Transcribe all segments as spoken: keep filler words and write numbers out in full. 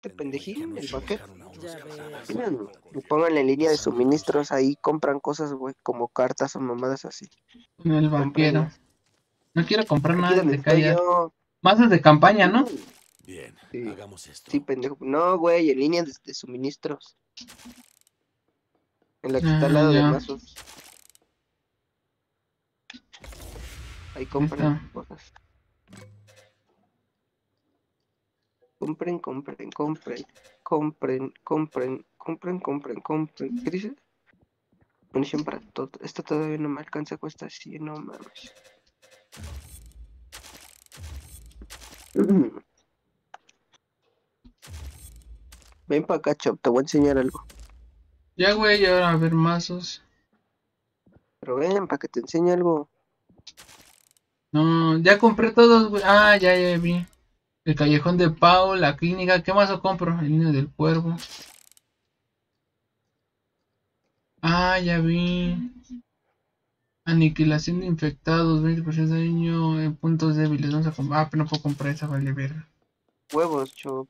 este pendejín, el vaquero. Ya ves. Y pónganle en línea de suministros, ahí compran cosas, güey, como cartas o mamadas así. Con el vaquero. Cómprenlas. No quiero comprar Aquí nada donde de estoy callas. yo. Mazos de campaña, ¿no? Bien, Sí. hagamos esto. Sí, pendejo. No, güey, en línea de, de suministros. En la que está al Ah, lado de ya. mazos. Ahí compran está. cosas. Compren, compren, compren. Compren, compren, compren, compren, compren. ¿Qué dice? Munición para todo. Esto todavía no me alcanza, cuesta así, no mames. Ven para acá, Chop, te voy a enseñar algo. Ya, güey, ahora a ver mazos. Pero ven, para que te enseñe algo. No, ya compré todos, güey. Ah, ya, ya vi. El Callejón de Pau, la clínica. ¿Qué mazo compro? El Niño del Cuervo. Ah, ya vi. Aniquilación de infectados, veinte por ciento de daño en puntos débiles. Vamos a comprar. Ah, pero no puedo comprar esa, vale, verga. Huevos, Chop.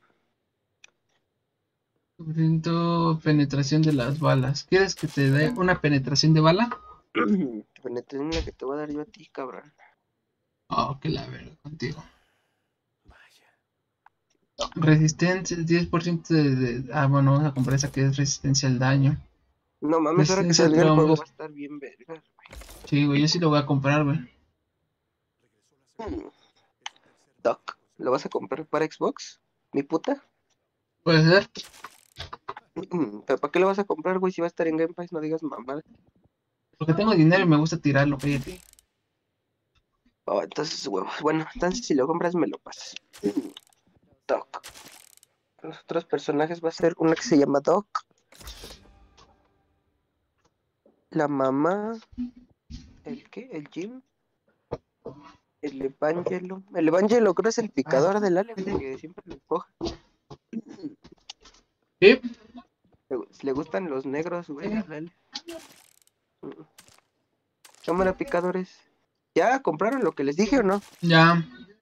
Suficiente penetración de las balas. ¿Quieres que te dé una penetración de bala? Penetración la que te voy a dar yo a ti, cabrón. Oh, que la verga contigo. Vaya. Resistencia, diez por ciento de, de- Ah, bueno, vamos a comprar esa que es resistencia al daño. No mames, ahora que Resistencia al salga el juego trauma. va a estar bien verga. Sí, güey, yo sí lo voy a comprar, güey. Doc, ¿lo vas a comprar para Xbox? ¿Mi puta? Puede ser. ¿Pero para qué lo vas a comprar, güey? Si va a estar en Game Pass, no digas mamada. Porque tengo dinero y me gusta tirarlo, fíjate. Oh, entonces, huevos. Bueno, entonces si lo compras, me lo pasas. Doc. Los otros personajes va a ser una que se llama Doc. La mamá. ¿El qué? ¿El Jim? El Evangelo. El Evangelo creo es el picador del Ale, que siempre lo coge. ¿Sí? Le, le gustan los negros, güey, al Ale. Cámara, picadores. ¿Ya compraron lo que les dije o no? Ya.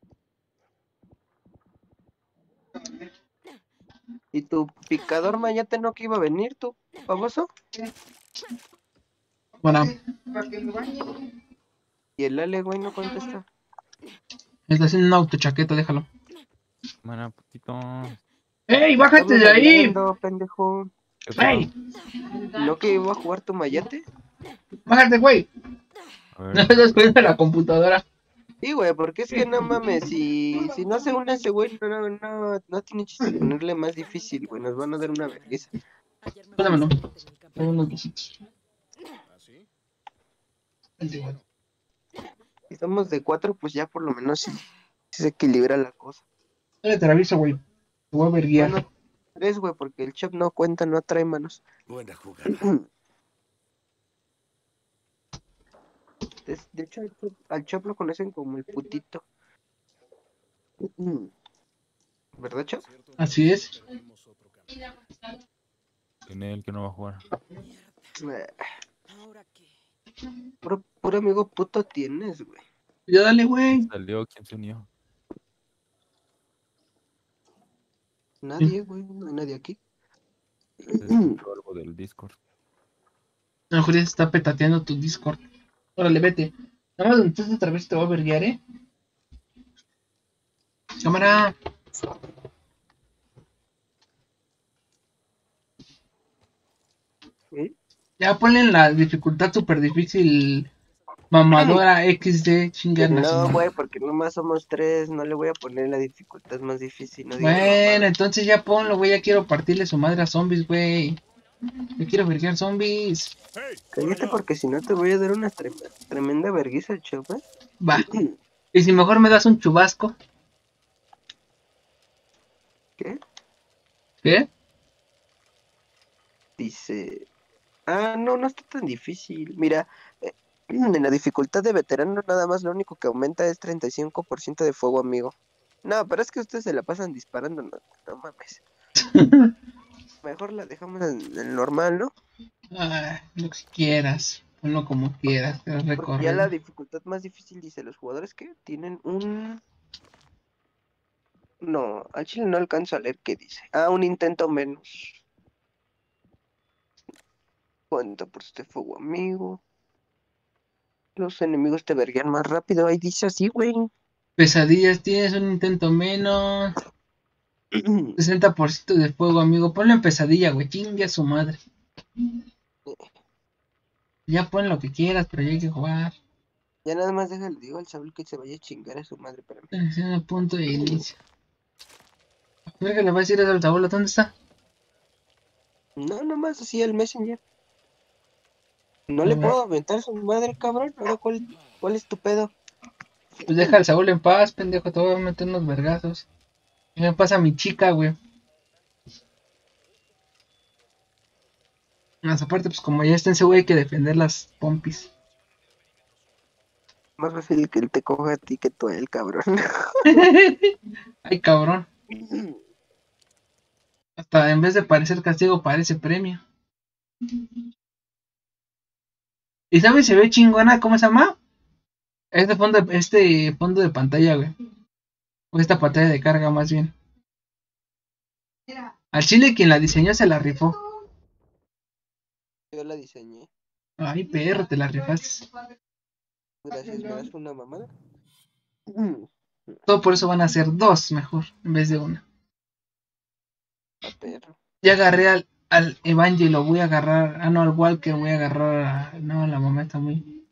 ¿Y tu picador mayate no que iba a venir, tú, baboso? Bueno, Y el Ale, güey, no contesta. está haciendo una autochaqueta, déjalo. Bueno, putito. ¡Ey, bájate Estamos de ahí! hablando, pendejo. ¿Qué pasó? ¡Ey! ¿No que iba a jugar tu mayate? ¡Bájate, güey! A No ver, te das cuenta de la computadora. Sí, güey, porque es que no mames, si, si no se une ese güey, no, no, no, no tiene chiste ponerle más difícil, güey, nos van a dar una vergüenza. Pásamelo. Dame unos besitos. ¿Ah, sí? Vente, güey. Si somos de cuatro, pues ya por lo menos sí, sí se equilibra la cosa. Dale, te aviso, güey. Te voy a ver guiar. Bueno, tres, güey, porque el chop no cuenta, no trae manos. Buena jugada. De, de hecho, al chop, al chop lo conocen como el putito. ¿Verdad, chop? Así es. en él que no va a jugar. Eh, ¿Ahora qué? Puro, puro amigo puto tienes, güey. Ya dale, güey. Salió, ¿quién se unió? Nadie, güey, no hay nadie aquí. Se escuchó algo del Discord. A lo mejor ya se está petateando tu Discord. Órale, vete. Nada más donde estés otra vez te voy a verguiar, ¿eh? Cámara. ¿Eh? Ya ponle en la dificultad super difícil. Mamadora equis de chingar No, nacional. güey, porque nomás somos tres, no le voy a poner la dificultad más difícil, no digas Bueno, mamada. entonces ya ponlo, güey. Ya quiero partirle su madre a zombies, güey. Ya quiero verguiar zombies. Hey, Cállate porque si no te voy a dar una tre- tremenda vergüenza, chop, ¿eh? Va. Y si mejor me das un chubasco. ¿Qué? ¿Qué? Dice... Ah, no, no está tan difícil. Mira, eh, en la dificultad de veterano nada más lo único que aumenta es treinta y cinco por ciento de fuego amigo. No, pero es que ustedes se la pasan disparando, no, no mames. Mejor la dejamos en el normal, ¿no? Ah, lo que quieras. Ponlo como quieras. Te vas Porque ya la recorriendo. dificultad más difícil dice los jugadores que tienen un... No, al chile no alcanzo a leer qué dice. Ah, un intento menos. Cuenta por este fuego amigo. Los enemigos te verían más rápido. Ahí dice así, güey. Pesadillas, tienes un intento menos. sesenta por ciento de fuego, amigo. Ponlo en pesadilla, güey. Chingue a su madre. Ya pon lo que quieras, pero ya hay que jugar. Ya nada más déjale, digo al Saúl que se vaya a chingar a su madre para mí. Selecciona punto de inicio. Mira que le va a decir eso al Saúl, ¿dónde está? No, nomás así el Messenger. No A le ver. puedo aventar a su madre, cabrón. Ahora, ¿cuál, cuál es tu pedo? Pues deja al Saúl en paz, pendejo. Te voy a meter unos vergazos. ¿Qué me pasa a mi chica, güey? Más aparte, pues como ya está en ese güey, hay que defender las pompis. Más fácil que él te coja a ti que tú a él, cabrón. Ay, cabrón. Hasta en vez de parecer castigo, parece premio. ¿Y sabes? Se ve chingona, ¿cómo se llama? Este fondo, este fondo de pantalla, güey. O esta pantalla de carga, más bien. Al chile quien la diseñó se la rifó. Yo la diseñé. Ay, perro, te la rifaste. Gracias, ¿me das una mamada? Todo por eso van a ser dos mejor, en vez de una. A perro. Ya agarré al, al Evangelo, voy a agarrar. Ah, no, al Walker, voy a agarrar a. No, la mamá está muy.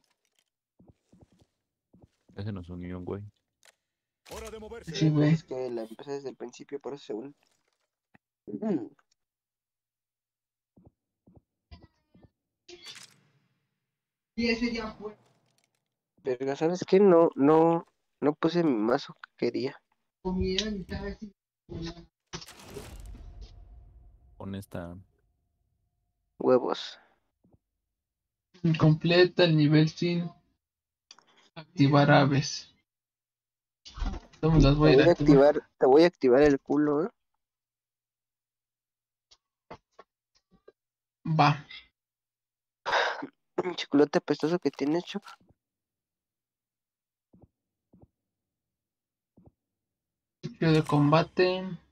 Ese nos unió un güey. Hora de moverse. Sí, güey. Es que la empecé desde el principio, por eso según. Verga, ¿sabes qué? No, no, no puse mi mazo que quería. Pon esta. Huevos. Completa el nivel sin activar aves. Todas las Te voy a ir voy a a activar. activar, te voy a activar el culo, ¿eh? Va. Chiculote apestoso que tienes, Choc. Sitio de combate.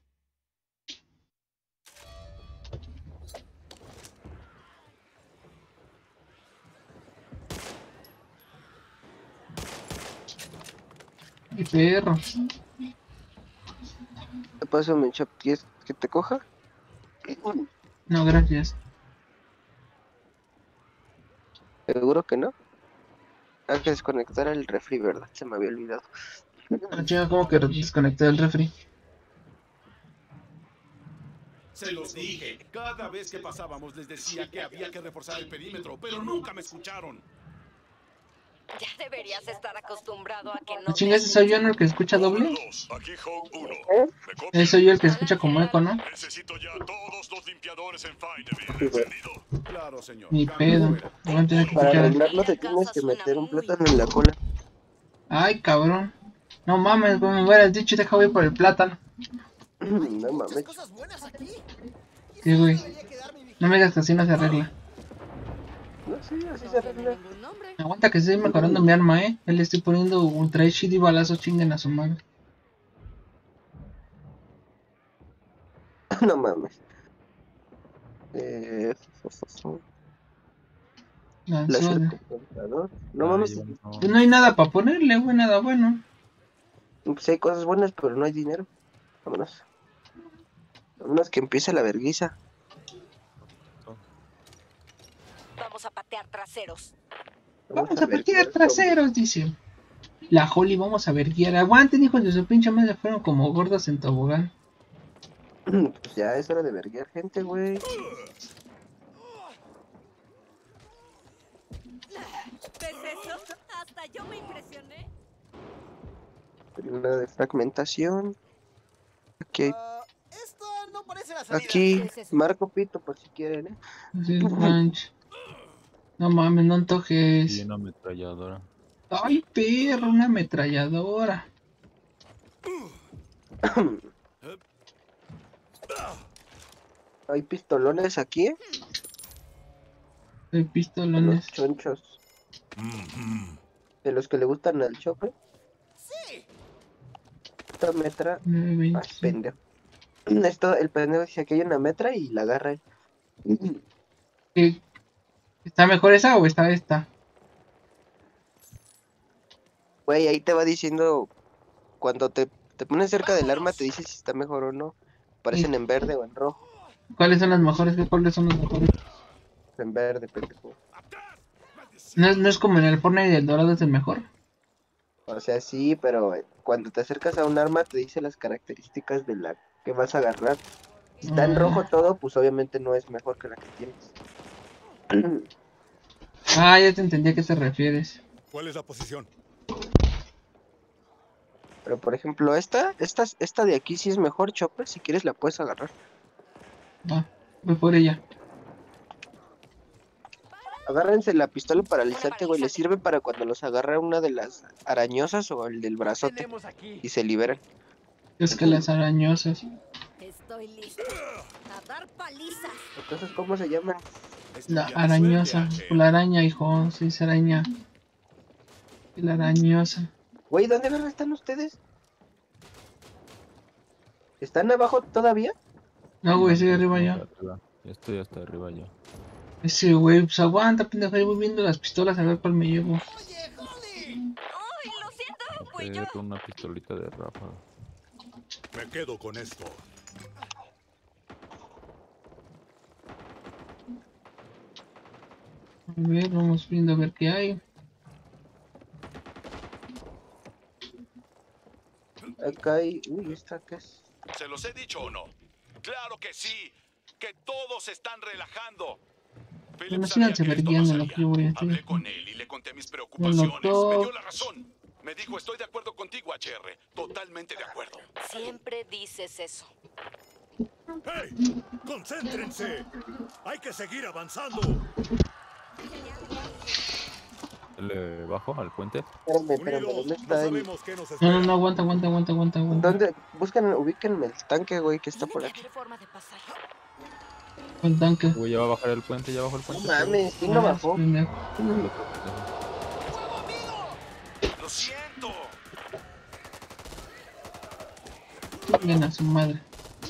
Y perro. ¿Qué pasó, mi Choc? ¿Quieres que te coja? No, gracias. Seguro que no. Hay que desconectar el refri, ¿verdad? Se me había olvidado. Ah, chinga, como que desconecté el refri. Se los dije. Cada vez que pasábamos les decía que había que reforzar el perímetro, pero nunca me escucharon. Ya deberías estar acostumbrado a que Ah, no chinga, ese soy yo, ¿no? El que escucha doble. Aquí Hawk uno. ¿Eh? ¿Me copian? Ese soy yo el que escucha como eco, ¿no? Necesito ya todos los limpiadores en Fineville. ¿Entendido? Claro, señor. Ni Cambio pedo. fuera. Van a tener que Para escuchar. arreglarlo te tienes que meter un plátano en la cola. Ay, cabrón. No mames, como me hubieras dicho, deja voy por el plátano. No mames. Cosas buenas aquí. Sí, güey. No me digas que así no se arregla. No, sí, así No se tiene arregla. ningún nombre. Aguanta que estoy mejorando mi arma, eh. Le estoy poniendo ultra shit y balazos, chinguen a su madre. No mames. Eh, Lanzó. láser computador. No Ay, mames. bueno, no. Pues no hay nada para ponerle, güey, nada bueno. Pues hay cosas buenas, pero no hay dinero. Vámonos. Vámonos que empiece la verguiza. Vamos a patear traseros. Vamos a ver patear qué- traseros, dice. La Holly, vamos a ver guiar. Aguanten, hijos de su pinche madre, fueron como gordos en tobogán. Pues ya es hora de verguiar gente, güey. ¿Ves eso? Hasta yo me impresioné. Primera de fragmentación. Aquí hay- Ah, esta no parece la salida. Aquí, ¿Qué es eso? marco pito por si quieren, ¿eh? Así es, ranch. No mames, no Y antojes. una ametralladora. Ay, perro, una ametralladora. Hay pistolones aquí, ¿eh? Hay Los pistolones. chonchos. De los que le gustan al chope. Sí. esta metra. nueve Ay, veinte. pendejo. Esto, el pendejo dice que hay una metra y la agarra él. ¿Qué? ¿Está mejor esa o está esta? Güey, ahí te va diciendo, cuando te, te pones cerca del arma, te dice si está mejor o no. Aparecen en verde o en rojo. ¿Cuáles son las mejores? ¿Qué cuáles son las mejores? En verde, pendejo. ¿No es, no es como en el Fortnite el dorado es el mejor? O sea, sí, pero eh, cuando te acercas a un arma, te dice las características de la que vas a agarrar. Si está en Ah. rojo todo, pues obviamente no es mejor que la que tienes. Ah, ya te entendí a qué te refieres. ¿Cuál es la posición? Pero por ejemplo, esta, esta, esta de aquí sí es mejor, Chopper. Si quieres la puedes agarrar. Va, voy por ella. Agárrense la pistola paralizante, güey. Les sirve para cuando los agarra una de las arañosas o el del brazote Tenemos aquí. y se liberan. Es que las arañosas. Estoy listo. A dar palizas. Entonces, ¿cómo se llaman? La Estudia arañosa. suerte, La araña, hijo. Sí, es araña. Y la arañosa. Güey, ¿dónde verga están ustedes? ¿Están abajo todavía? No, güey, estoy ya arriba estamos ya. arriba. Ya estoy hasta arriba ya. Ese güey, pues aguanta, pendejo. Ahí voy viendo las pistolas a ver cuál me llevo. Oye, Holly. Uy, lo siento, fui yo. Hacer una pistolita de ráfaga. Me quedo con esto. A ver, vamos viendo a ver qué hay. Acá hay... Uy, ¿esta qué es? ¿Se los he dicho o no? ¡Claro que sí! ¡Que todos se están relajando! Philip Bueno, sabía síganse que esto verguiando lo pasaría. que yo voy a Hablé hacer. con él y le conté mis preocupaciones. Me doctor. dio la razón. Me dijo, estoy de acuerdo contigo, H R. Totalmente de acuerdo. Siempre dices eso. ¡Hey! ¡Concéntrense! ¡Hay que seguir avanzando! ¿Le bajo al puente? Espérame, espérame, ¿dónde Unidos, no está el...? sabemos qué nos No, espera. no, no, aguanta, aguanta, aguanta, aguanta, aguanta. ¿Dónde? Buscan, ubíquenme el tanque, güey, que está Tiene por que aquí. haber forma de pasar. El tanque. Uy, ya va a bajar el puente, ya bajó el No puente. mames, ¿quién lo Ah, bajó? pendejo. El otro pendejo. ¡Lo siento! Chinguen a su madre.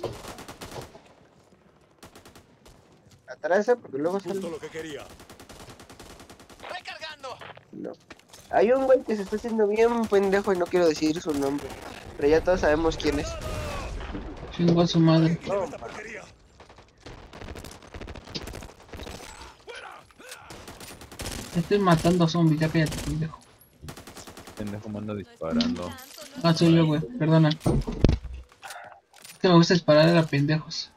Atrás, ¿eh? Porque luego Justo sale... lo que quería. Recargando. No. Hay un güey que se está haciendo bien pendejo y no quiero decir su nombre. Pero ya todos sabemos quién es. Chingó a su madre. ¿Quién esta porquería? Estoy matando zombies, ya cállate, pendejo. Pendejo me anda disparando. Ah, soy yo, güey, perdona. Es que me gusta disparar a pendejos.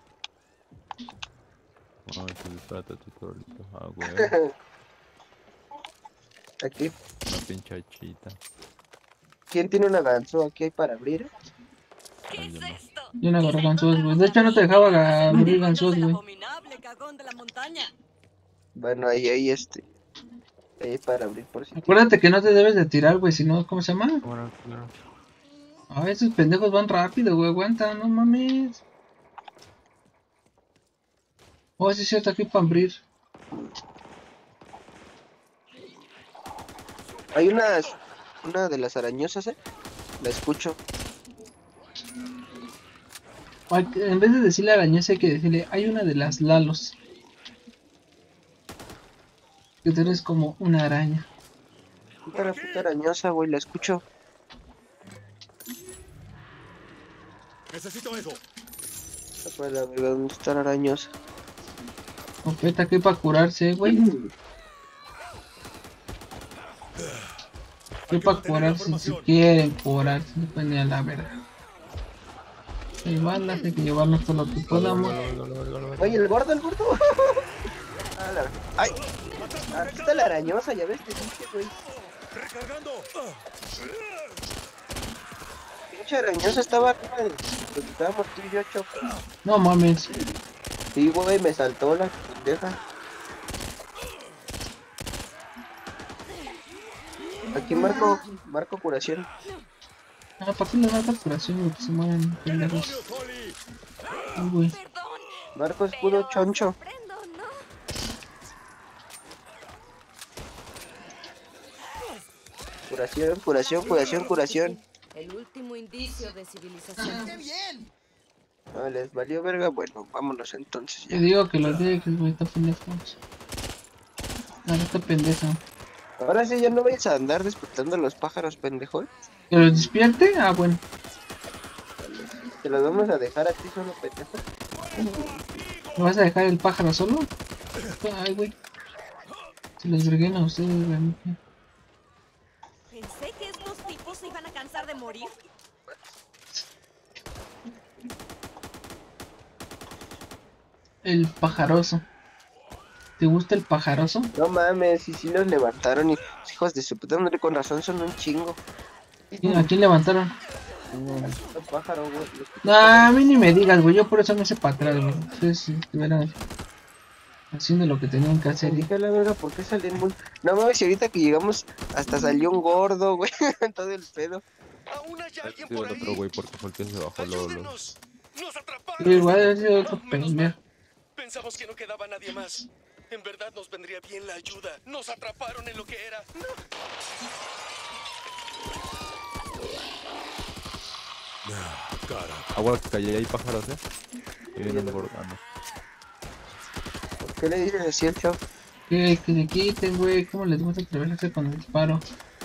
Ay, tú dispárate tú solito. Ah, güey. Aquí. Una pinche chita. ¿Quién tiene una ganzúa? Aquí hay para abrir. ¿Qué Ay, es yo no. esto? Yo no agarré ganzúas, güey. De hecho, no te dejaba ga- abrir ganzúas, güey. Abominable cagón de la montaña. Bueno, ahí hay este. Ahí hay para abrir por si. Acuérdate que no te debes de tirar, güey, si no, ¿cómo se llama? Cámara, claro. Ah, esos pendejos van rápido, güey, aguanta, no mames. Oh, sí es cierto, aquí para abrir. Hay unas. Una de las arañosas, ¿eh? La escucho. Ay, en vez de decirle arañosa hay que decirle, hay una de las Lalos. Que tú eres como una araña. Puta la puta arañosa, güey, la escucho. Necesito eso. Para ver dónde está la arañosa. Competa aquí para curarse, güey. Aquí para curarse, si quieren curarse, depende de la verga. Hay balas, hay que llevarnos todo lo que podamos. Oye, el gordo, el gordo. Ah, la- ¡Ay! Aquí está la arañosa, ya ves, te dije, güey. Recargando. Pinche arañosa estaba arriba de donde estábamos tú y yo, Choco. No mames. Sí, güey, me saltó la pendeja. Aquí marco, marco curación. Ah, ¿para qué le das curación, güey? Que se mueran pendejos. ¡Demonios, Holly! Ay, güey. Perdón. Marco escudo pero choncho. sorprendo, ¿no? Curación, curación, curación, curación. El último indicio de civilización. ¡Qué bien! No, les valió verga. Bueno, vámonos entonces Te ya. digo que los dejes, güey, está pendejo. No, está pendejo. Ahora sí, ya no vais a andar despertando a los pájaros, pendejo. ¿Que los despierte? Ah, bueno. Te los vamos a dejar a ti solo, pendejo. ¿Me vas a dejar el pájaro solo? Ay, güey. Se los verguen a ustedes, güey. Pensé que estos tipos se iban a cansar de morir. El pajaroso. ¿Te gusta el pajaroso? No mames, y si los levantaron y hijos de su puta madre, con razón son un chingo. ¿A quién levantaron? Los pájaros, güey. los putos Nah, a mí ni me digas, güey. Yo por eso me hice para atrás, güey. Ustedes estuvieran haciendo lo que tenían que hacer. Dije a la verga, ¿por qué salen muy...? No mames, y ahorita que llegamos hasta salió un gordo, güey, todo el pedo. Aún hay alguien Sí, por el otro ahí. güey porque fue el que se bajó luego. luego. Ayúdenos. Nos atraparon. Pero igual ha sido otro Oh, menos pendejo. mal. Pensamos que no quedaba nadie más. En verdad nos vendría bien la ayuda. Nos atraparon en lo que era. No. Agua que calle hay pájaros, eh. Y vienen engordando. ¿Por qué le dices así al chavo? Que, que se quiten, güey. ¿Cómo les gusta atreverse con el disparo?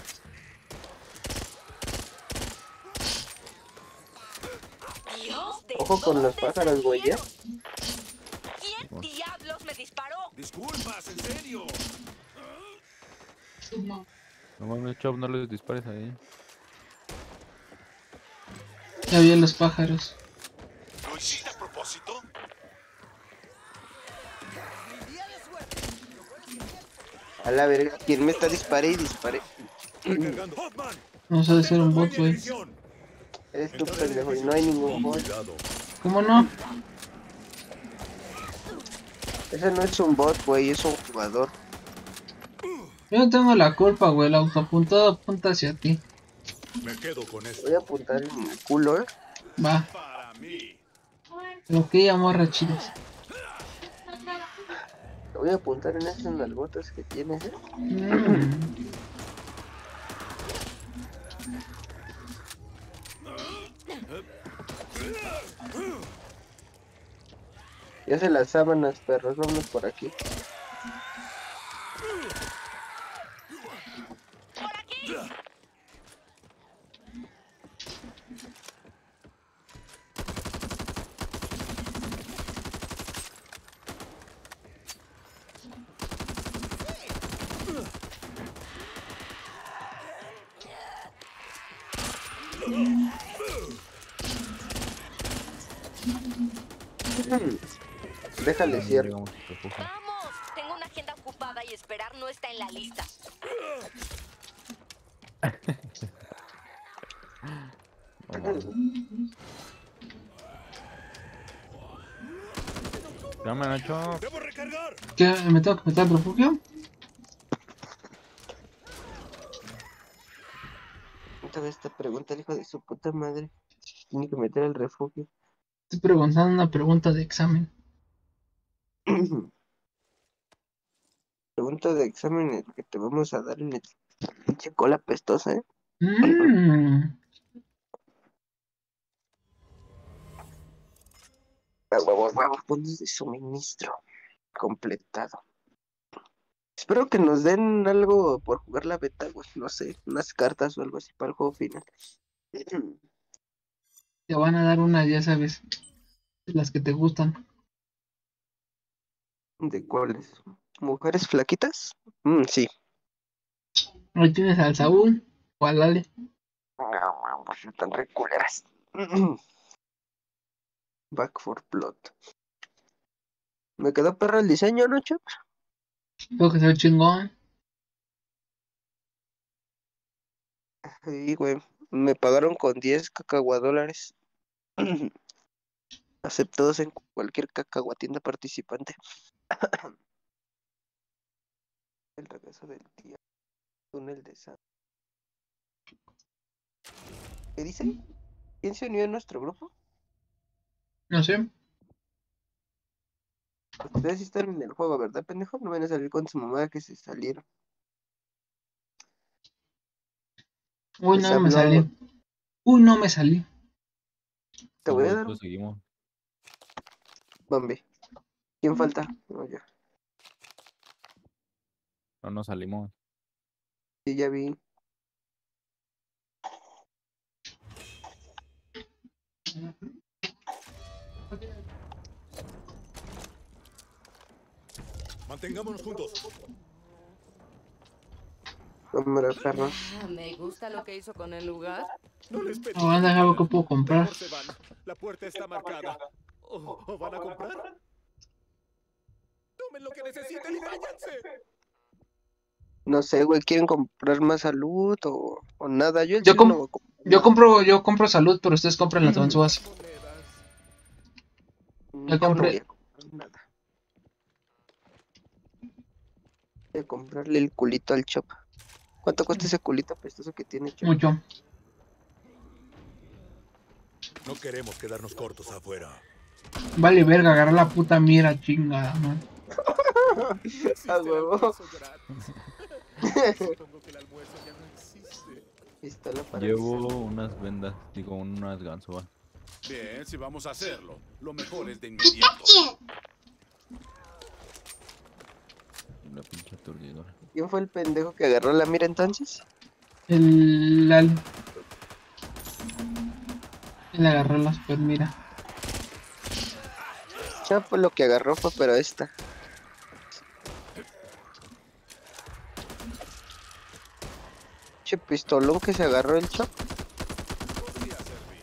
Dios, ¿de Ojo con los dónde pájaros, güey, ¿eh? salieron? ¿Quién diablos me disparó? Disculpas, en serio. No mames, Chop, no les dispares ahí. Ya vi a los pájaros. ¿Lo hiciste a propósito? A la verga, ¿quién me está dispare y dispare? Recargando. Hawkman, No sé de ser un no hay bot, güey. munición. Eres tú, pendejo, y no hay ningún bot. Cuidado. ¿Cómo no? Ese no es un bot, güey, es un jugador. Yo no tengo la culpa, güey. El autoapuntado apunta hacia ti. Me quedo con esto. Voy a apuntar en el culo, eh. Va. Para mí. Pero que morra chidas. Voy a apuntar en esas nalgotas que tienes, eh. Mm. Y hace las sábanas, perros, vámonos por aquí. ¡Por aquí! Déjale cierto. Llegamos al refugio. Vamos, tengo una agenda ocupada y esperar no está en la lista. No mames. Llamen a Chop. Debo recargar. ¿Qué? ¿Me tengo que meter al refugio? Otra vez te pregunta el hijo de su puta madre. Tiene que meter al refugio. Estoy preguntando una pregunta de examen. Pregunta de examen que te vamos a dar en el pinche cola pestosa, eh. Mmm. Huevos, huevos, puntos de suministro completado. Espero que nos den algo por jugar la beta, güey. No sé, unas cartas o algo así para el juego final. Te van a dar una, ya sabes, de las que te gustan. ¿De cuáles? ¿Mujeres flaquitas? Mm, sí. Ahí tienes al Saúl o al Ale. No, pues están re culeras. Back for plot. Me quedó perro el diseño, ¿no, Chop? Creo que se ve chingón. Sí, güey. Me pagaron con diez cacahuadólares. Aceptados en cualquier cacahuatienda participante. El regreso del tío. Túnel de Sam. ¿Qué dice? ¿Quién se unió a nuestro grupo? No sé. Ustedes sí están en el juego, ¿verdad, pendejo? No van a salir con su mamá que se salieron. Uy, Les no me habló- salió. Uy, no me salí. Te voy a dar Nosotros un seguimos. Bambi. ¿Quién falta? No, ya. No nos salimos. Sí, ya vi. Mantengámonos juntos. Hombre, perros. Ah, me gusta lo que hizo con el lugar. No les pedí. Ahora deja ver qué puedo comprar. Mejor se van. La puerta está marcada. ¿O o van a comprar? Tomen lo que necesiten y váyanse. No sé, güey, ¿quieren comprar más salud o, o nada? Yo el Yo chile com- no voy a comprar Yo nada. compro, yo compro salud, pero ustedes compran las ganzúas. Monedas. Yo Ya no compré. voy a comprar nada. Voy a comprarle el culito al Chop. ¿Cuánto cuesta ese culito apestoso que tiene Chop? Mucho. No queremos quedarnos cortos afuera. Vale, verga, agarrar la puta mira, chingada, man. Existe Ah, el huevo. almuerzo gratis. Supongo que el almuerzo ya no existe. Pistola para Llevo unas vendas, digo, unas ganzúas. Bien, si vamos a hacerlo, lo mejor es de inmediato. Una pinche aturdidora. ¿Quién fue el pendejo que agarró la mira entonces? El Lalo. Él agarró la super mira. Chop lo que agarró fue, pero esta. Che pistolón que se agarró el Chop. Podría servir.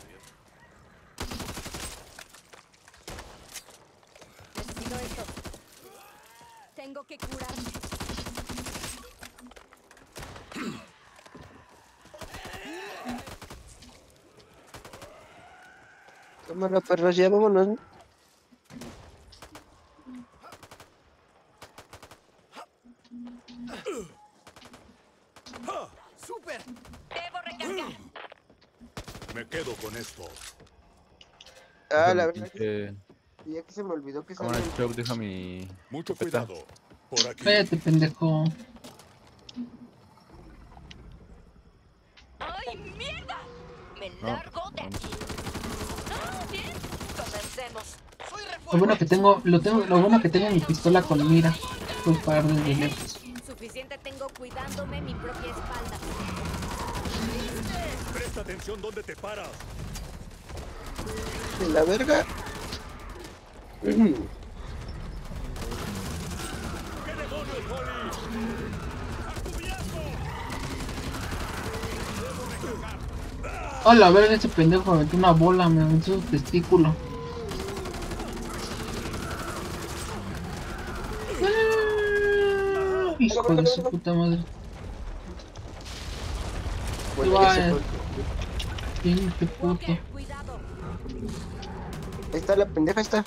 Necesito esto. Tengo que curarme. Cámara, perros, ya vámonos, ¿no? ¡Súper! Debo recargar. Me quedo con esto. Ah, Deja la mi verdad que pinche- ya que se me olvidó que Cámara, sale el- Choc, deja mi... Mucho escopeta. cuidado. Por aquí. Cállate, pendejo. ¡Ay, mierda! Me No, largo de vamos. aquí. Ah, bien. Comencemos. ¡Soy Lo refuerzo! bueno que tengo, lo tengo, lo bueno que tengo mi pistola con mira. Puedo parar desde lejos. Suficiente tengo cuidándome mi propia espalda. Presta atención donde te paras. de la verga. ¿Qué demonios, Holly? A la verga, ese pendejo me metió una bola, me metió su testículo. Ah, hijo de su puta madre. Bueno, Te ya se vayas. fue. Pinche puto. Walker, cuidado. Ahí está la pendeja, está.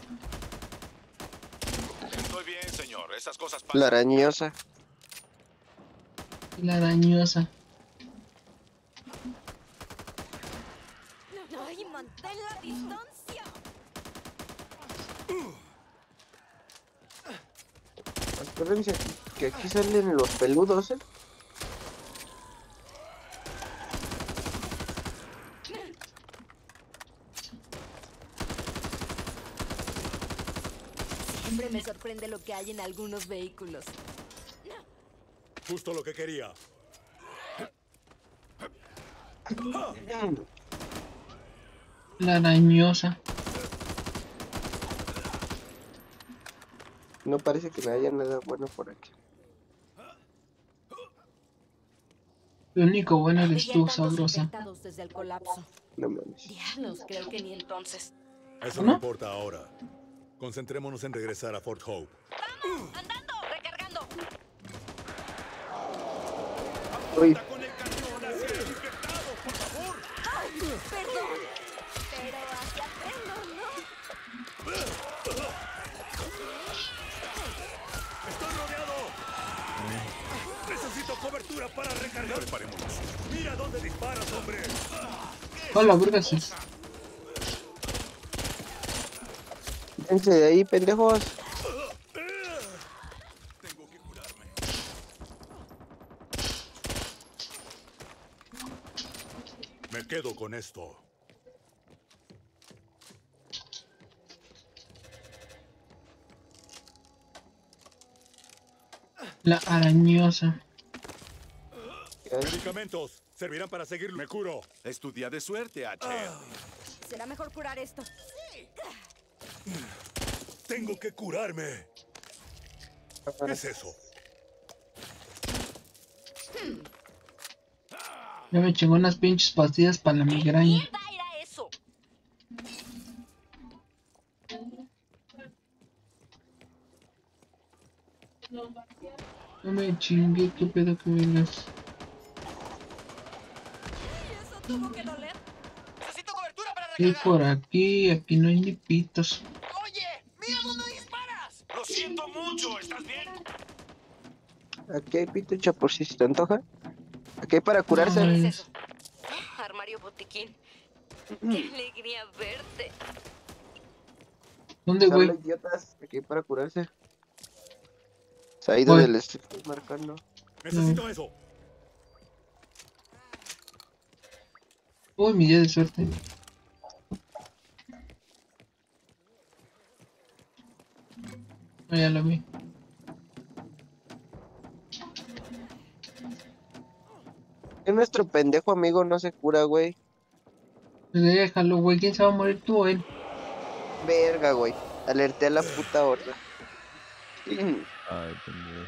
Estoy bien, señor. Esas cosas pasan. La arañosa. La arañosa. Ay, mantén la distancia. Acuérdense que aquí salen los peludos, ¿eh? Siempre me sorprende lo que hay en algunos vehículos. Justo lo que quería. La arañosa. No parece que haya nada bueno por aquí. Lo único bueno eres Había tú, tantos sabrosa. infectados desde el colapso. No mames. Diablos, creo que ni entonces. Eso ¿No? no importa ahora. Concentrémonos en regresar a Fort Hope. ¡Vamos! ¡Andando! ¡Recargando! Uy, Con el cañón hacia el infectado, por favor. ¡Ay! Perdón. Pero hacia aprendo, ¿no? Estoy rodeado. Necesito cobertura para recargar. Preparémonos. Mira dónde disparas, hombre. A la verga, sí. quítense de ahí, pendejos. Tengo que curarme. Me quedo con esto. La arañosa. Medicamentos servirán para seguir. Me curo. Es tu día de suerte, H. Será mejor curar esto. Tengo que curarme. ¿Qué es eso? Ya me chingó unas pinches pastillas para la migraña. Mierda era eso. No me chingue, qué pedo que vengas. Eso tuvo que doler. Necesito cobertura para Y recargar. por aquí, aquí no hay ni pitos. Oye, mira dónde disparas. Lo siento mucho. ¿Estás bien? Aquí hay pitucha por si se te antoja. Aquí hay para curarse. Ay. ¿Qué es eso? Armario botiquín. Qué alegría verte. ¿Dónde, güey? Habla, idiotas. Aquí hay para curarse. Se ha ido Voy. del estoy marcando. Necesito eso. Uy, mi día de suerte. Ah, ya lo vi. Que nuestro pendejo amigo no se cura, güey. Pues déjalo, güey. ¿Quién se va a morir, tú o él? Verga, güey. Alerté a la puta horda. Ay, pendejo.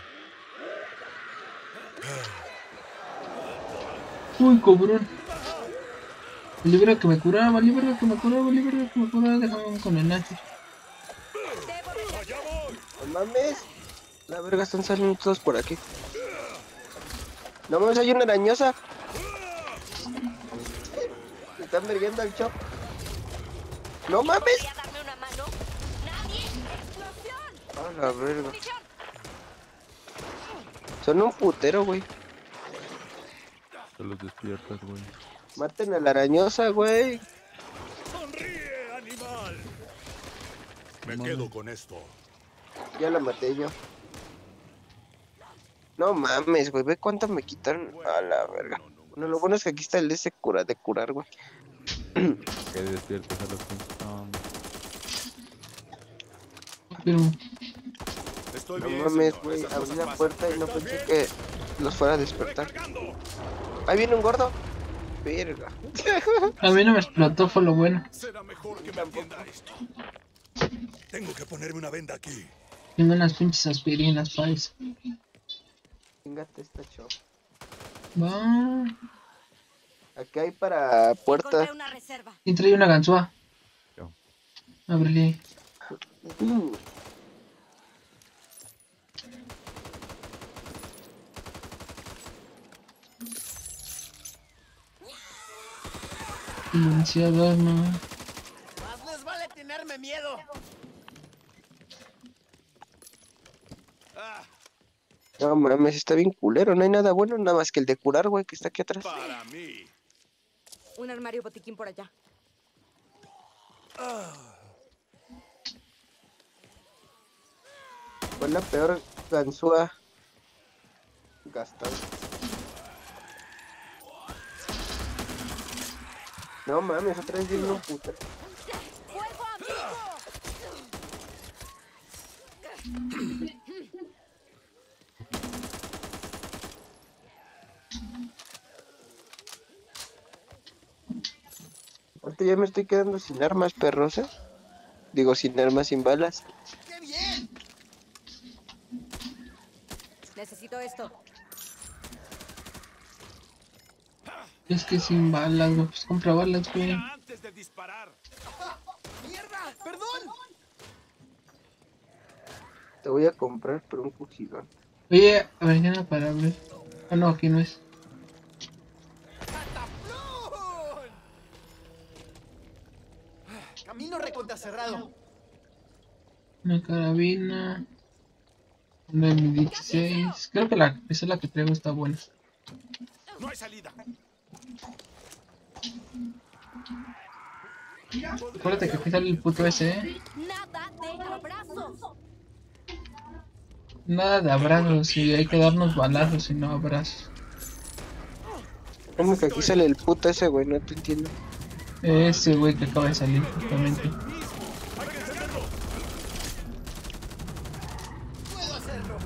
Uy, cobrón. Libera que me curaba, libera que me curaba, libera que me curaba. Déjame con el nazi. Allá voy. No mames. La verga, están saliendo todos por aquí. No mames, hay una arañosa. Me están verguiendo al chop. No mames. ¿Podría darme una mano? ¡Nadie! ¡Explosión! A la verga. ¡Munición! Son un putero, güey. Te los despiertas, güey. Maten a la arañosa, güey. Sonríe, animal. Me quedo con esto. Ya la maté yo. No mames, güey. Ve cuánto me quitaron. A la verga. Bueno, lo bueno es que aquí está el de ese cura de curar, güey. Que despiertas a los pinches. No, Pero, Estoy No bien, mames, señor. güey. Esas Abrí cosas la pasan. puerta y no pensé que los fuera a despertar. Recargando. Ahí viene un gordo. Verga. a mí no me explotó, fue lo bueno. Será mejor que me atienda esto. Tengo que ponerme una venda aquí. Tengo unas pinches aspirinas, pais. Chingate esta chop. Va. Aquí hay para puerta. Encontré una reserva. ¿Quién trae una ganzúa? Yo. Ábrele. Mm. Silenciador, no. Más les vale tenerme miedo. Ah, No mames, está bien culero. No hay nada bueno, nada más que el de curar, güey, que está aquí atrás. para mí. Un armario botiquín por allá. Fue la peor ganzúa gastada. No mames, otra vez viene un puto. ¡Fuego amigo! Ahorita ya me estoy quedando sin armas, perros, ¿eh? Digo, sin armas, sin balas. ¡Qué bien! Necesito esto. Es que sin balas, güey. Pues compra balas, güey. Mira antes de disparar. ¡Mierda! ¡Perdón! Te voy a comprar, pero un cogidón. Oye, a ver, ya no para abrir. Ah, no, aquí no es. ¡Cataplum! Camino recontra cerrado. Una carabina. Una M dieciséis. Creo que la, esa es la que traigo, está buena. No hay salida. Acuérdate que aquí sale el puto ese, ¿eh? Nada de abrazos. Nada de abrazos, y hay que darnos balazos y no abrazos. ¿Cómo que aquí sale el puto ese, güey? No te entiendo. Ese güey que acaba de salir justamente. Puedo hacerlo.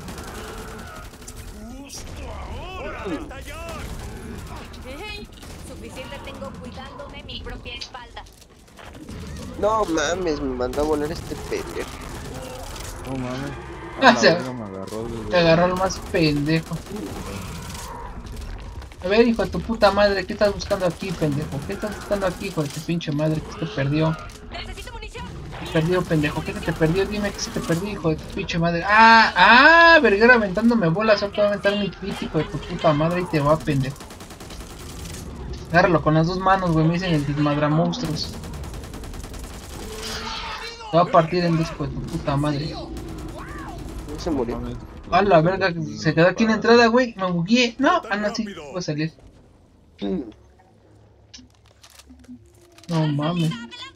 Hey, suficiente tengo cuidándome mi propia espalda. No mames, me mandó a volar este pendejo. No mames. Ah, A la se- verga me agarró Te desde... agarró el más pendejo. A ver, hijo de tu puta madre, ¿qué estás buscando aquí, pendejo? ¿Qué estás buscando aquí, hijo de tu pinche madre? ¿Qué se te perdió? Necesito munición. Se perdió, pendejo. ¿Qué se te perdió? Dime que se te perdió, hijo de tu pinche madre. ¡Ah! ¡Ah! Verguera aventándome bolas. Ahora te va a aventar mi crítico de tu puta madre y te va, pendejo. Agárralo con las dos manos, güey. Me dicen el desmadra monstruos. Te va a partir en dos, hijo de tu puta madre. No se murió. mames. A la verga, se quedó aquí en la entrada, güey. Me bugueé. No, ah, no, sí. Voy a salir. Mm. No mames.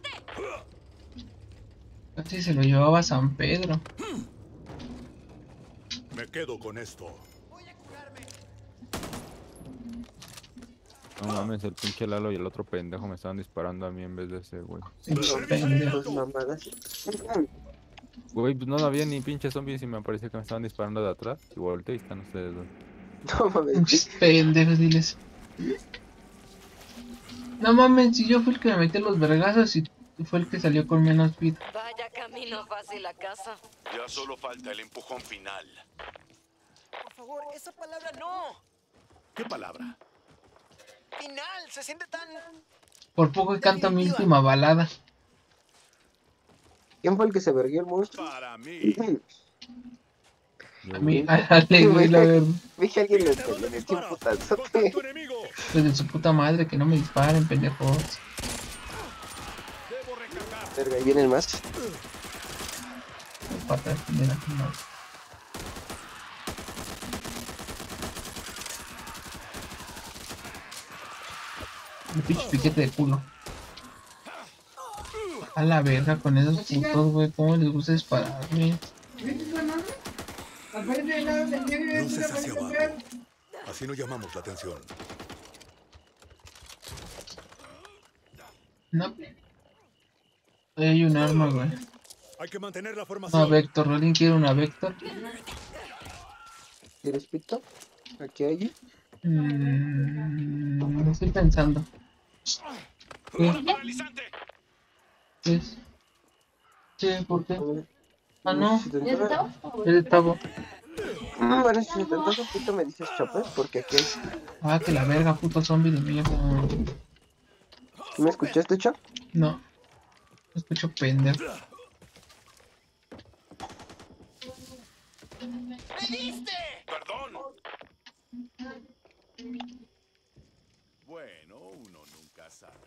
Casi se lo llevaba San Pedro. Me quedo con esto. No mames, el pinche Lalo y el otro pendejo me estaban disparando a mí en vez de ese, güey. Pinche pendejo. Pues mamadas. Güey, pues no había ni pinche zombies y me pareció que me estaban disparando de atrás. Y volteé y están ustedes dos. No mames. Pinches pendejos, diles. No mames, si yo fui el que me metí los vergazos y tú fue el que salió con menos vida. Vaya camino fácil a casa. Ya solo falta el empujón final. Por favor, esa palabra no. ¿Qué palabra? Final, se siente tan... Por poco que canto mi Definitiva. última balada. ¿Quién fue el que se verguió el monstruo? Para mí. A mí, dale, güey, la verdad. Vi que alguien le le metió un putazote. ¡Contacto enemigo! Pues de su puta madre, que no me disparen, pendejos. Debo recargar. Verga, ahí vienen más. Patas, mira, no. Un pinche piquete de culo. A la verga con esos putos, güey. ¿Cómo les gusta dispararme? Luces hacia abajo. Así no llamamos la atención. No. Ahí hay un arma, güey. Hay que mantener la Una formación. Vector. ¿Alguien quiere una Vector? ¿Quieres pito? Aquí hay. Mmm. Estoy pensando. ¿Qué? ¡Paralizante! ¿Qué es? Sí, ¿por qué? A ver. Ah, no. Si te antoja- Es de Tavo. Mm, Bueno, si se te antoja un pito me dices chopper, porque aquí hay. Ah, que la verga, puto zombie de mierda. ¿Me escuchaste, Chop? No. Me escucho pendejo. ¡Me diste! Perdón. Bueno, uno nunca sabe.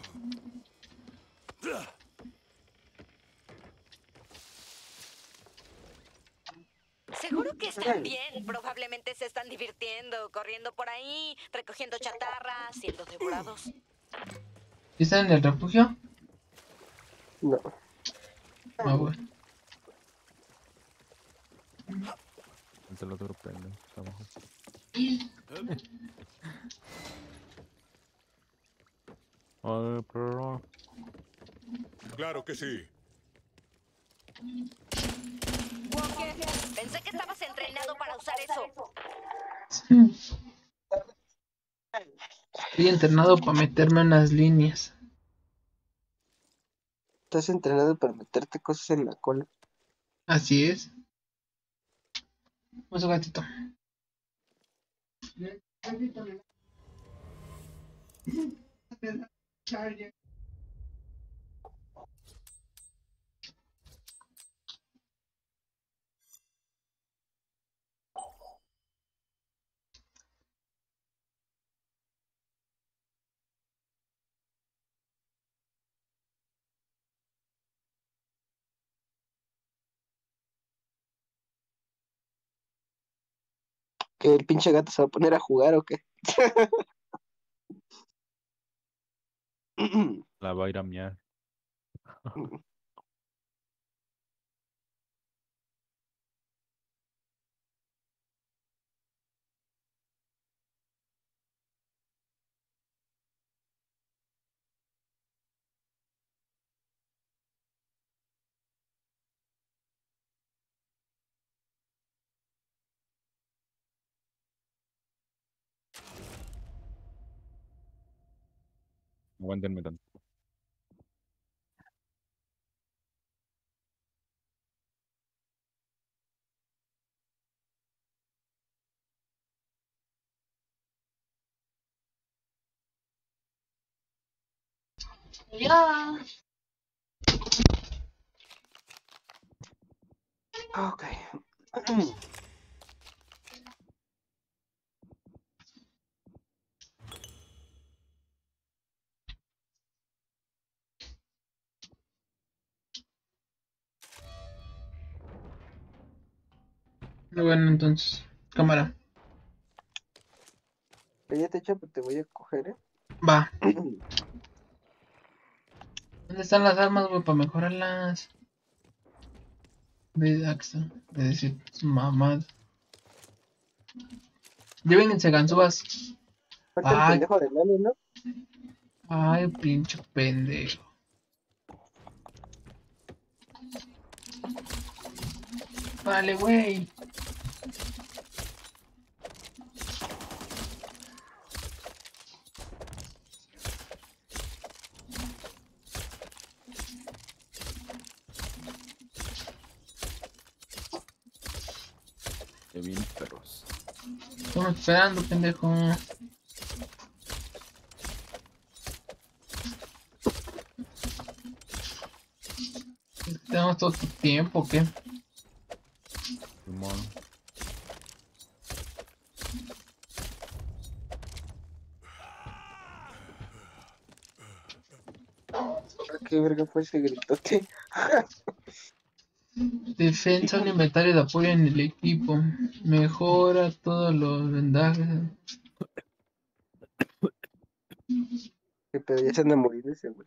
Seguro que están bien. Probablemente se están divirtiendo, corriendo por ahí, recogiendo chatarra, siendo devorados. ¿Están en el refugio? No. Ah, güey. Es el otro pendejo. Está abajo. Ay, pero... Claro que sí. Pensé que estabas entrenado para usar eso. Estoy entrenado para meterme en las líneas. Estás entrenado para meterte cosas en la cola. Así es. Vamos, gatito. ¿Que el pinche gato se va a poner a jugar o qué? La va a ir a miar. Aguántenme tanto. Ya. Ok. Bueno, entonces, cámara. Ya te echo, pero te voy a coger, ¿eh? Va. ¿Dónde están las armas, güey, para mejorarlas? De Daxa, de decir su mamá. Llévense ganzúas. Falta el Ay, pendejo de Lalo, ¿no? ay, pinche pendejo. Vale, güey. Qué bien, perros. Estamos esperando, pendejo. Tenemos todo tu tiempo, ¿qué? Simón. ¿Qué verga fue ese gritote? Defensa, un inventario de apoyo en el equipo. Mejora todos los vendajes. Que pedo, ya se anda a morir ese güey.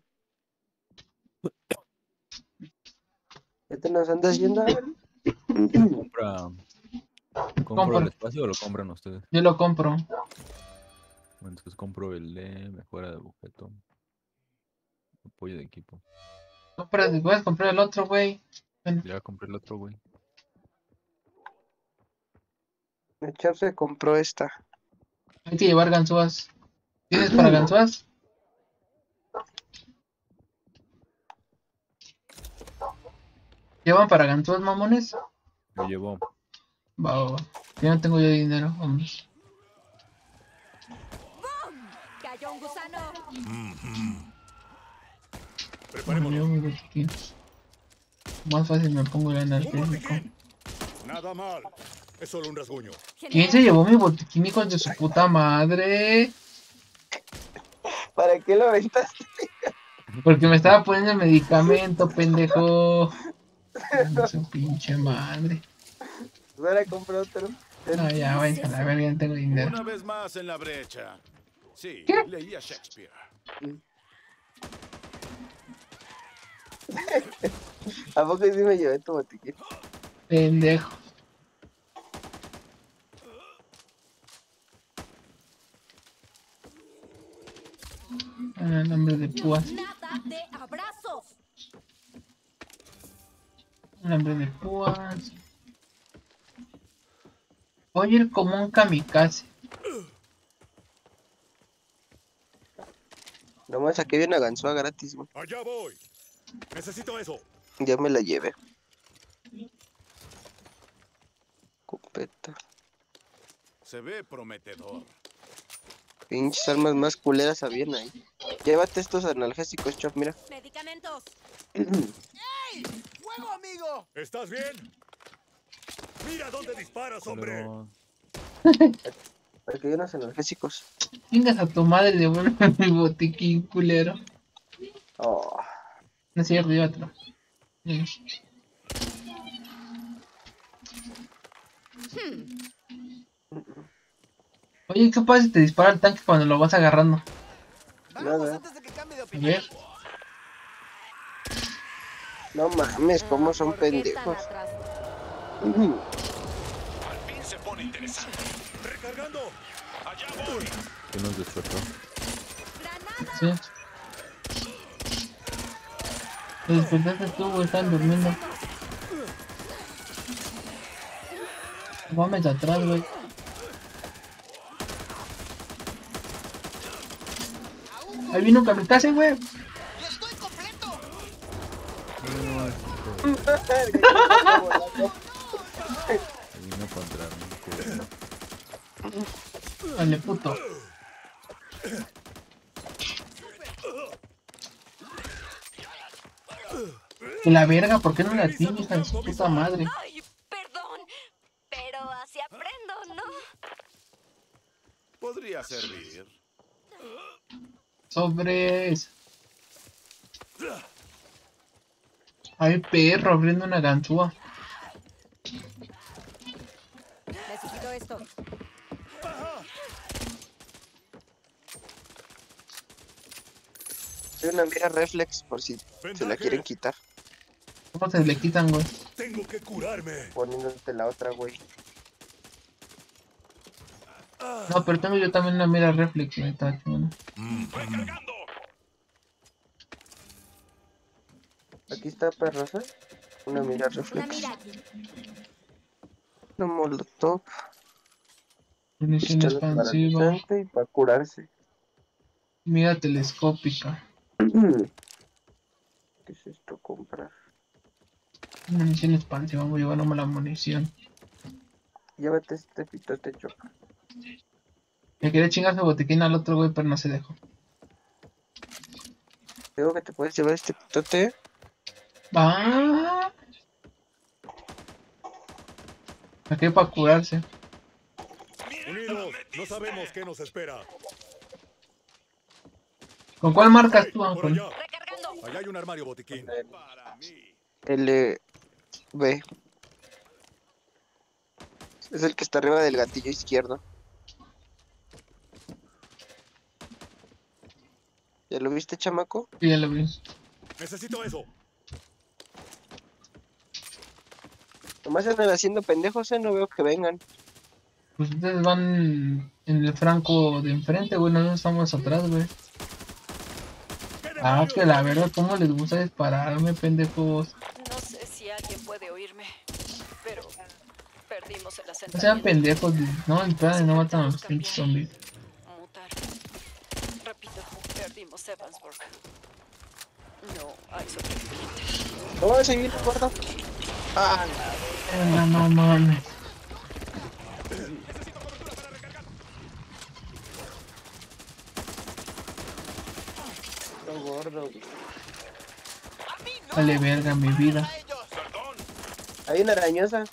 ¿Ya te nos andas yendo a ver? Compra. ¿Compro Compra. el espacio o lo compran ustedes? Yo lo compro. Bueno, entonces compro el de mejora de objeto. Apoyo de equipo. Compra, puedes comprar el otro, güey. Bueno, Ya compré el otro, güey. El chap se compró esta. hay que llevar ganzúas. ¿Tienes para ganzúas? ¿Llevan para ganzúas, mamones? Lo llevo. Va, va, va. Yo no tengo yo dinero, vamos. ¡Cayó un gusano! Bueno, yo me voy aquí. Más fácil me pongo el Un analgésico. botiquín. Nada mal. Es solo un rasguño. ¿Quién se llevó mi botiquín, hijos de su puta madre? ¿Para qué lo aventaste? Porque me estaba poniendo el medicamento, pendejo. Ay, su pinche madre. Ahora compró otro. No, ya, váyanse a la verga, no tengo dinero. Una vez más en la brecha. Sí, ¿Qué? leía Shakespeare. ¿A poco sí me llevé tu botiquín? Pendejo. Ah, nombre de púas. ¡Nada de abrazos! Nombre de púas. Oye, el común kamikaze. Nomás aquí viene una ganzúa gratis, güey. Allá voy. Necesito eso. Ya me la llevé. Copeta. Se ve prometedor. Pinches armas más culeras habían ahí. Llévate estos analgésicos, chop, mira. ¡Medicamentos! ¡Ey! ¡Fuego, amigo! ¿Estás bien? Mira dónde disparas, hombre. Pero... Aquí hay unos analgésicos. Vengas a tu madre, devuelve mi botiquín, culero. Oh. No es cierto, llévatelo. Sí. Oye, ¿qué pasa si te dispara el tanque cuando lo vas agarrando? Vamos Nada. antes de que cambie de A opinión. ver. No mames, cómo son ¿Por qué están pendejos. atrás? Al fin se pone interesante. Recargando. Allá voy. ¿Qué nos despertó? ¡Granada! Sí. Te despertaste tú, güey, estaban durmiendo. No mames atrás, güey. Ahí vino un kamikaze, güey. ¡Ya estoy completo! Vino contra mí. Dale, puto. Que la verga, ¿por qué no la tienes, hija de su puta madre? Ay, perdón. Pero así aprendo, ¿no? Podría servir. Sobres. Ay, perro, abriendo una ganzúa. Necesito esto. Hay una mira reflex por si se la quieren quitar. ¿Cómo se le quitan, güey? Tengo que curarme. Poniéndote la otra, güey. No, pero tengo yo también una mira reflex, güey. Está chingona. Recargando. Aquí está, perros, ¿eh? Una mira Una reflex. mira aquí. Una molotov. Munición Pistola expansiva. paralizante y para curarse. Mira telescópica. ¿Qué es esto? Comprar. Munición expansiva, voy llevándome la munición. Llévate este pitote choca. Me quería chingar su botiquín al otro, güey, pero no se dejó. Digo que te puedes llevar este pitote. ¡Ah! Aquí para curarse. Unidos, no sabemos qué nos espera. ¿Con cuál marcas tú, Por Ángel? allá. Recargando. Allá hay un armario botiquín. Para mí. L B. Es el que está arriba del gatillo izquierdo. ¿Ya lo viste, chamaco? Sí, ya lo vi. Necesito eso. Nomás andan haciendo pendejos, ¿eh? No veo que vengan. Pues ustedes van en el franco de enfrente, güey. Nosotros estamos atrás, güey. Ah, que la verdad, ¿cómo les gusta dispararme, pendejos? No sé si alguien puede oírme, pero perdimos el No sean asentamiento. pendejos, no, en plan, no matan a los pinches zombies. Mutar. Repito, perdimos Evansburg. No hay sobrevivientes. No, ese viene gordo. Ah, No, no mames. no, gordo. Güey. Vale, verga, mi vida. Perdón. Hay una arañosa.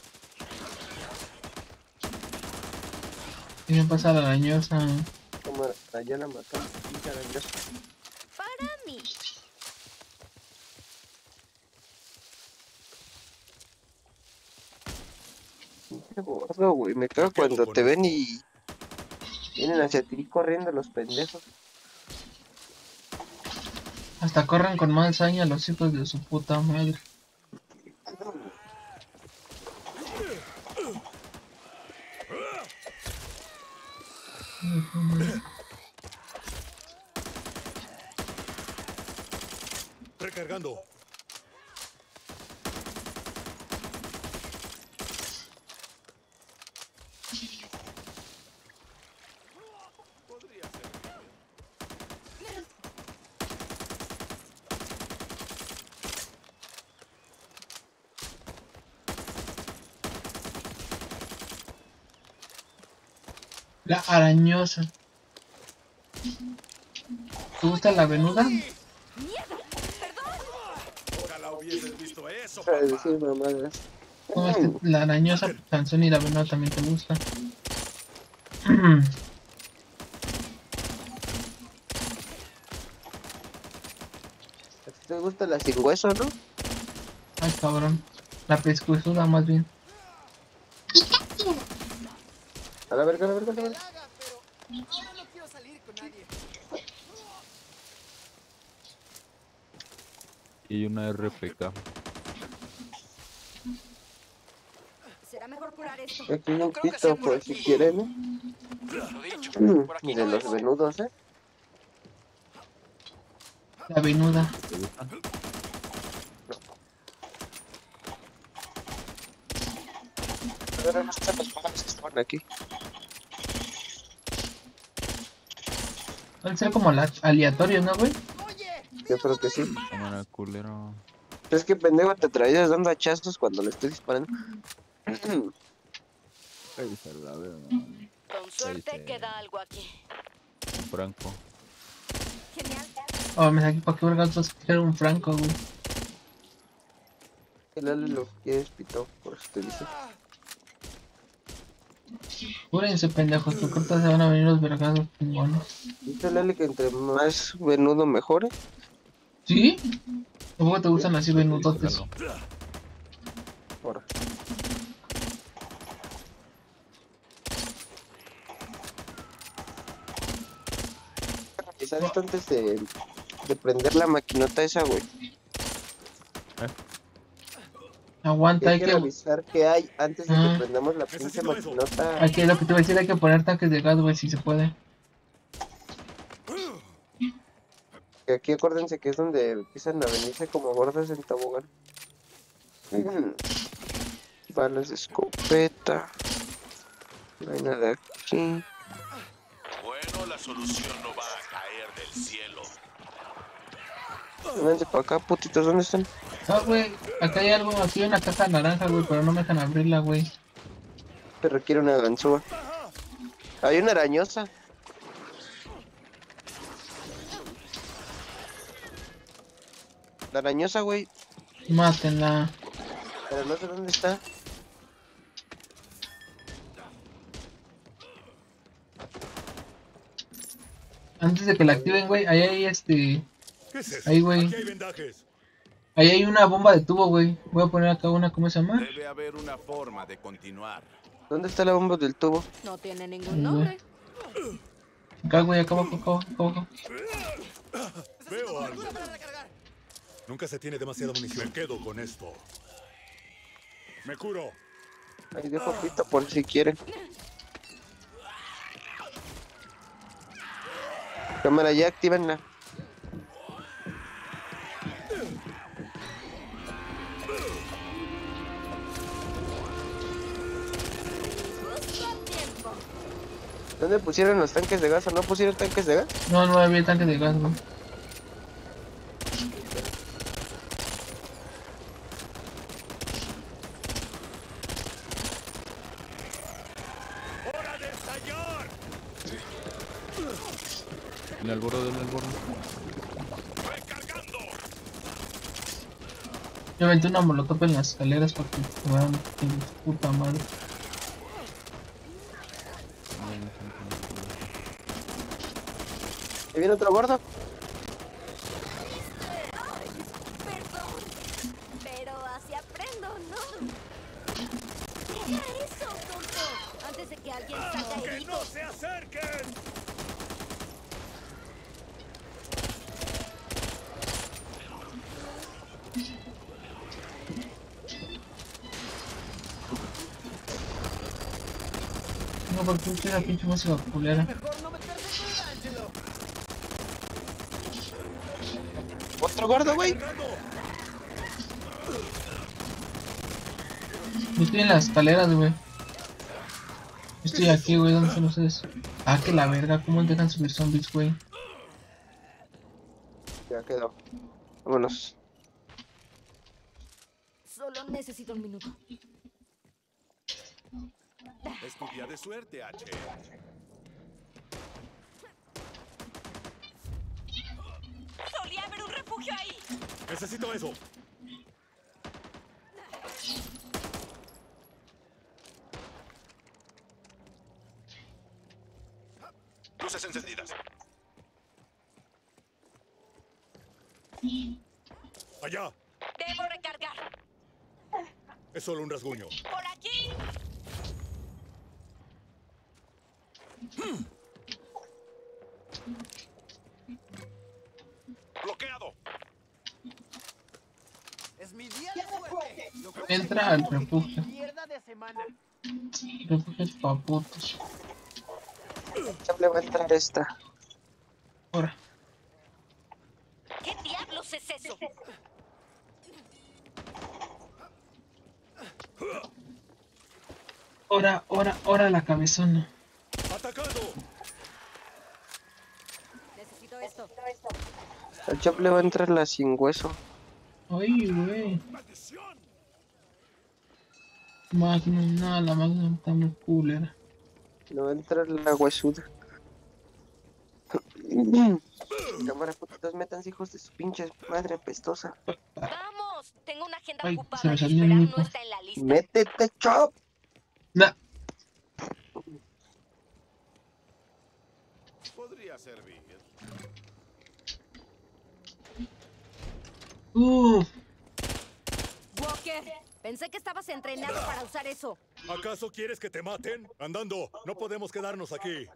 ¿Qué me pasa a la arañosa? Como allá la mató. Pinche arañosa. Para mí. Pinche gordo, güey. Me cago cuando te ven y vienen hacia ti corriendo los pendejos. Hasta corren con más saña los hijos de su puta madre. Recargando. La arañosa. ¿Te gusta la venuda? Ojalá hubieses visto eso, Para papá. decir mamadas. ¿Cómo es que la arañosa, canción y la venuda también te gusta? ¿A ti te gusta la sin hueso, no? Ay, cabrón. La pescuezuda más bien. A la verga, a la verga, a la verga. Haga, pero ahora no quiero salir con nadie. Y una R P K. Será mejor curar esto. Aquí hay un creo que pito, sea por pues, si aquí. quieren, ¿eh? Lo dicho. Mm, Por aquí Miren no los es. venudos, ¿eh? La venuda. ¿Te gusta? A ver, ¿dónde están los pájaros que estaban aquí? Van a ser como ala- aleatorios, ¿no, güey? Yo creo que sí. Cámara, culero. Es que pendejo te traías dando hachazos cuando le estoy disparando. Ahí se la veo. Con suerte dice- queda algo aquí. Franco. Genial. Oh, me saqué para qué vergas vas a tirar un Franco, güey. El Ale lo quieres pito, por eso te dice. Cúrense, pendejos, que cortas se van a venir los vergazos chingones. Dice el Ale que entre más venudo mejore. ¿Sí? ¿Cómo te gustan así venudotes? Ahora. Revisar esto antes de, de prender la maquinota esa, güey. Aguanta, Hay hay que que... revisar qué hay antes de que Ah. prendamos la pinche Necesito eso. maquinota. Hay que, lo que te voy a decir, hay que poner tanques de gas, güey, si se puede. Que aquí acuérdense que es donde empiezan a venirse como gordas en tobogán. Balas de escopeta. No hay nada aquí. Bueno, la solución no va a caer del cielo. Vénganse para acá, putitos, ¿dónde están? Ah, güey, acá hay algo, aquí hay una caja naranja, güey, pero no me dejan abrirla, güey. Se requiere una ganzúa. Hay una arañosa. La arañosa, güey. Mátenla. Pero no sé dónde está. Antes de que la activen, güey, ahí hay este... ¿Qué es eso? Ahí, güey. Aquí hay vendajes. Ahí hay una bomba de tubo, güey. Voy a poner acá una, ¿cómo se llama? Debe haber una forma de continuar. ¿Dónde está la bomba del tubo? No tiene Ahí, ningún nombre. güey. Acá, güey, acá abajo, acá abajo, acá abajo. Veo algo. Nunca se tiene demasiada munición. Me quedo con esto. Me curo. Ahí dejo pito por si quieren. Cámara, ya actívenla. ¿Dónde pusieron los tanques de gas o no pusieron tanques de gas? No, no había tanque de gas, güey. ¡Hora de ensayar! En el borde, en el borde. ¡Recargando! Yo aventé una molotov en las escaleras para que se vean que puta madre. ¿Ahí viene otro gordo? Perdón. Pero así aprendo, ¿no? Mira eso, tonto. Antes de que alguien salga ¡Que herido. no se acerquen! No, porque usted la pinche música culera. Mejor no meterse en el Angelo. ¿Otro gordo, güey? Yo estoy en las escaleras, güey. Yo estoy aquí, güey, ¿dónde están ustedes? Ah, que la verga, ¿cómo dejan subir zombies, güey? Ya quedó. Vámonos. Solo necesito un minuto. Es tu día de suerte, H. Solía haber un refugio ahí. Necesito eso. Luces encendidas. Allá. Debo recargar. Es solo un rasguño. Por aquí. Bloqueado. Es mi día de suerte. Lo que Entra al refugio. mierda de semana. Refugios pa' putos. Ya le va a entrar esta. Ahora. ¿Qué diablos es eso? Ahora, ahora, ahora la cabezona. ¡Atacando! Al Chop le va a entrar la sin hueso. Ay, güey. Magnum, no, la Magnum está muy culera. Le va a entrar la huesuda. Cámara, putos, métanse, hijos de su pinche madre apestosa. Vamos, tengo una agenda Ay, ocupada se me y salió el esperar mico. no está en la lista. ¡Métete, Chop! Nah. Podría servir. Uff. Walker, pensé que estabas entrenado para usar eso. ¿Acaso quieres que te maten? Andando, no podemos quedarnos aquí.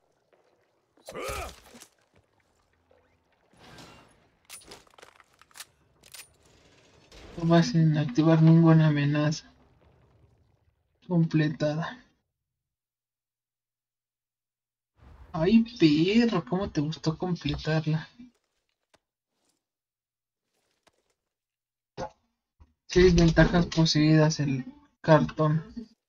No vas sin activar ninguna amenaza. Completada. Ay, perro, ¿cómo te gustó completarla? Seis ventajas poseídas el cartón.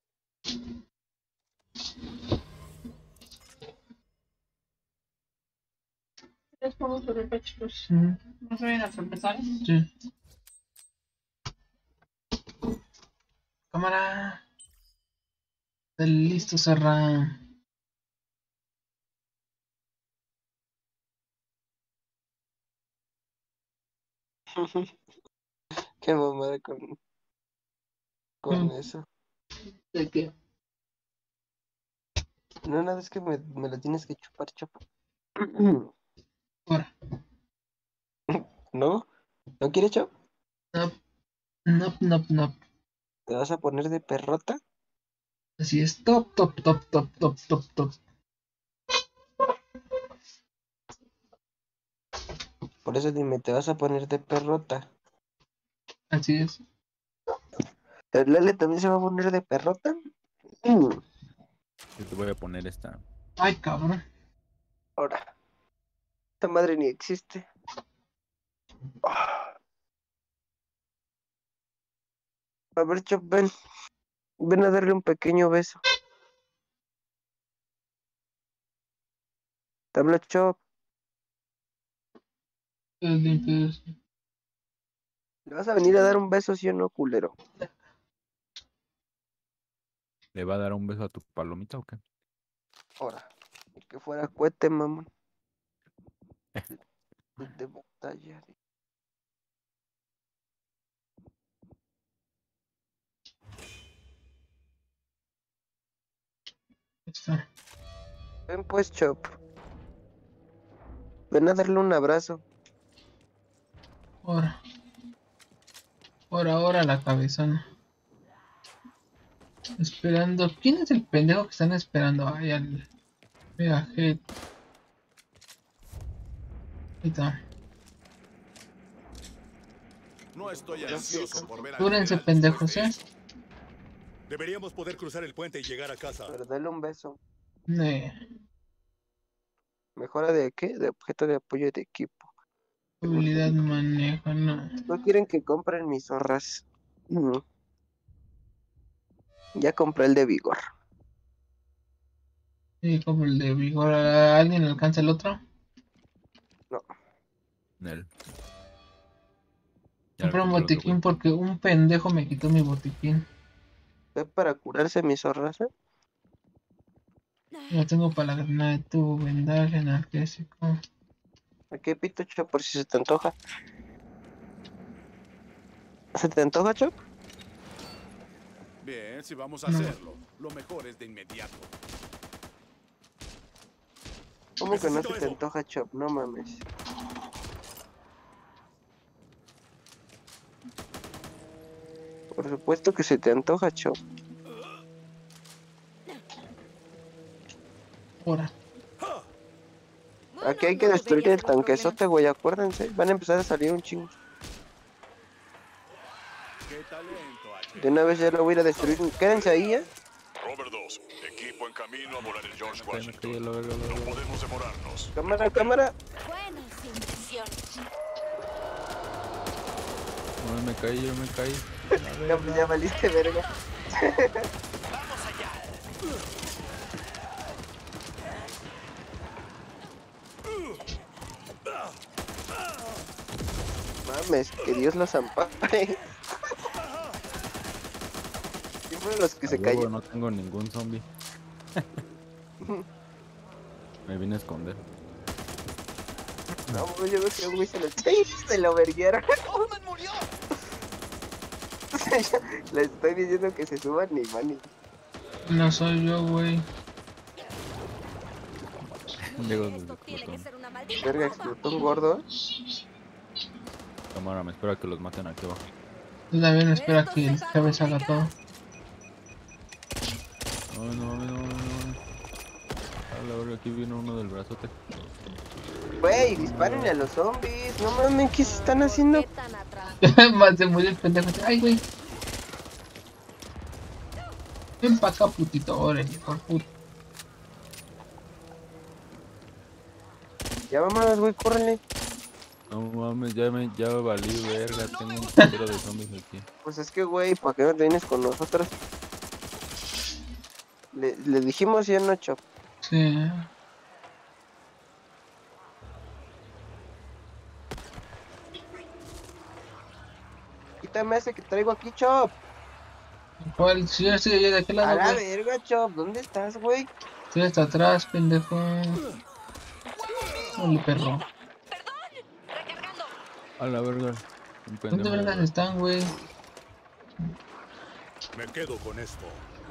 ¿Les pongo su repa, chicos? Mm, ¿No se vayan a sorpresar? sí. Cámara. Está listo, Serra. Qué mamada con, con Mm. eso. ¿De qué? No, nada, es que me, me la tienes que chupar, Chop. Ahora. ¿No? ¿No quieres, Chop? No, no, no, no. ¿Te vas a poner de perrota? Así es. Top, top, top, top, top, top, top. Por eso dime, ¿te vas a poner de perrota? Así es. ¿El Lele también se va a poner de perrota? Mm. Yo te voy a poner esta. Ay, cabrón. Ahora. Esta madre ni existe. Ah. A ver, Chop, ven. Ven a darle un pequeño beso. Te habla, Chop. Es limpio eso. ¿Le vas a venir a dar un beso, sí o no, culero? ¿Le va a dar un beso a tu palomita o qué? Ahora. Ni que fuera cohete, mamón. De batalla. Está. Ven pues, Chop. Ven a darle un abrazo. Ahora. Ahora, ahora la cabezona. Esperando. ¿Quién es el pendejo que están esperando? Ay, al. Mira, Head. Ahí está. No estoy ansioso por ver al Dúrense, general pendejos, después ¿eh? de esto. Deberíamos poder cruzar el puente y llegar a casa. Pero dale un beso. Ne. ¿Mejora de qué? De objeto de apoyo de equipo. Habilidad manejo, no. No quieren que compren mis zorras. Mm. Ya compré el de vigor. Sí, como el de vigor. ¿Alguien alcanza el otro? No. Nel. Ya Compré le un compré otro, botiquín güey. porque un pendejo me quitó mi botiquín. ¿Es para curarse mis zorras? ¿Eh? Lo tengo para la granada de tubo, vendaje, analgésico. ¿A qué pito, Chop? Por si se te antoja. ¿Se te antoja, Chop? Bien, si vamos a No. hacerlo, lo mejor es de inmediato. ¿Cómo que no Necesito se te eso. antoja, Chop? No mames. Por supuesto que se te antoja, Chop. Ahora. Bueno, Aquí hay que no destruir debería el ser un problema. tanquesote, güey, acuérdense. Van a empezar a salir un chingo. ¡Qué talento, H! De una vez ya lo voy a ir a destruir. Quédense ahí, ¿eh? Robert dos, equipo en camino a volar el George Me caí, me caí, Washington. lo, lo, lo, No lo. podemos demorarnos. Cámara, cámara. Bueno, sí. Presión. No, me caí, yo me caí. Ya, pues ya valiste, verga. Vamos allá. mames, que Dios los ampare. ¿Quién fueron los que A se huevo, cayeron? no tengo ningún zombie. Me vine a esconder. No, yo veo que un güey se lo, ¡sí! Se lo verguieron. ¡Hoffman murió! Les estoy diciendo que se suban ni mani. No soy yo, güey. Digo, Esto tiene que ser una maldita Verga, bomba. explotó un gordo. cámara, me espera que los maten aquí abajo. Tú también espera Esto que se el va a cabeza haga complicar. No, todo. no, no, no, no. A la verga, aquí viene uno del brazote. Güey, disparen a los zombies. No mames, ¿qué se están haciendo? ¿Qué tan atrás? Más se murió el pendejo. Ay, güey. Ven pa' acá, putito. Órale, por puto. Ya vámonos, güey, córrele. No mames, ya me, ya me valí verga, tengo un putero de zombies aquí. Pues es que, güey, ¿para qué no te vienes con nosotros? Le, le dijimos ya no, Chop. Sí. Quítame ese que traigo aquí, Chop. ¿Cuál? Sí, sí, yo de aquel A lado, la güey. verga, Chop. ¿Dónde estás, güey? Estoy hasta atrás, pendejo. Hola, perro. Recargando. A la verga. Un ¿Dónde pendejo. vergas están, güey? Me quedo con esto.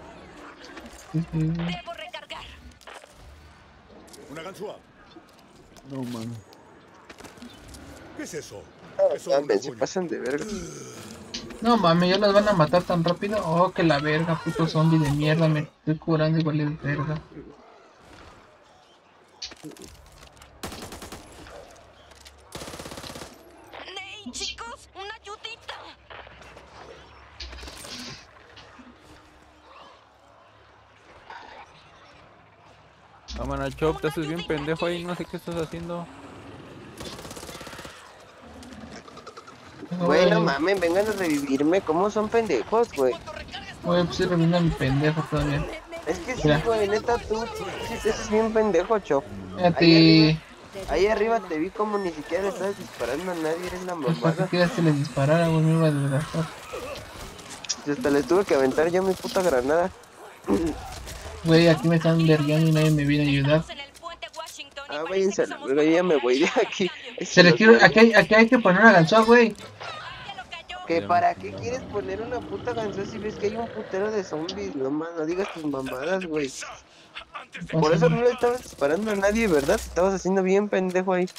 Debo recargar. Una ganzúa. No mames. ¿Qué es eso? Ah, Es solo una mames, se joya. pasan de verga. No mames, ¿ya los van a matar tan rápido? Oh, que la verga, puto zombie de mierda. Me estoy curando igual de verga. Ney, chicos, una ayudita. Cámara, Chop, te haces bien pendejo ahí, no sé qué estás haciendo. Güey, no mames, vengan a revivirme. ¿Cómo son pendejos, güey? Güey, pues estoy reviviendo a mi pendejo todavía. Es que sí, Mira. güey, neta, tú sí te haces bien pendejo, Chop. Fíjate. Ahí arriba te vi como ni siquiera le estabas disparando a nadie, eres la ¿Para qué mamada. quieras que les disparara, güey? Me iba a desgastar. Y hasta les tuve que aventar ya mi puta granada. Güey, aquí me están vergueando y nadie me viene a ayudar. En el puente Washington y Ah, parece váyanse a que la somos verga, yo ya me voy de aquí. Se les quiero, aquí, hay- aquí hay que poner una ganzúa, güey. ¿Que para qué quieres poner una puta canción si ves que hay un putero de zombies? No más, no digas tus mamadas, güey. Por eso no le estabas disparando a nadie, ¿verdad? Te estabas haciendo bien pendejo ahí.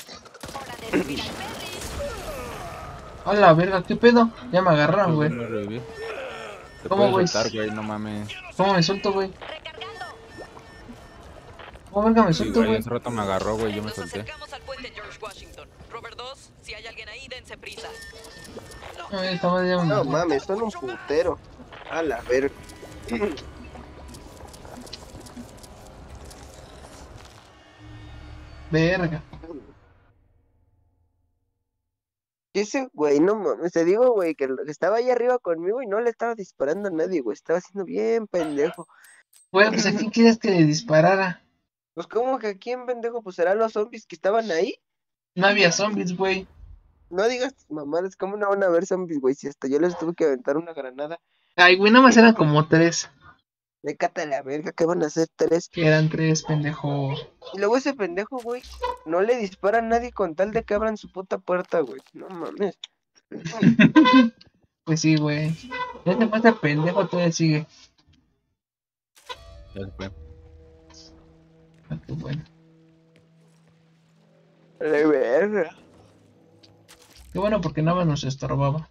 A la verga, ¿qué pedo? Ya me agarraron, güey. Me reviví. Te ¿Cómo, puedes güey? soltar, güey, no mames. ¿Cómo me suelto, güey? ¿Cómo verga me Sí, suelto, güey, güey? hace rato me agarró, güey, yo me Nos solté. acercamos al puente George Washington. Robert dos, si hay alguien ahí, dense prisa. Ay, esta madre ya me- No mames, son un putero. A la verga. Verga. Ese güey, no mames, te digo, güey, que lo- que estaba ahí arriba conmigo y no le estaba disparando a nadie, güey. Estaba haciendo bien pendejo. Güey, pues ¿a quién quieres que le disparara? Pues, ¿cómo que aquí en pendejo? Pues serán los zombies que estaban ahí. No había zombies, güey. No digas mamadas, ¿cómo no van a haber zombies, güey? Si hasta yo les tuve que aventar una granada. Ay, güey, nada más eran como tres. Décate la verga, ¿qué van a hacer tres? Que eran tres, pendejo. Y luego ese pendejo, güey, no le dispara a nadie con tal de que abran su puta puerta, güey. No mames. Pues sí, güey. Ya te pasa pendejo, todavía sigue. Ya se fue. Ah, qué bueno. De verga. Qué bueno porque nada más nos estorbaba.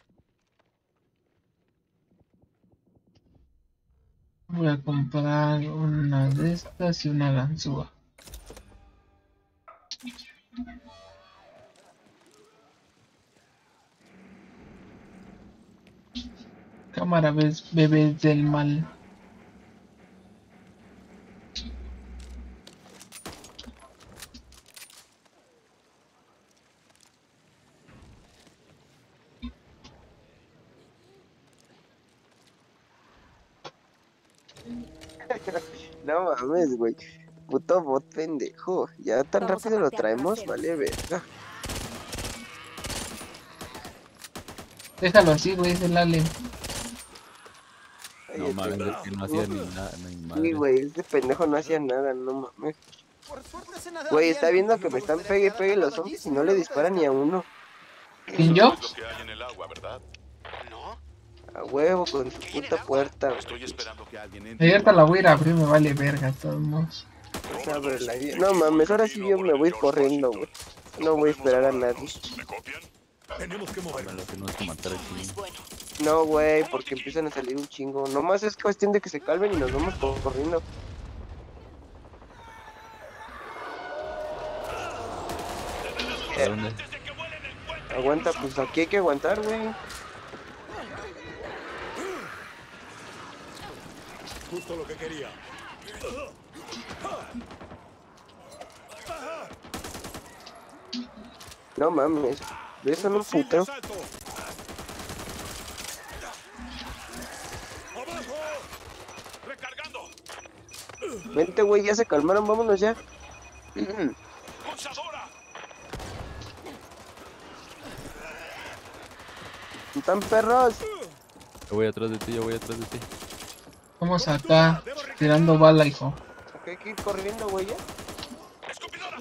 Voy a comprar una de estas y una ganzúa. Cámara, ves, bebés del mal. No mames, güey. Puto bot pendejo. Ya tan Vamos a rápido lo patear traemos, traseros. vale verga. Déjalo así, güey, es el Ale. No mames, es que no hacía ni nada, ni Sí, madre. güey, este pendejo no hacía nada, no mames. Por suerte se nada Güey, bien. está viendo que No me están gustaría pegue y quedar pegue los atrapado allí zombies y sin no una le ruta de disparan ni a escape. uno. ¿Quién, yo? Es lo que hay en el agua, ¿verdad? ¿No? A huevo con su puta puerta, güey. Estoy esperando que alguien entre. Abierta la voy a ir a abrir, me vale verga, de todos modos. Pues ábrela. No mames, ahora sí yo me voy a ir corriendo, güey. No voy a esperar a nadie. ¿Me copian? Tenemos que movernos. Lo que no es que matar aquí. Es bueno. No, güey, porque empiezan a salir un chingo. Nomás es cuestión de que se calmen y nos vamos co- corriendo. ¿A dónde? Aguanta, pues aquí hay que aguantar, güey. Justo lo que quería. No mames. De eso no Posible puteo. asalto. ¡Abajo! ¡Recargando! Vente, güey, ya se calmaron, vámonos ya. ¡Pulsadora! Están perros. Yo voy atrás de ti, yo voy atrás de ti. Vamos acá, tirando bala, hijo. Ok, hay que ir corriendo, güey, ya. ¡Escupidora!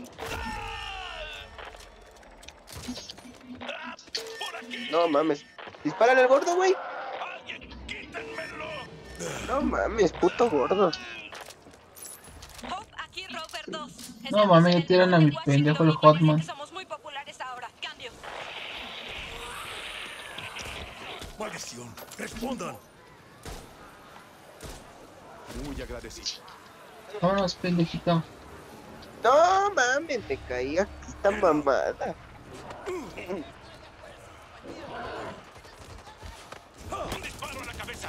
¡Por aquí! No mames. Dispárale al gordo, güey. ¡Alguien, quítenmelo! No mames, puto gordo. Hope, aquí Rover dos. No Estamos mames, en el tiran a norte mi de pendejo el Washington y parece Hotman. que somos muy populares ahora. Cambio. ¡Maldición! ¡Respondan! Muy agradecido. Vámonos, pendejito. No mames, me caí aquí esta mamada. ¡Un disparo a la cabeza!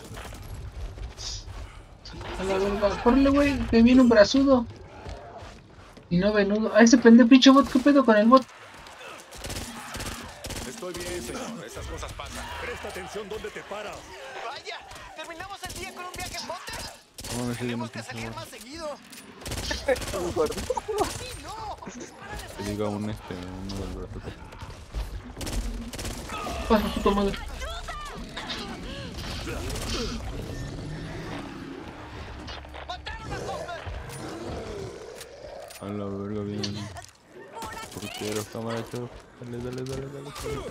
A la verga, córrele, güey, que viene un brazudo. Y no venudo. A ese pendejo pinche bot, ¿qué pedo con el bot? Estoy bien, señor. Esas cosas pasan. Presta atención donde te paras. Vaya, terminamos el día con un viaje en bote. No mames, soy Tenemos un que salir pinche más seguido. Un gordo. ¡Sí, no! Te digo un este, uno del brazo. Pasa, puto madre. ¡Mataron a Hoffman! A la verga, bien. Portero, cámara, chavo. Dale, dale, dale, dale.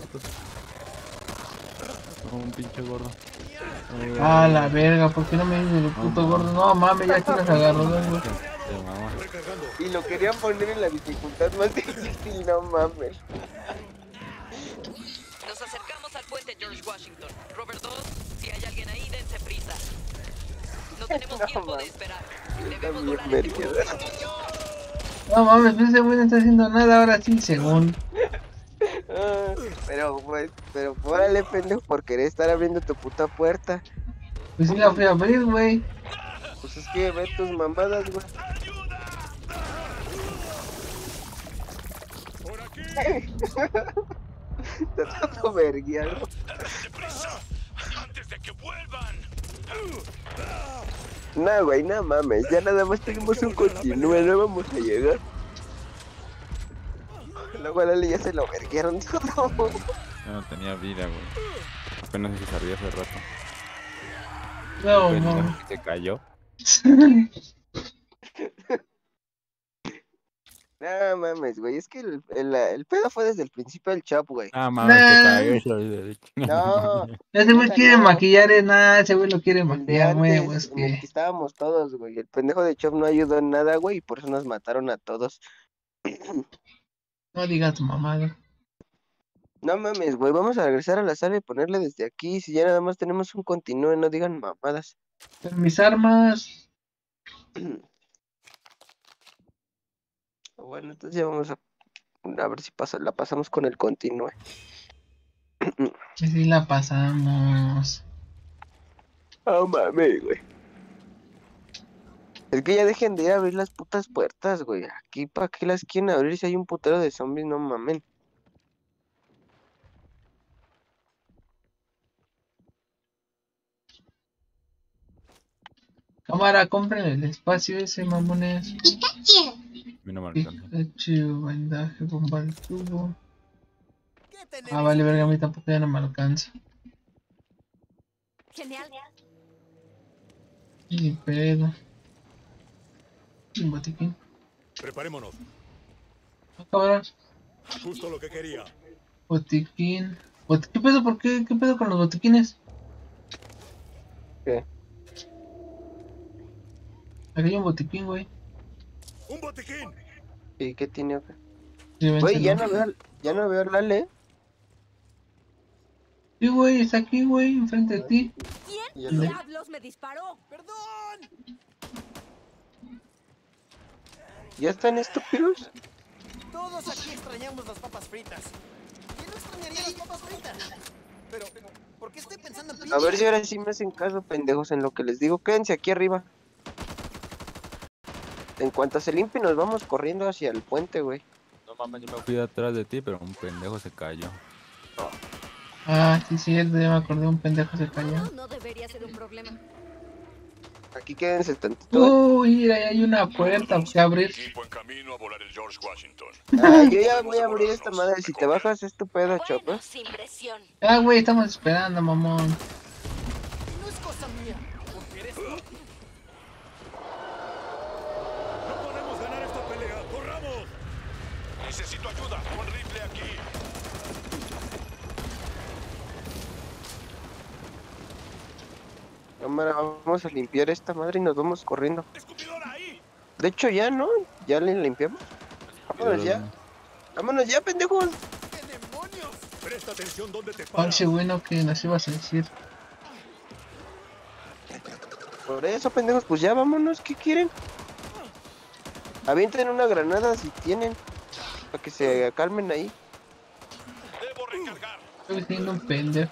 No, un pinche gordo. No, A la verga, ¿por qué no me dices el puto gordo? No mames, ya aquí las agarró, güey. Te mamá. Recargando. Y lo querían poner en la dificultad más difícil, no mames. Nos acercamos al puente George Washington. Robert dos, si hay alguien ahí, dense prisa. No tenemos No, tiempo man. de esperar. Debemos También volar me este río. No mames, pues ese güey no está haciendo nada ahora sí, según. Ah, pero pues, pero órale, pendejo, por querer estar abriendo tu puta puerta. Pues sí la fui a abrir, güey. Pues es que ve tus mamadas, güey. ¡Por aquí! Te trato verguiado. ¡Deprisa! ¡Antes de que vuelvan! No, güey, no mames. Ya nada más tenemos un continúe, no vamos a llegar. Luego a Lali ya se lo verguieron todo. Ya no tenía vida, güey. Apenas se salió hace rato. No, Pendejo no. que se cayó. No mames, güey. Es que el, el, el pedo fue desde el principio del chap, güey. Ah, mames, Nah. se cayó. hijo de- No, Ese güey quiere no. maquillar, es nada, ese güey lo quiere el de maquillar, güey, antes, pues en el que que. estábamos todos, güey. El pendejo de Chop no ayudó en nada, güey, y por eso nos mataron a todos. No digas mamada. No mames, güey, vamos a regresar a la sala y ponerle desde aquí. Si ya nada más tenemos un continúe, no digan mamadas. Mis armas. Bueno, entonces ya vamos a, a ver si pasa, la pasamos con el continúe. Que sí la pasamos. No mames, güey. Es que ya dejen de ir a abrir las putas puertas, güey. Aquí, ¿para qué las quieren abrir si hay un putero de zombies? No mamen. Cámara, compren el espacio ese, mamones. A mí no me alcanza. Pikachu, vendaje, bomba de tubo. ¿Qué tenemos? Ah, vale, verga, a mí tampoco ya no me alcanza. Genial. Ni pedo. Un botiquín. Preparémonos. Ah, cabrón. Justo lo que quería. Botiquín. Bot- ¿Qué pedo? ¿Por qué? ¿Qué pedo con los botiquines? ¿Qué? Aquí hay un botiquín, güey. ¡Un botiquín! ¿Y qué tiene acá? Güey, Llévenselo. ya no veo, ya no veo a Lale. Sí, güey, está aquí, güey, enfrente de ti. Ya ¿Quién no. diablos me disparó? ¡Perdón! ¿Ya están estúpidos? Todos aquí extrañamos las papas fritas. ¿Quién no extrañaría las papas fritas? Pero, ¿por qué estoy pensando en pizza? A ver si ahora sí me hacen caso, pendejos, en lo que les digo. Quédense aquí arriba. En cuanto se limpie, nos vamos corriendo hacia el puente, güey. No mames, yo me fui atrás de ti, pero un pendejo se cayó. Ah, sí, sí, ya me acordé, un pendejo se cayó. No, no debería ser un problema. Aquí quédense tantito. ¿eh? Uy, mira, ahí hay una puerta que abrir. Equipo en camino a volar el George Washington. Ah, yo ya voy a abrir esta madre. Si te bajas, es tu pedo, Chopper. Bueno, sin presión. Ah, güey, estamos esperando, mamón. No es cosa mía, porque eres tú. ¡No podemos ganar esta pelea! ¡Corramos! Necesito ayuda. Un rifle aquí. Cámara, vamos a limpiar esta madre y nos vamos corriendo. ¡Escupidora ahí! De hecho, ya, ¿no? Ya le limpiamos. Vámonos ya. Vámonos ya, pendejos. ¿Qué demonios? Presta atención donde te paras. Panche, bueno, que nos ibas a decir. Por eso, pendejos, pues ya vámonos. ¿Qué quieren? Avienten una granada si tienen. Para que se calmen ahí. Debo recargar. Estoy siendo un pendejo.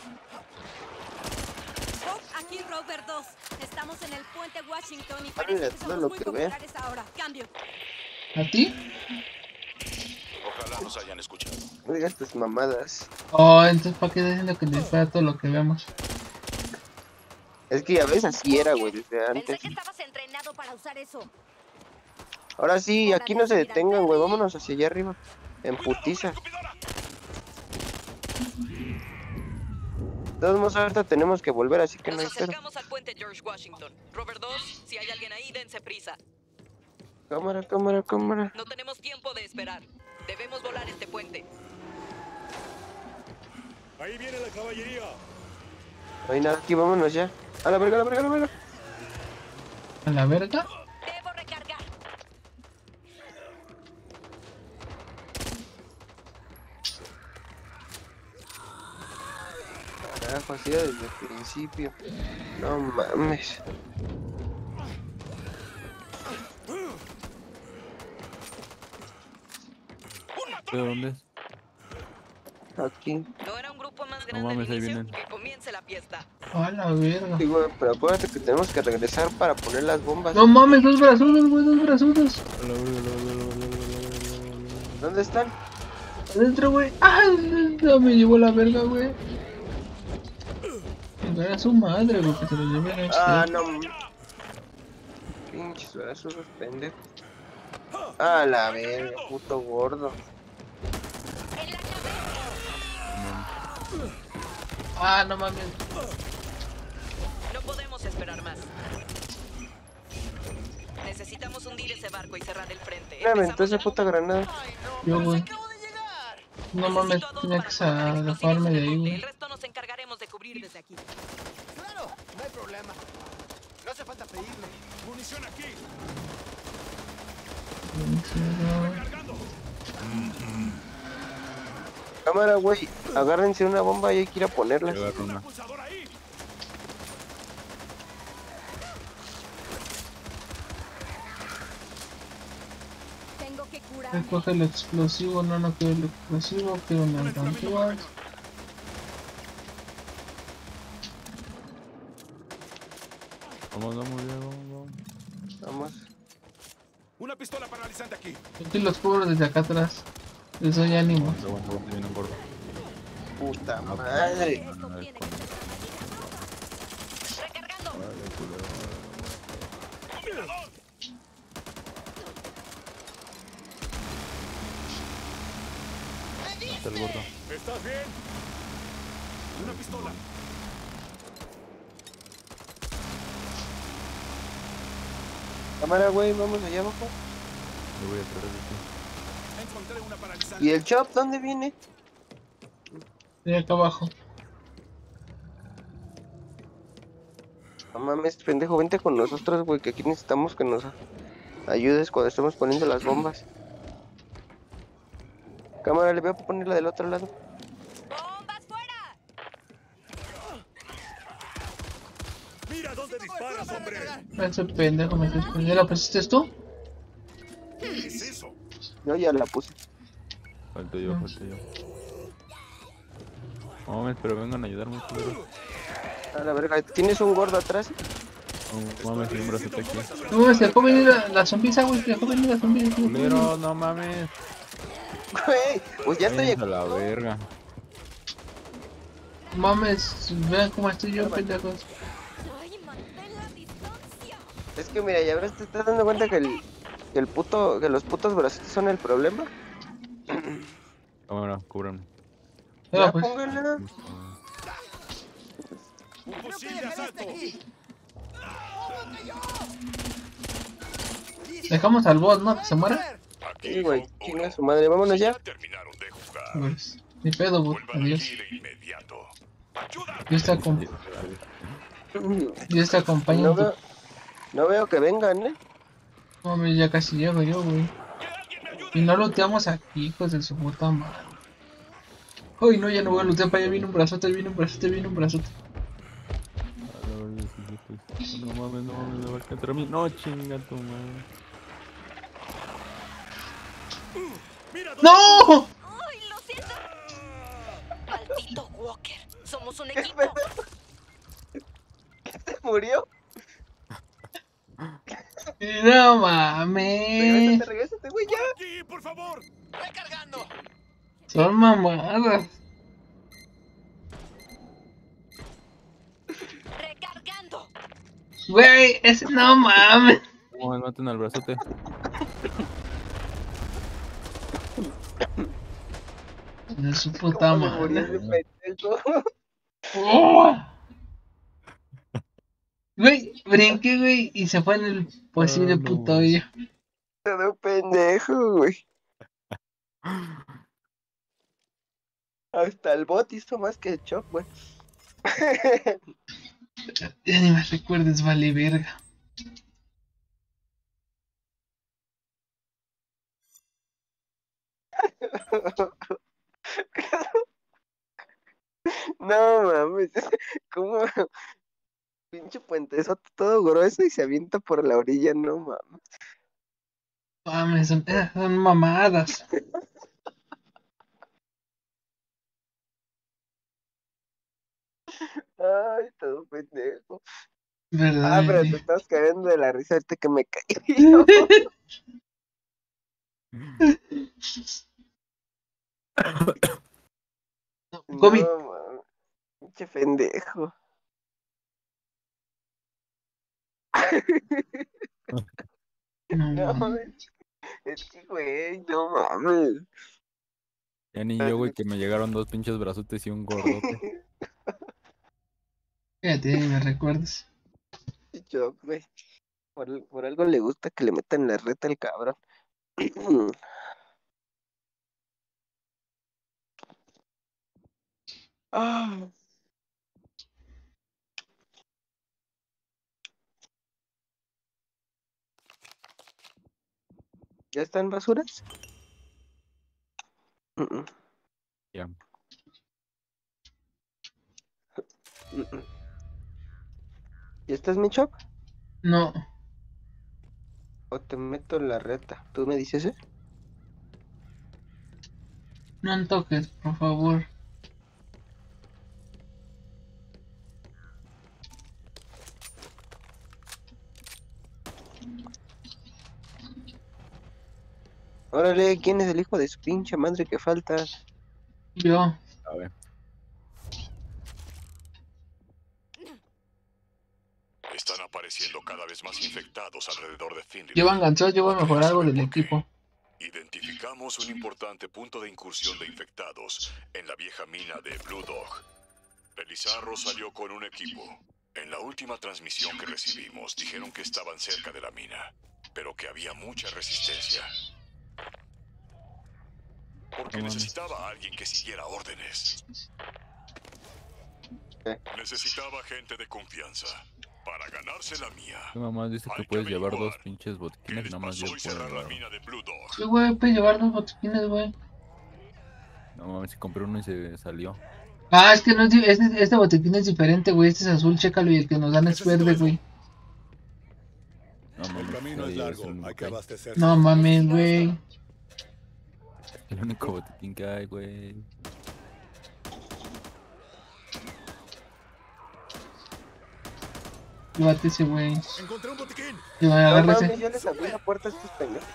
Oh, aquí Rover dos. Estamos en el puente Washington y Dale, parece que todo somos lo muy que vea. populares ahora. Cambio. ¿A ti? Ojalá nos hayan escuchado. No digas tus mamadas. Oh, entonces, ¿para qué estás diciendo que te dispara todo lo que vemos? Es que ya ves, así era, güey, desde Pensé antes. que estabas entrenado para usar eso. Ahora sí, aquí no se detengan, güey. Vámonos hacia allá arriba. En putiza. De todos modos, ahorita tenemos que volver, así que no hay Nos pedo. acercamos al puente George Washington. Robert dos, si hay alguien ahí, dense prisa. Cámara, cámara, cámara. No tenemos tiempo de esperar. Debemos volar este puente. Ahí viene la caballería. No hay nada aquí, vámonos ya. A la verga, a la verga, a la verga. ¿A la verga? Debo recargar. Carajo, así era desde el principio. No mames. ¿De dónde es? Aquí. No era un grupo más grande mames, al ahí inicio. vienen. Que comience la fiesta. A la verga. Sí, güey, pero acuérdate que tenemos que regresar para poner las bombas. No mames, dos brazudos, güey, dos brazudos. A la verga, a la verga, a la verga, a la verga, a la verga. ¿Dónde están? Adentro, güey. ¡Ah! Ya me llevó la verga, güey. Era su madre, güey, que se lo lleven a este. Ah, no. Pinches brazos, pendejos. Ah, la verga, puto gordo. En la cabeza. Ah, no mames. No podemos esperar más. Necesitamos hundir ese barco y cerrar el frente. Me aventó esa ¿Empezamos ya? puta granada. Ay, no, Yo, pero güey. si acabo de llegar. No mames, Necesito a dos tenía para que colocar explosivos zafarme en de el ahí, bote. güey. El resto nos encargaremos de cubrir desde aquí. Claro, no hay problema. No hace falta pedirle. Munición aquí. Cámara, güey. Agárrense una bomba y hay que ir a ponerla. Yo agarro una. Pulsador ahí. Tengo que curarme. Coge el explosivo, no, no quiero el explosivo, quiero una ganzúa. Vamos, vamos, ya, vamos, vamos. Vamos. Una pistola paralizante aquí. Aquí los cubro desde acá atrás. Les doy ánimo. Aguanta, aguanta, aguanta, viene un gordo. Puta madre. Esto tiene que ser Recargando. Vale, culero. Está el gordo. ¿Estás bien? Una pistola. Cámara, güey, vamos allá abajo. Me voy a traer de ti. Encontré una paralizante. ¿Y el Chop dónde viene? De acá abajo. No mames, pendejo, vente con nosotros, güey, que aquí necesitamos que nos ayudes cuando estemos poniendo las bombas. Cámara, le voy a ponerla del otro lado. ¡Bombas fuera! ¡Mira dónde disparas, hombre! Ese pendejo me dijo, ¿ya la pusiste tú? ¿Qué es eso? Yo ya la puse. Falto yo, falto yo. No mames, pero vengan a ayudarme, culero. A la verga, ¿tienes un gordo atrás? No mames, hay un brazote aquí. No, se dejó venir la, la zombiesa, güey, se dejó venir la zombiesa. Culero, no mames. Güey, pues ya estoy Váyanse aquí. a la verga. Mames, vean cómo estoy yo, pendejos. ¡Ay, mantén la distancia! Es que mira, ya ahora te estás dando cuenta que el, que el puto, que los putos brazotes son el problema. Cámara, cúbranme. Ya, Ya, pues. póngala. ¡Un fusil de asalto! Dejamos al bot, ¿no? Que se muera. Sí, güey, chinga su madre, vámonos ya. Terminaron de jugar. Pues, ni pedo, bot. Vuelvan Adiós. aquí de inmediato. ¡Ayuda! Dios te, acom- Dios te acompañe. No en tu- veo, no veo que vengan, ¿eh? Mames, ya casi llego yo, güey. Y no looteamos aquí, hijos de su puta madre. Uy, no, ya no voy a lootear para allá. Viene un brazote, viene un brazote, viene un brazote. A la verga, sí, sí, sí. No mames, no mames, me va a alcanzar a mí. No, chinga tu madre. ¡No! ¡Ay, lo siento! Maldito Walker. Somos un equipo. ¿Se murió? No Regrésate, mames. regrésate, güey, ya. ¡Aquí, por favor! ¡Recargando! Son mamadas. Recargando. Güey, ese no mames. No, maten al brazote. De su puta ¿Cómo se murió madre. ese pendejo? ¡Oh! Güey, brinqué, güey, y se fue en el posible Ah, no, puto güey. hoyo. Todo pendejo, güey. Hasta el bot hizo más que el Chop, güey. Ya ni me recuerdes, vale verga. No mames, como pinche puentezote todo grueso y se avienta por la orilla, no mames. Mames, son, eh, son mamadas. Ay, todo pendejo. ¿Verdad? Ah, pero te Eli? estás cagando de la risa ahorita que me caí. COVID. No mames, pinche pendejo. No, No mames. mames, es que güey, no mames. Ya ni yo, güey, que me llegaron dos pinches brazotes y un gordote. Fíjate, ni me recuerdes. Yo, güey, por, por algo le gusta que le metan la reta al cabrón. Ah, ¿ya están basuras? Mm, mm, Ya. mm, mm. ¿Ya estás, mi Chop? No, ¿O te meto la reta? ¿Tú me dices, eh? no toques, por favor. Órale, ¿quién es el hijo de su pinche madre que falta? Yo. A ver. Están apareciendo cada vez más infectados alrededor de Finley. Llevan ganchos, yo voy a mejorar algo del equipo. Identificamos un importante punto de incursión de infectados en la vieja mina de Blue Dog. Elizarro salió con un equipo. En la última transmisión que recibimos dijeron que estaban cerca de la mina. pero que había mucha resistencia. Porque No mames. necesitaba a alguien que siguiera órdenes. ¿Qué? Necesitaba gente de confianza para ganarse la mía. Tu mamá dice que Hay puedes que llevar dos averiguar pinches ¿Qué botiquines y les nada más yo pasó y puedo cerrar la llevar. mina de Blue Dog? Sí, güey, puedes llevar dos botiquines, güey. No mames, si compré uno y se salió. Ah, es que no es, di- este, este botiquín es diferente, güey. Este es azul, chécalo, y el que nos dan es Necesito verde, eso. güey. No El mames, camino es ahí es el largo, único hay que que hay. abastecerse. No mames, güey. El único botiquín que hay, güey. Llévate ese, güey. Encontré un botiquín. Yo No agárrese. mames, yo les abrí la puerta a estos pendejos.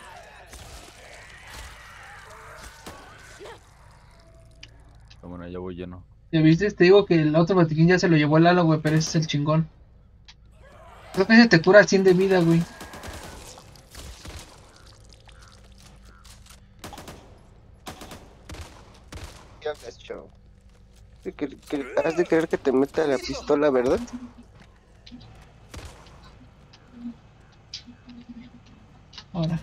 Pero bueno, ya voy lleno. ¿Ya viste? Te digo que el otro botiquín ya se lo llevó el Lalo, güey, pero ese es el chingón. Creo que ese te cura cien de vida, güey. ¿Qué hagas, chavo? De que- que- Has de querer que te meta la pistola, ¿verdad? Ahora.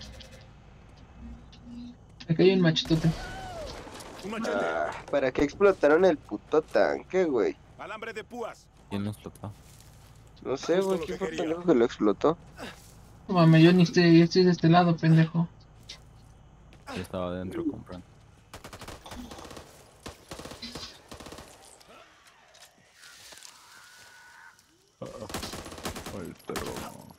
Aquí hay un machetote. Un machete. Ah, ¿para qué explotaron el puto tanque, güey? Alambre de púas. ¿Quién lo explotó? No sé, Justo güey, lo ¿quién que fue el quería. pendejo que lo explotó? No mames, yo ni estoy, yo estoy de este lado, pendejo. Ya estaba adentro comprando. Ah, el perro.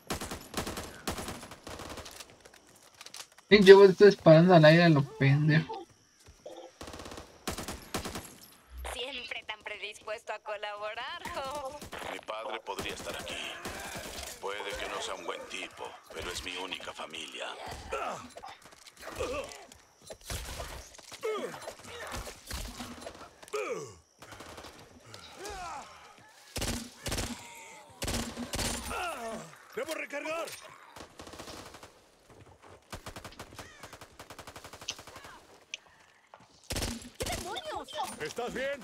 Pinche bot, estoy disparando al aire a lo pendejo. Siempre tan predispuesto a colaborar, Jo. Mi padre podría estar aquí. Puede que no sea un buen tipo, pero es mi única familia. ¡Debo recargar! ¿Qué demonios? ¿Estás bien?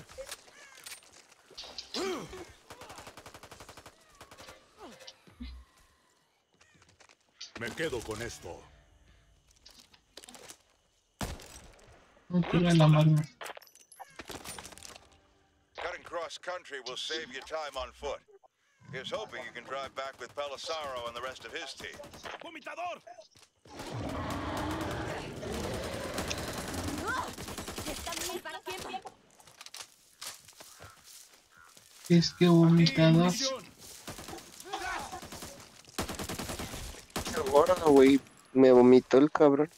Me quedo con esto. No quiero la magna. Cutting cross country will save you time on foot. Here's hoping you can drive back with Pelissaro and the rest of his team. ¡Vomitador! ¡Ah! ¡Están bien para siempre! Es que vomitados. Ahora, güey, me vomitó el cabrón.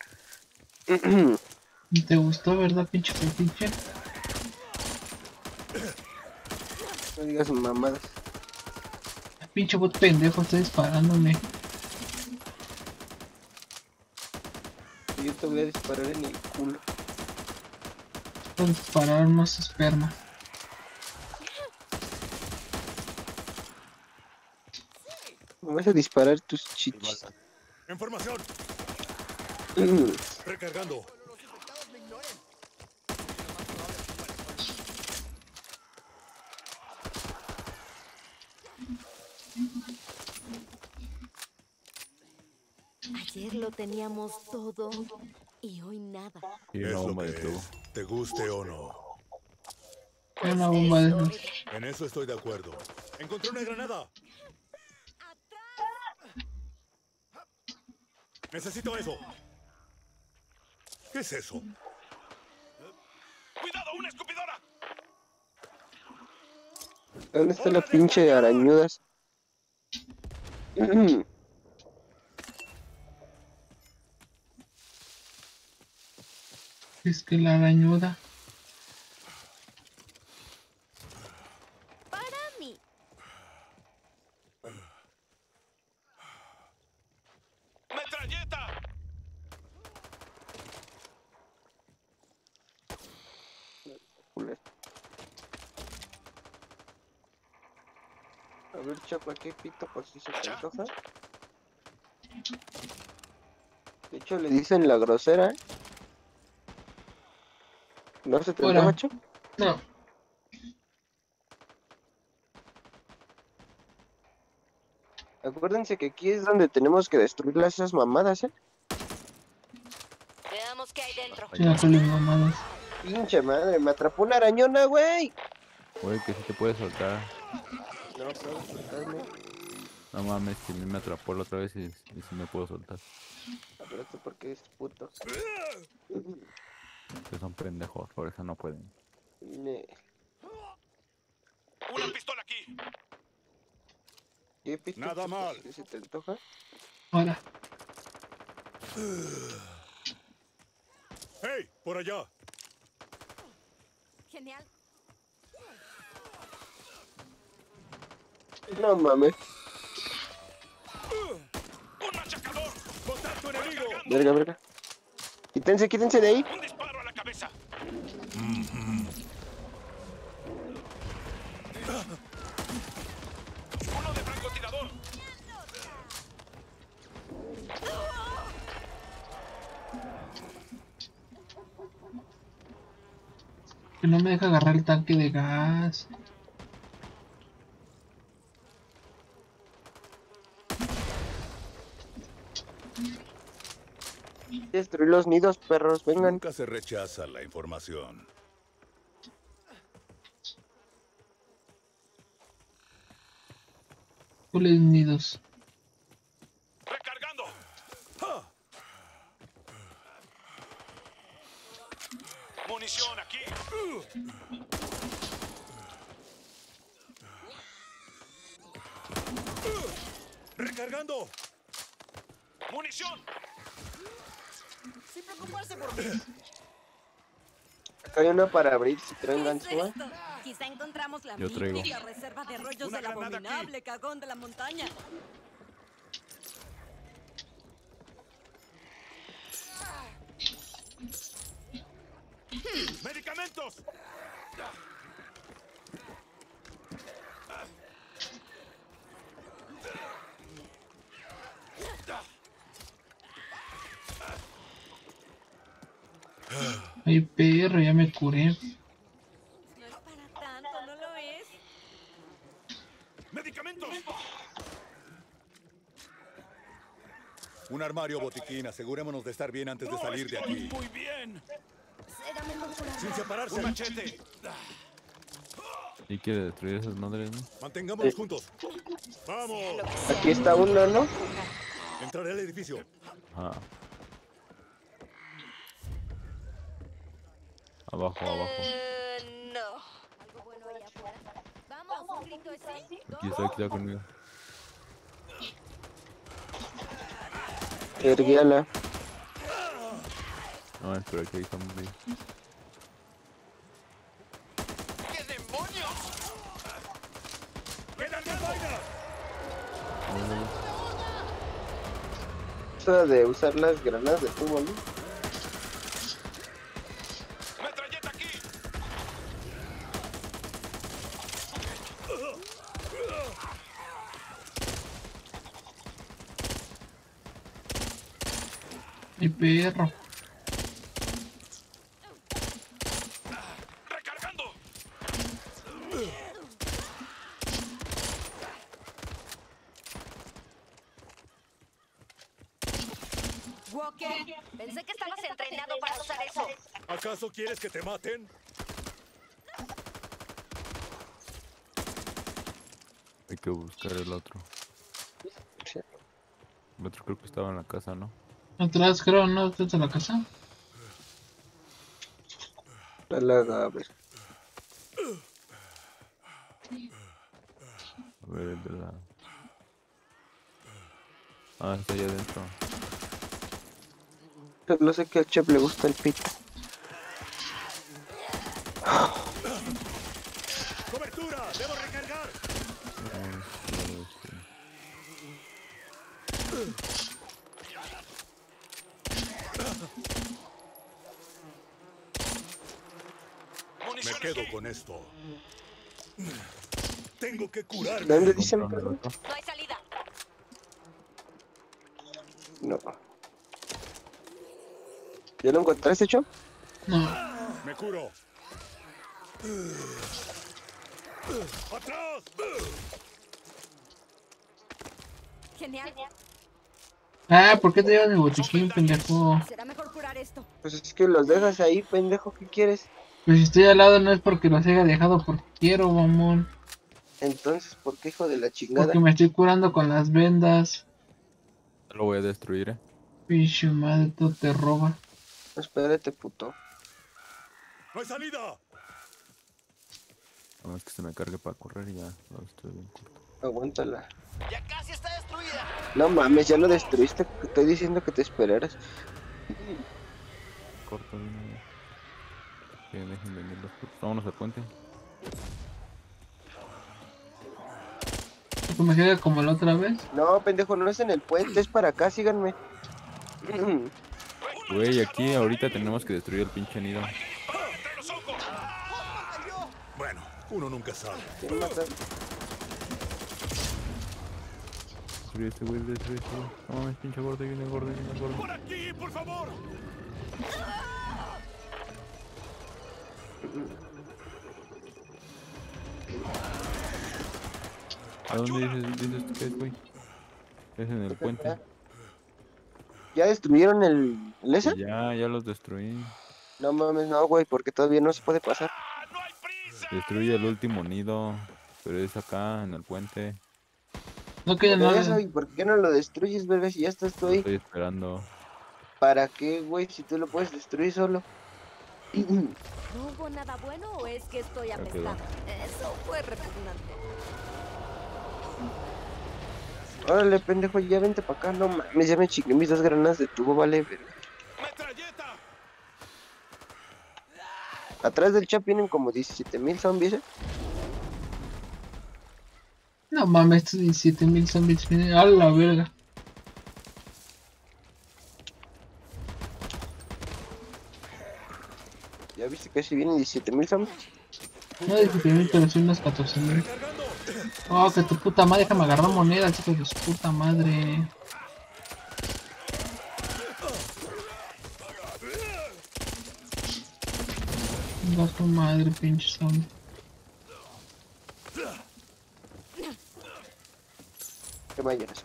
¿Te gustó, verdad, pinche pinche? No digas mamadas. Pinche bot pendejo, está disparándome. Yo te voy a disparar en el culo. Voy a disparar unos esperma. Me vas a disparar tus chichis. ¡Información! Recargando. Ayer lo teníamos todo y hoy nada. Y Es una lo bomba que de tubo. es, te guste o no. Hay una bomba de esas. En eso estoy de acuerdo. ¡Encontré una granada! Necesito eso. ¿Qué es eso? ¡Cuidado, una escupidora! ¿Dónde está la pinche arañudas? Es que la arañuda. Para mí. ¡Metralleta! A ver, chapa, ¿qué pito por si se te antoja? De hecho, le dicen la grosera, ¿eh? ¿No se te Hola. antoja, chapa? No. ¿A Acuérdense que aquí es donde tenemos que destruir las esas mamadas, ¿eh? Veamos qué hay dentro. Sí, la con las mamadas. Pinche madre, me atrapó una arañona, güey. Güey, que si te puedes soltar. No puedo soltarme. No mames, que a mí me atrapó la otra vez y, y sí me puedo soltar. Abrazo porque es puto. Que son pendejos, por eso no pueden. Ne. Una pistola aquí. ¿Qué pito? Nada mal. ¿Qué se te antoja? Ahora. ¡Hey! ¡Por allá! Genial. No mames. Un machacador. ¡Contacto enemigo! Verga, verga. Quítense, quítense de ahí. Un disparo a la cabeza. Uno de francotirador. Que no me deja agarrar el tanque de gas. Destruir los nidos, perros, vengan. Nunca se rechaza la información. ¿Cuáles nidos? Recargando. Munición aquí. ¡Recargando! Munición. Sin preocuparse por mí. Acá hay una para abrir si traen ¿Qué es ganzúa. esto? Quizá encontramos la Yo traigo. mítica reserva de rollos Una del granada aquí. abominable cagón de la montaña. Medicamentos. Ay, perro, ya me curé. No es para tanto, ¿no lo es? Medicamentos. Un armario botiquín. Asegurémonos de estar bien antes de salir de aquí. Muy bien. Será mejor curar. Sin separarse. Un machete. ¿Y quiere destruir esas madres, no? Mantengámonos juntos. ¡Vamos! Aquí está uno, ¿no? Entraré al edificio. Ah. Abajo, abajo. Eh, no. Algo bueno allá afuera. Vamos, un grito ese. Aquí está, aquí está conmigo. Erguíala. No, espera, aquí está muy bien. ¿Qué demonios? ¡Quédate en vaina! Eso de usar las granadas de tubo, ¿no? Metralleta aquí. Ay, perro. Recargando. Walker, Pensé que estabas entrenado para usar eso. ¿Acaso quieres que te maten? Hay que buscar el otro. El otro creo que estaba en la casa, ¿no? Atrás, creo, ¿no? ¿Estás en la casa? La laga, a ver. A ver, el de la... Ah, está allá adentro. No sé que al chef le gusta el pito. ¡Cobertura! ¡Debo recargar! Ah, sí, sí. Me quedo con esto. Tengo que curarme. ¿Dónde dicen? ¿Dónde lo otro? No hay salida. No. ¿Ya lo encontraste, Chop? No. Me curo. ¡Atrás! Genial. Ah, ¿por qué te llevas el botiquín, pendejo? Será mejor curar esto. Pues es que los dejas ahí, pendejo, ¿qué quieres? Pues si estoy al lado no es porque los haya dejado porque quiero, mamón. Entonces, ¿por qué, hijo de la Porque chingada? me estoy curando con las vendas. Lo voy a destruir, eh. Pinche madre, todo te roba. Espérate, puto. ¡No hay salida! Nada más que se me cargue para correr y ya lo destruí bien corto. Aguántala. Ya casi está destruida. No mames, ya lo destruiste. Te estoy diciendo que te esperaras. Corto de una vez. Que dejen venir los putos. Vámonos al puente. Que me quede como la otra vez. No, pendejo, no es en el puente, es para acá, síganme. Güey, aquí ahorita tenemos que destruir el pinche nido. Bueno, uno nunca sabe. ¿Quién mata? Destruye este güey, destruye este güey. No mames, pinche gordo, viene el gordo, viene el gordo. ¡Por aquí, por favor! ¿A dónde dices, dices que es, güey? Es en el puente. ¿Ya destruyeron el, el ese? Ya, ya los destruí. No mames, no, güey, porque todavía no se puede pasar. Destruye el último nido. Pero es acá, en el puente. No que Por no. eso, ¿y por qué no lo destruyes, verga, si ya estás tú Lo ahí? estoy esperando. ¿Para qué, güey, si tú lo puedes destruir solo? ¿No hubo nada bueno o es que estoy Ya quedó. apestada? Eso fue repugnante. Órale, pendejo, ya vente para acá, no mames, ya me chingué mis dos granadas de tubo, vale, verga. ¡Metralleta! Atrás del chat vienen como diecisiete mil zombies, ¿eh? No mames, estos diecisiete mil zombies vienen a la verga. ¿Ya viste que si vienen diecisiete mil zombies? No diecisiete mil, pero son unos catorce mil. Oh, que tu puta madre, déjame agarrar monedas, chicos de su puta madre. Venga su madre, pinche zombie. Que vaya eso.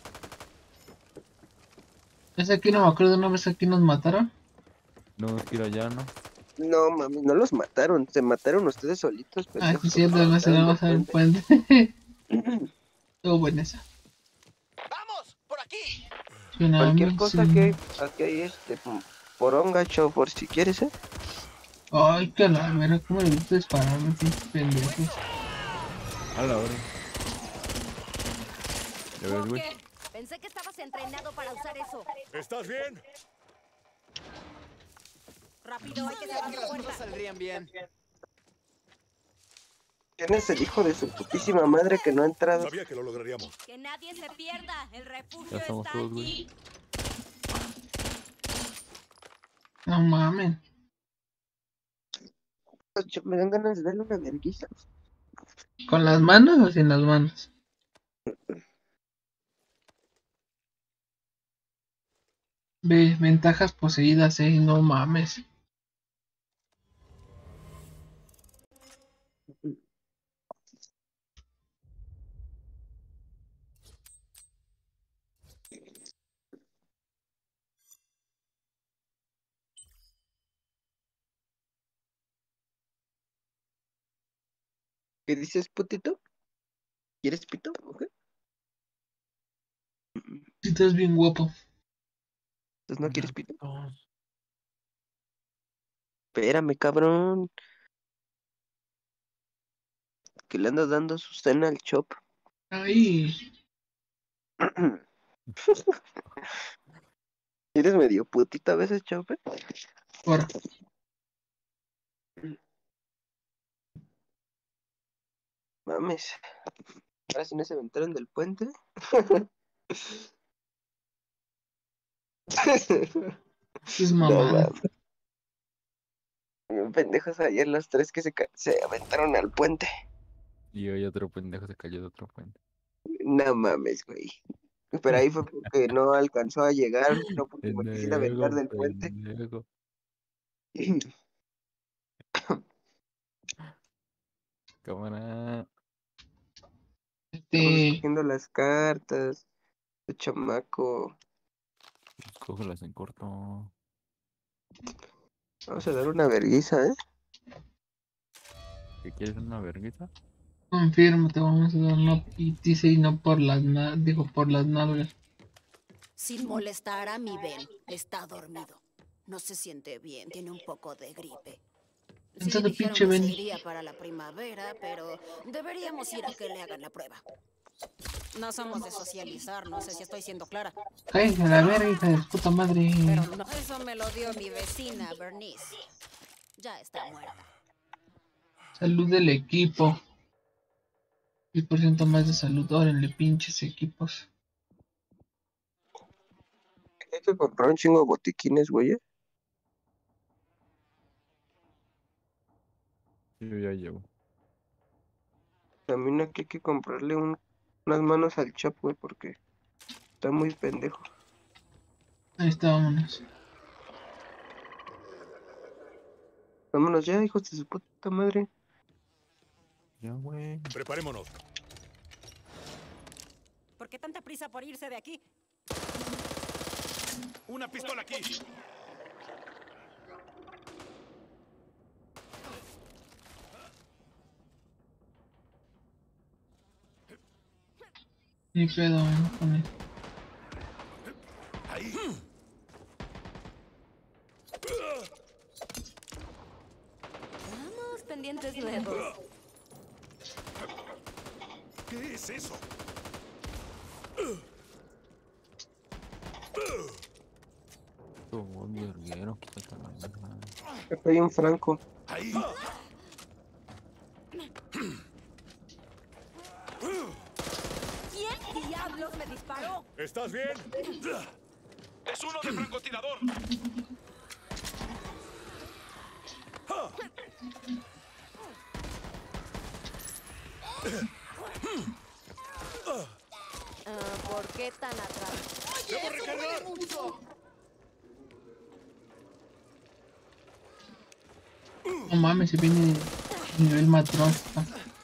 ¿Es aquí? No me acuerdo una vez aquí nos mataron. No, es que ir allá, ¿no? No mames, no los mataron, se mataron ustedes solitos, Ah, pendejos. sí, cierto, no se la vas a ver en puente. Estuvo buena esa. ¡Vamos! ¡Por aquí! Cualquier cosa que hay, aquí hay este poronga, chavo, por si quieres, eh. Ay, que la verga, cómo le gusta dispararme, pinche pendejos. A la hora. Ya ves, güey. Pensé que estabas entrenado para usar eso. ¿Estás bien? Rápido, hay que Sabía cerrar que la las puerta. cosas saldrían bien. ¿Quién es el hijo de su putísima madre que no ha entrado? Sabía que lo lograríamos. Que nadie se pierda. El refugio Ya estamos está todos, güey. allí. No mames. Me dan ganas de darle una verguiza. ¿Con las manos o sin las manos? Ve, ventajas poseídas, eh, no mames. ¿Qué dices, putito? ¿Quieres pito? ¿O qué? Si estás bien guapo. Entonces no quieres pito. Espérame, cabrón. Que le andas dando su cena al chop. Ay. ¿Eres medio putito a veces, chop? eh? Por. Mames. Ahora si no se aventaron del puente. Es No, mamada. mames. Bien pendejos ayer los tres que se, ca- se aventaron al puente. Y hoy otro pendejo se cayó de otro puente. No mames, güey. Pero ahí fue porque no alcanzó a llegar, no porque me quisiera aventar Pendejo, del puente. pendejo. Cámara. Estamos Este. escogiendo las cartas. Este chamaco. Cógelas en corto. Vamos a dar una verguiza, ¿eh? ¿Qué quieres, una verguita? Confirmo, te vamos a dar una pitiza y no por las na- digo por las nalgas. Sin molestar a mi Ben, está dormido. No se siente bien, tiene un poco de gripe. Sí, Entonces, dijeron pinche que se Ben. iría para la primavera, pero deberíamos ir a que le hagan la prueba. No somos de socializar, no sé si estoy siendo clara. Cállate a la verga, hija de su puta madre. Pero no, eso me lo dio mi vecina, Bernice. Ya está muerta. Salud del equipo. diez por ciento más de salud. Órenle, pinches equipos. Hay que comprar un chingo de botiquines, güey. ¿eh? Yo ya llevo. También aquí hay que comprarle un, unas manos al Chapo, güey, porque está muy pendejo. Ahí está, vámonos. Vámonos ya, hijos de su puta madre. Ya, güey. Preparémonos. ¿Por qué tanta prisa por irse de aquí? Una pistola aquí. Ni pedo, ¿no? Con él. Ahí. Vamos, pendientes nuevos. ¿Qué es eso? Oh, mi verguero, quítate la verga. Acá hay un Franco. Ahí. ¿Quién diablos me disparó? ¿Estás bien? ¡Es uno de francotirador! Uh, ¿Por qué tan atrás? ¡Debo recargar! No mames, se viene nivel matrosca.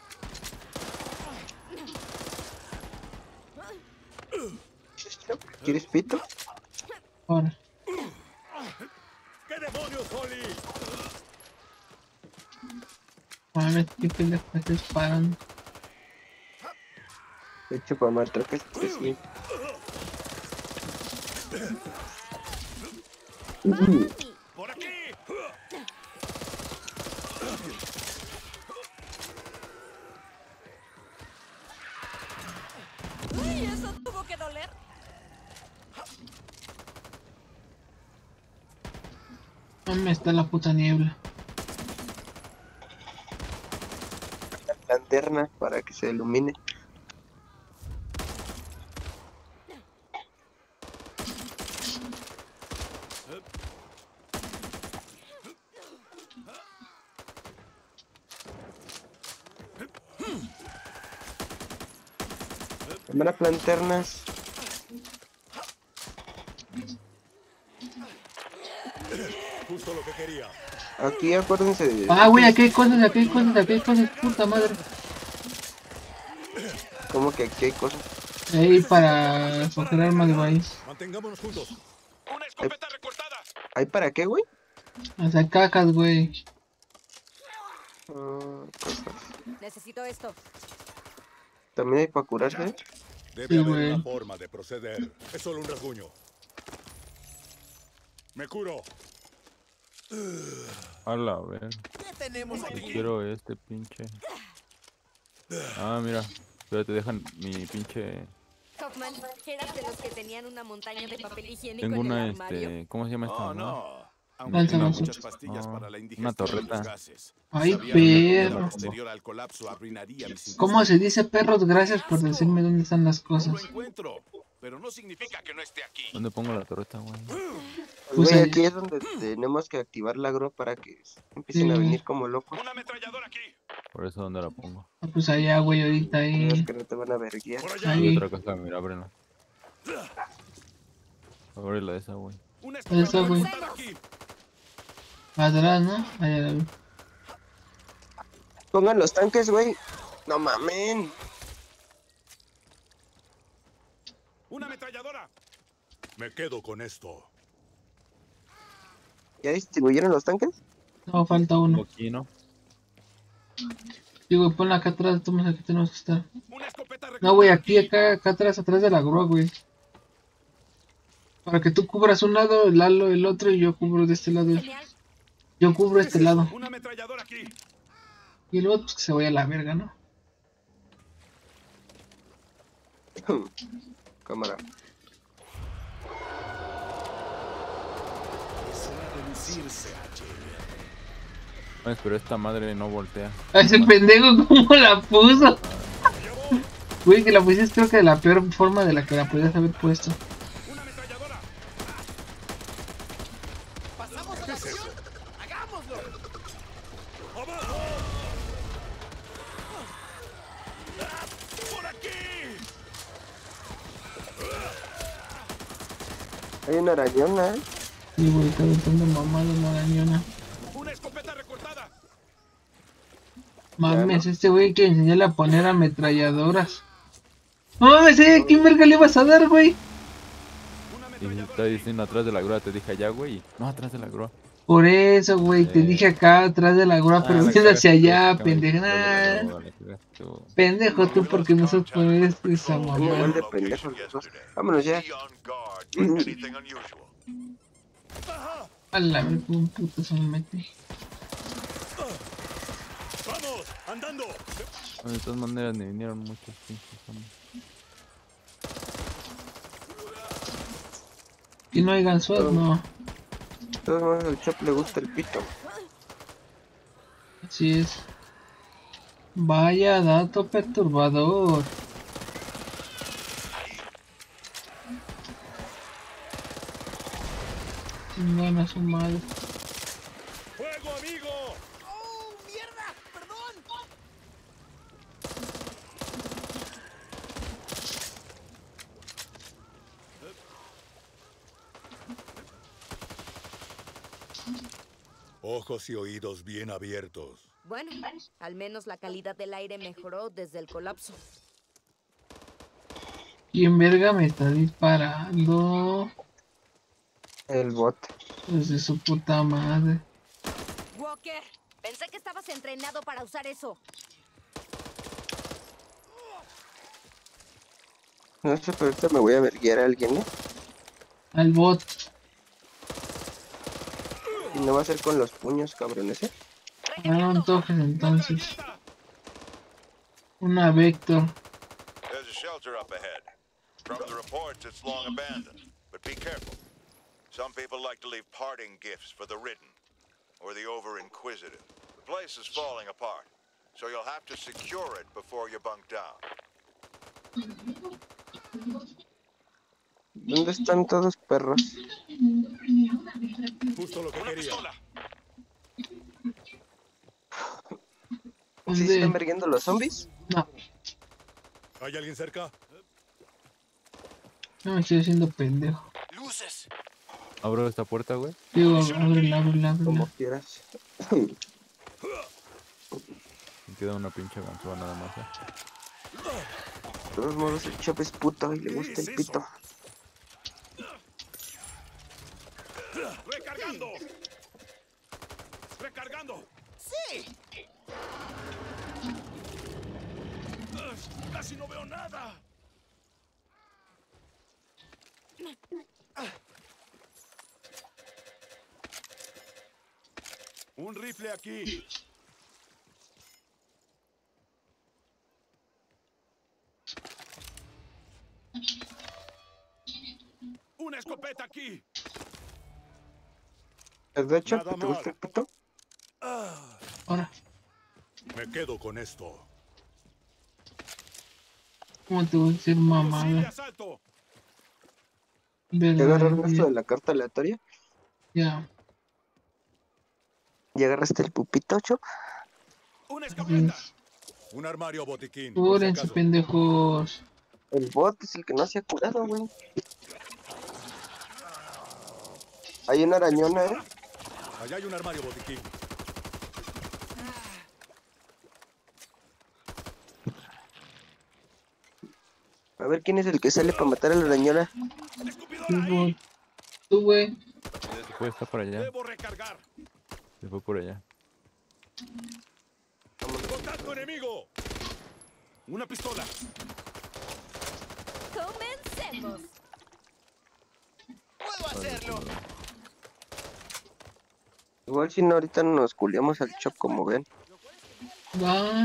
¿Quieres pito? Ahora. ¿Qué demonios, Holly? Mames, qué pendejo me estás disparando. De hecho, para matar que es bien. ¡Por aquí! Uy, eso tuvo que doler. Mames, está la puta niebla. La lanterna para que se ilumine. Cámara lanternas. Justo lo que quería. Aquí acuérdense de... Ah, güey, aquí hay cosas, aquí hay cosas, aquí hay cosas, puta madre. ¿Cómo que aquí hay cosas? Ahí para coger armas de maíz. Mantengámonos juntos. ¡Una escopeta recortada! ¿Hay para qué, güey? Hasta cacas, güey. Ah, cosas. Necesito esto. También hay para curarse. Debe Sí, haber güey. una forma de proceder. Es solo un rasguño. Me curo. A la ver. ¿Qué tenemos Yo aquí? quiero este pinche. Ah, mira. Pero te dejan mi pinche. Hoffman, eras de los que tenían una montaña de papel higiénico Tengo en el una, armario. este. ¿Cómo se llama esta? Oh, mamá? no. Aunque Lanza, tengo lanza. muchas pastillas No, para la una indigestión torreta. de los gases. Ay, Sabía que la comida perro. posterior al colapso arruinaría mis ¿Cómo se intestinos. dice, perros? Gracias por decirme dónde están las No cosas. lo encuentro, pero no significa que no esté aquí. ¿Dónde pongo la torreta, güey? Pues Güey, ahí- aquí es donde tenemos que activar la grúa para que empiecen a Sí. venir como locos. ¡Un ametrallador aquí! Por eso, ¿dónde la pongo? Ah, pues allá, güey, ahorita ahí. Es que no te van a ver guiar. Por allá. Hay Ahí. otra cosa, mira, ábrela. Abre la de esa, güey. ¡Una Eso, escopeta güey. recortada aquí! Atrás, ¿no? Allá la vi. Pongan los tanques, güey. No mamen. ¡Un ametrallador! Me quedo con esto. ¿Ya distribuyeron los tanques? No, falta uno. Aquí, ¿no? Digo, ponla acá atrás, tomas aquí tenemos que estar. Una escopeta No, güey, recortada aquí, acá, acá atrás, atrás de la grúa, güey. Para que tú cubras un lado, el Lalo el otro y yo cubro de este lado. Genial. Yo cubro este lado. Una ametralladora aquí. Y el otro pues, que se vaya a la verga, ¿no? Cámara. Es hora de lucirse, H. Ay, pero esta madre no voltea. A ese pendejo, ¿cómo la puso? Güey, que la pusiste creo que de la peor forma de la que la podías haber puesto. Una ametralladora. ¿Pasamos a la acción? ¡Hagámoslo! ¡Por aquí! Hay una arañona, ¿eh? Sí, güey, está aventando mamada la arañona. Una escopeta recortada. Mames, este güey que enseñarle a poner ametralladoras. No mames, ¿eh? ¿Quién verga le ibas a dar, güey? Y está diciendo atrás de la grúa, te dije allá, güey. No, atrás de la grúa. Por eso, güey, te Eh. dije acá atrás de la grúa, Ah, pero me viendo hacia cagaste, allá, me pendejo. cagaste, Nah. me cagaste, tú. Pendejo tú, porque no sabes poner este- esa Somos igual mamada. de pendejos los dos. Vámonos ya. Be on guard for anything unusual. A la vez, un puto se me mete. ¡Vamos! ¡Andando! De todas maneras, me vinieron muchos pinches zombies. Y no hay ganzúas, no. De todos modos, al Chop le gusta el pito. Así es. Vaya dato perturbador. Chingan a su madre. ¡Fuego, amigo! ¡Oh, mierda! ¡Perdón! Ojos y oídos bien abiertos. Bueno, al menos la calidad del aire mejoró desde el colapso. ¿Quién verga me está disparando? El bot. Desde su puta madre. Walker, pensé que estabas entrenado para usar eso. No sé, pero ahorita me voy a verguiar a alguien, ¿eh? Al bot. Y no va a ser con los puños, cabrones, ¿eh? No antojes entonces. Una Vector. There's a shelter up ahead. From the reports, it's long abandoned. But be careful. Some people like to leave parting gifts for the ridden or the over-inquisitive. The place is falling apart, so you'll have to secure it before you bunk down. ¿Dónde están todos perros? Justo lo que Una quería. pistola. ¿Sí se están verguiendo los zombies? No, ¿Hay alguien cerca? no me estoy haciendo pendejo. Luces. Abro esta puerta, güey. Digo, ábrela, ábrela, Como ábrela. quieras. Me queda una pinche ganzúa nada más, eh. De todos modos, el Chop es puto y le gusta el pito. Recargando. Recargando. ¡Sí! Casi no veo nada. Un rifle aquí. Una escopeta aquí. ¿Verdad, Chop? Nada ¿Que te gusta el pito? Ahora, Me quedo con esto. ¿cómo te voy a decir Fusil de mamada? asalto. ¿Te agarraron Verga, esto de la carta aleatoria? ya. ¿Ya agarraste el pupito, Chop? Una escopeta. Un armario botiquín. por si Cúrense, acaso. pendejos. El bot es el que no se ha curado, güey. Hay una arañona, ¿eh? Allá hay un armario botiquín. A ver quién es el que sale para matar a la arañona. fútbol. Tú, güey. Se puede estar por allá. Debo recargar. Se fue por allá. ¡Contacto enemigo! Una pistola. Comencemos. ¡Puedo hacerlo! Igual si no, ahorita nos culiamos al Chop, como ven. Va.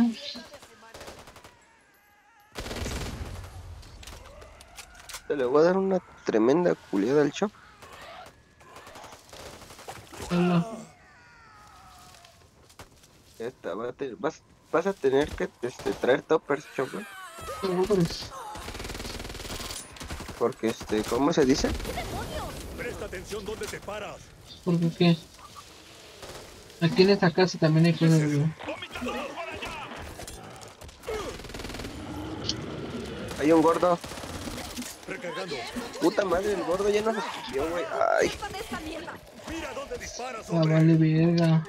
Le voy a dar una tremenda culiada al Chop. Hola. Ya está, va a te- vas, vas a tener que este, traer toppers, Chop, ¿eh? Sobres. Porque, este, ¿cómo se dice? Presta atención donde te paras. ¿Por qué? Aquí en esta casa también hay cosas, güey. Hay un gordo. Recargando. Puta madre, el gordo ya nos escupió, güey. Ay. Mira dónde disparas, Ah, hombre. vale, verga.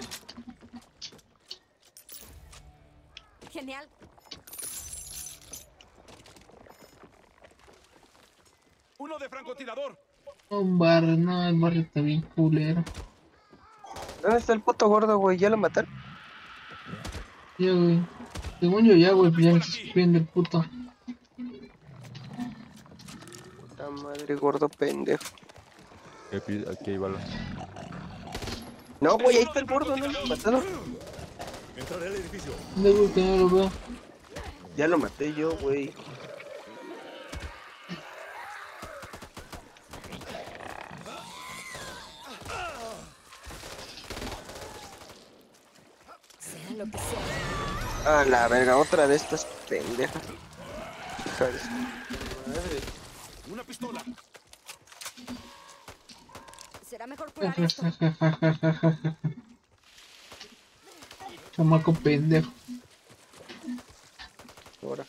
Genial. Uno de francotirador. Un barrio, no, el barrio está bien culero. ¿Dónde está el puto gordo, güey? ¿Ya lo mataron? Ya, güey. Según yo ya, güey, pues ya me está escupiendo el puto. Puta madre, gordo pendejo. Aquí, aquí hay balas. No, güey, ahí está el gordo, no lo mataron. Entraré al edificio. ¿Dónde, güey, que no lo veo? Ya lo maté yo, güey. Sea lo que sea. A la verga, otra de estas pendejas. Hija de su madre. Una pistola. Será mejor curar esto. Chamaco pendejo. Ahora.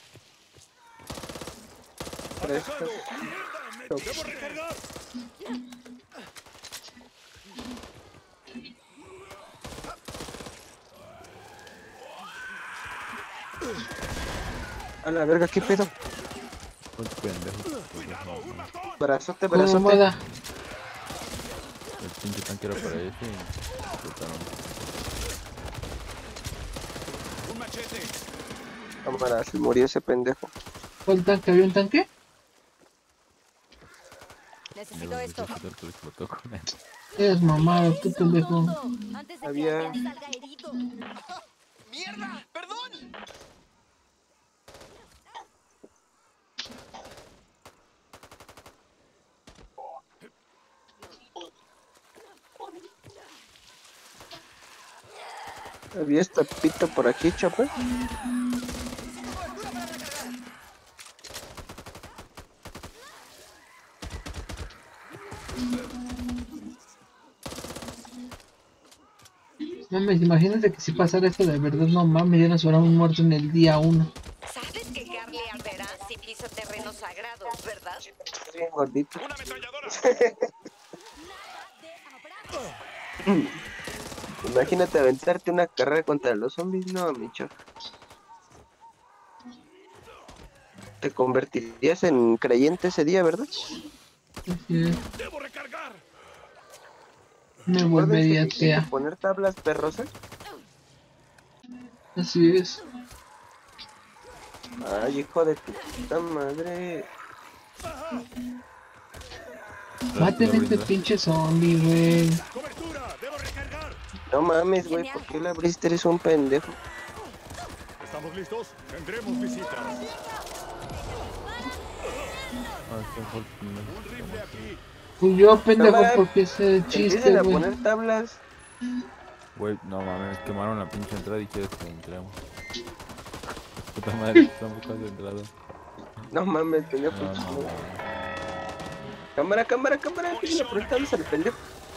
Atacando. Debo recargar. A la verga, ¿qué pedo? Un pendejo. Brazote, ¿Cómo brazote. manda? El pinche tanque era para ese y explotaron. Un machete. Cámara, se murió ese pendejo. ¿Cuál tanque? ¿Había un tanque? Necesito esto. Explotó con él. Eres mamado, tú pendejo. Antes de Había- que alguien salga herido. ¡Mierda! ¡Perdón! Había este pito por aquí, chapa. Mames, imagínate que si pasara esto de verdad, no mames, ya nos hubiéramos muerto en el día uno. ¿Sabes que Carly arderá si pisa terrenos sagrados, verdad? Bien gordito. Una ametralladora. Imagínate aventarte una carrera contra los zombies, no, mi chapa. Te convertirías en creyente ese día, ¿verdad? Así es. Debo recargar. Me volvería Acuérdense que hay que atea. poner tablas perrosas. Así es. Ay, hijo de tu puta madre. Maten a este pinche zombie, güey. Cobertura. Debo recargar. No mames, güey, ¿por qué la abriste? Eres un pendejo. ¿Estamos listos? Tendremos visitas. Ah, qué fue el pendejo. Un rifle aquí. Pues yo, pendejo, Cámara, porque ese chiste, Empiecen a güey. poner tablas. Güey, no mames, quemaron la pinche entrada y quieres que entremos. Puta madre, estamos casi entrada. No mames, pendejo. No, no, no. Cámara, cámara, cámara. Empiecen a poner tablas al pendejo.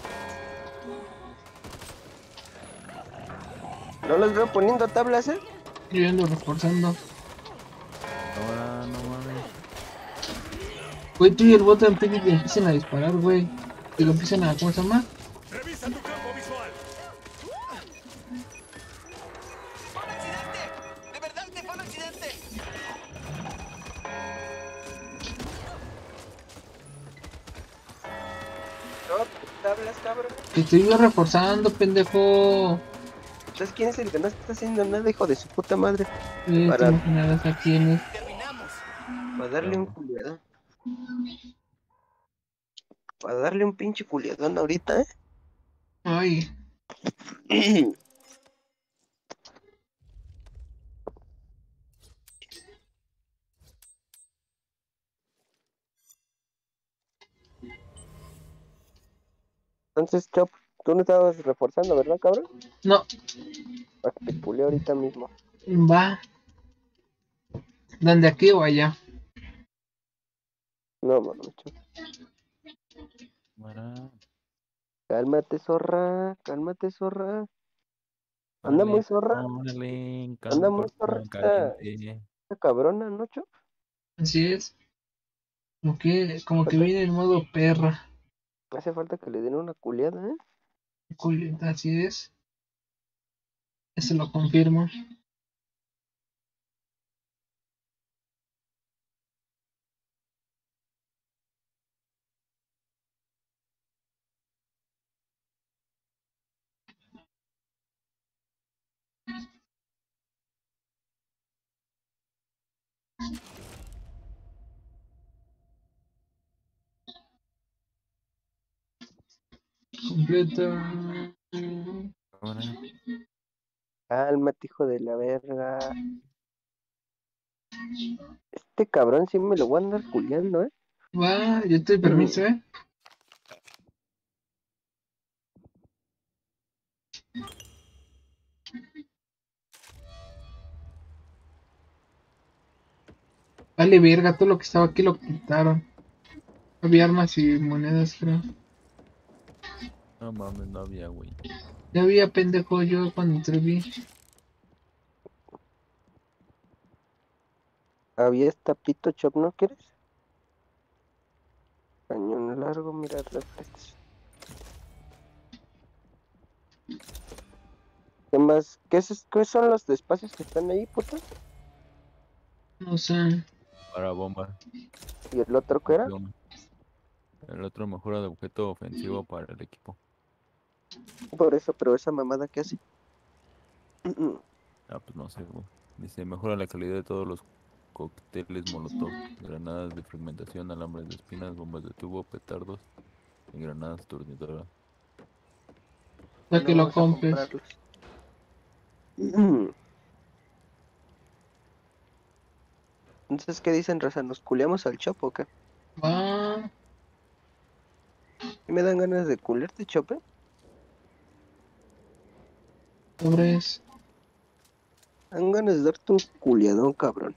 No los veo poniendo tablas, eh. Yo ando reforzando. Ahora, no mames. Güey, tú y el bot empiecen empiecen a disparar, güey. Que lo empiecen a, ¿cómo se llama? Revisa tu campo visual. ¡Accidente! ¡De verdad te fue un accidente! No, ¿te hablas, cabrón? Te estoy yo reforzando, pendejo. Entonces, ¿quién es el que no está haciendo nada, hijo de su puta madre? Eh, Para, te imaginarás a quién es. para darle un culiadón. Para darle un pinche culiadón ahorita, ¿eh? Ay. Entonces, Chop, tú no estabas reforzando, ¿verdad, cabrón? No. Para que te culé ahorita mismo. Va. ¿Dónde aquí o allá? No, mamá, Chop. Cálmate, zorra. Cálmate, zorra. Anda muy zorra. Órale, Anda muy calma, zorra calma, esta, caliente. esta cabrona, ¿no, Chop? Así es. Como que, como que viene en modo perra. Hace falta que le den una culiada, ¿eh? Culi- Así es. Eso lo confirmo. Completa. Cálmate, hijo de la verga. Este cabrón sí me lo voy a andar culiando, ¿eh? Va, yo te permiso, ¿eh? Vale, verga, todo lo que estaba aquí lo quitaron. Había armas y monedas, creo. No mames, no había, güey. Ya había, pendejo, yo cuando te vi. Había esta pito, Chop, ¿no quieres? Cañón largo, mira, reflex. ¿Qué más? ¿Qué, es, ¿Qué son los espacios que están ahí, puta? No sé. Para bomba. ¿Y el otro qué era? El otro mejora de objeto ofensivo para el equipo. Por eso, pero esa mamada que hace. Ah, pues no sé, güey. Dice, mejora la calidad de todos los cócteles molotov, granadas de fragmentación, alambres de espinas, bombas de tubo, petardos y granadas aturdidoras. Para que No lo vamos a compres. comprarlos. Entonces, ¿qué dicen, raza? ¿Nos culeamos al Chop o qué? Va. ¿Y me dan ganas de culearte, Chope? Pobres. Dan ganas de darte un culiadón, cabrón.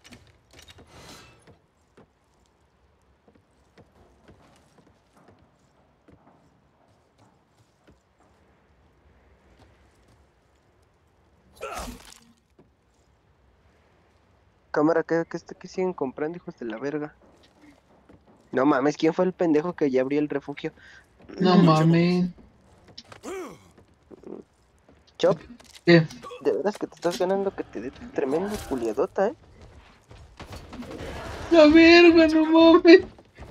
Cámara, ¿qué, qué, qué siguen comprando, hijos de la verga? No mames, ¿quién fue el pendejo que ya abrió el refugio? No mames. Chop, ¿Qué? de veras que te estás ganando que te dé tu tremenda culiadota, ¿eh? La verga, no mames.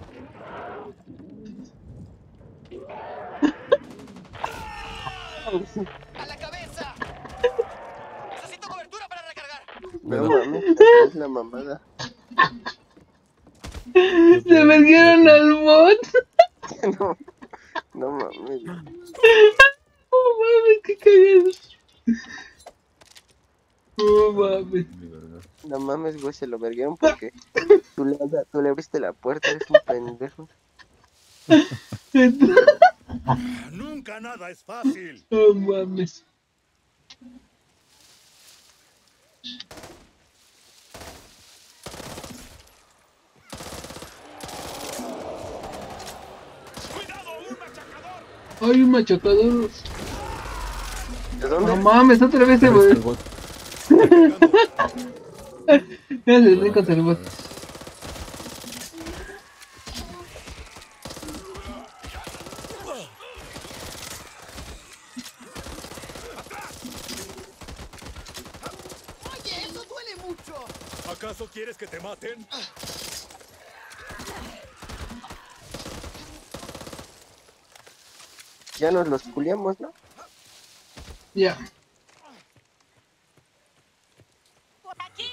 ¡A la cabeza! ¡Necesito cobertura para recargar! No mames, es la mamada. Se metieron al bot. No, no mames. No mames, qué cagado. No mames. No mames, güey, se lo verguieron porque tú le, tú le abriste la puerta, eres un pendejo. Nunca nada es fácil. No mames. Hay un machacador. ¿De dónde? No mames, otra vez se ve. Ya se ve contra el bot. Oye, eso duele mucho. ¿Acaso quieres que te maten? Ya nos los culiamos, ¿no? Ya. Por aquí.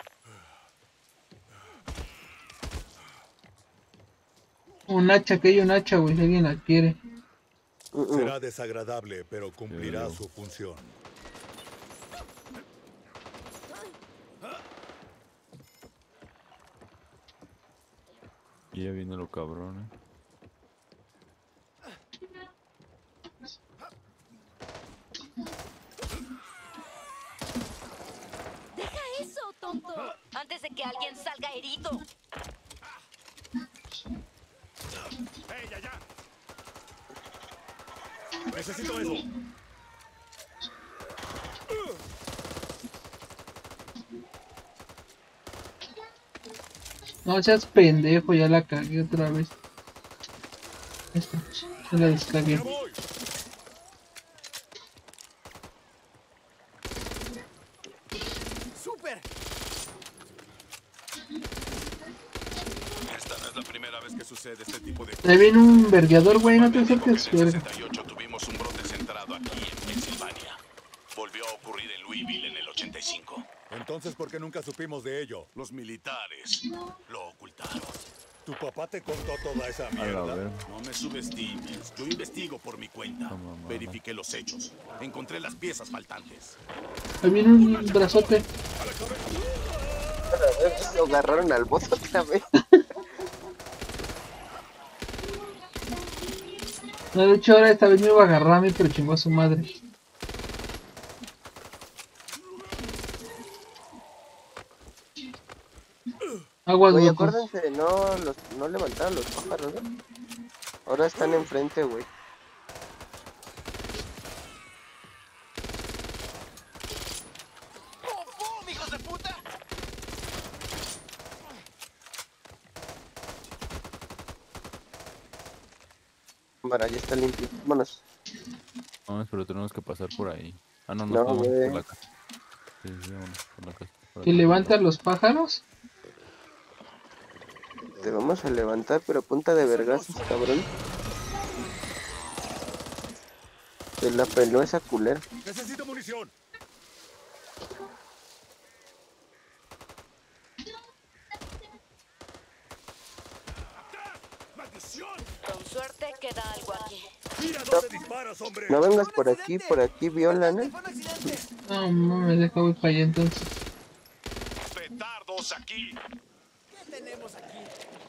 Un hacha, que hay un hacha, güey, si alguien la quiere. Uh -uh. Será desagradable, pero cumplirá su función. Y ya viene lo cabrón, eh. Deja eso, tonto. Antes de que alguien salga herido. ¡Ey, ya, ya! ¡Necesito eso! No seas pendejo, ya la cagué otra vez. Esta, ya la descargué. ¡Súper! Esta no es la primera vez que sucede este tipo de Te viene un vergueador, güey, no te acerques, En el verga. sesenta y ocho tuvimos un brote centrado aquí en Pensilvania. Volvió a ocurrir en Louisville en el ochenta y cinco. Entonces, ¿por qué nunca supimos de ello? Los militares lo ocultaron. ¿Tu papá te contó toda esa A la mierda? verga. No me subestimes. Yo investigo por mi cuenta. No, mamá. Verifiqué los hechos. Encontré las piezas faltantes. Ahí viene un brazote. Lo agarraron al boss otra vez. No, de hecho ahora esta vez me iba a agarrar a mí, pero chingó a su madre. Aguas, Güey, locos. acuérdense de no, los, no levantar a los pájaros, ¿no? Ahora están enfrente, güey. ¡Pum, pum, hijos de puta! Cámara, ya está limpio. Vámonos. Vamos, pero tenemos que pasar por ahí. Ah, no, no, No, vamos güey. por la casa. Sí, sí, vámonos por la casa. por ¿Que acá. levanta los pájaros? Te vamos a levantar, pero a punta de vergazos, cabrón. Se la peló esa culera. ¡Necesito munición! ¡Maldición! Con suerte queda algo aquí. ¡Mira dónde disparas, hombre! No vengas por aquí, por aquí violan, ¿eh? ¡Fue un accidente! No, mames, deja voy para allá entonces. ¡Petardos aquí! ¿Qué tenemos aquí?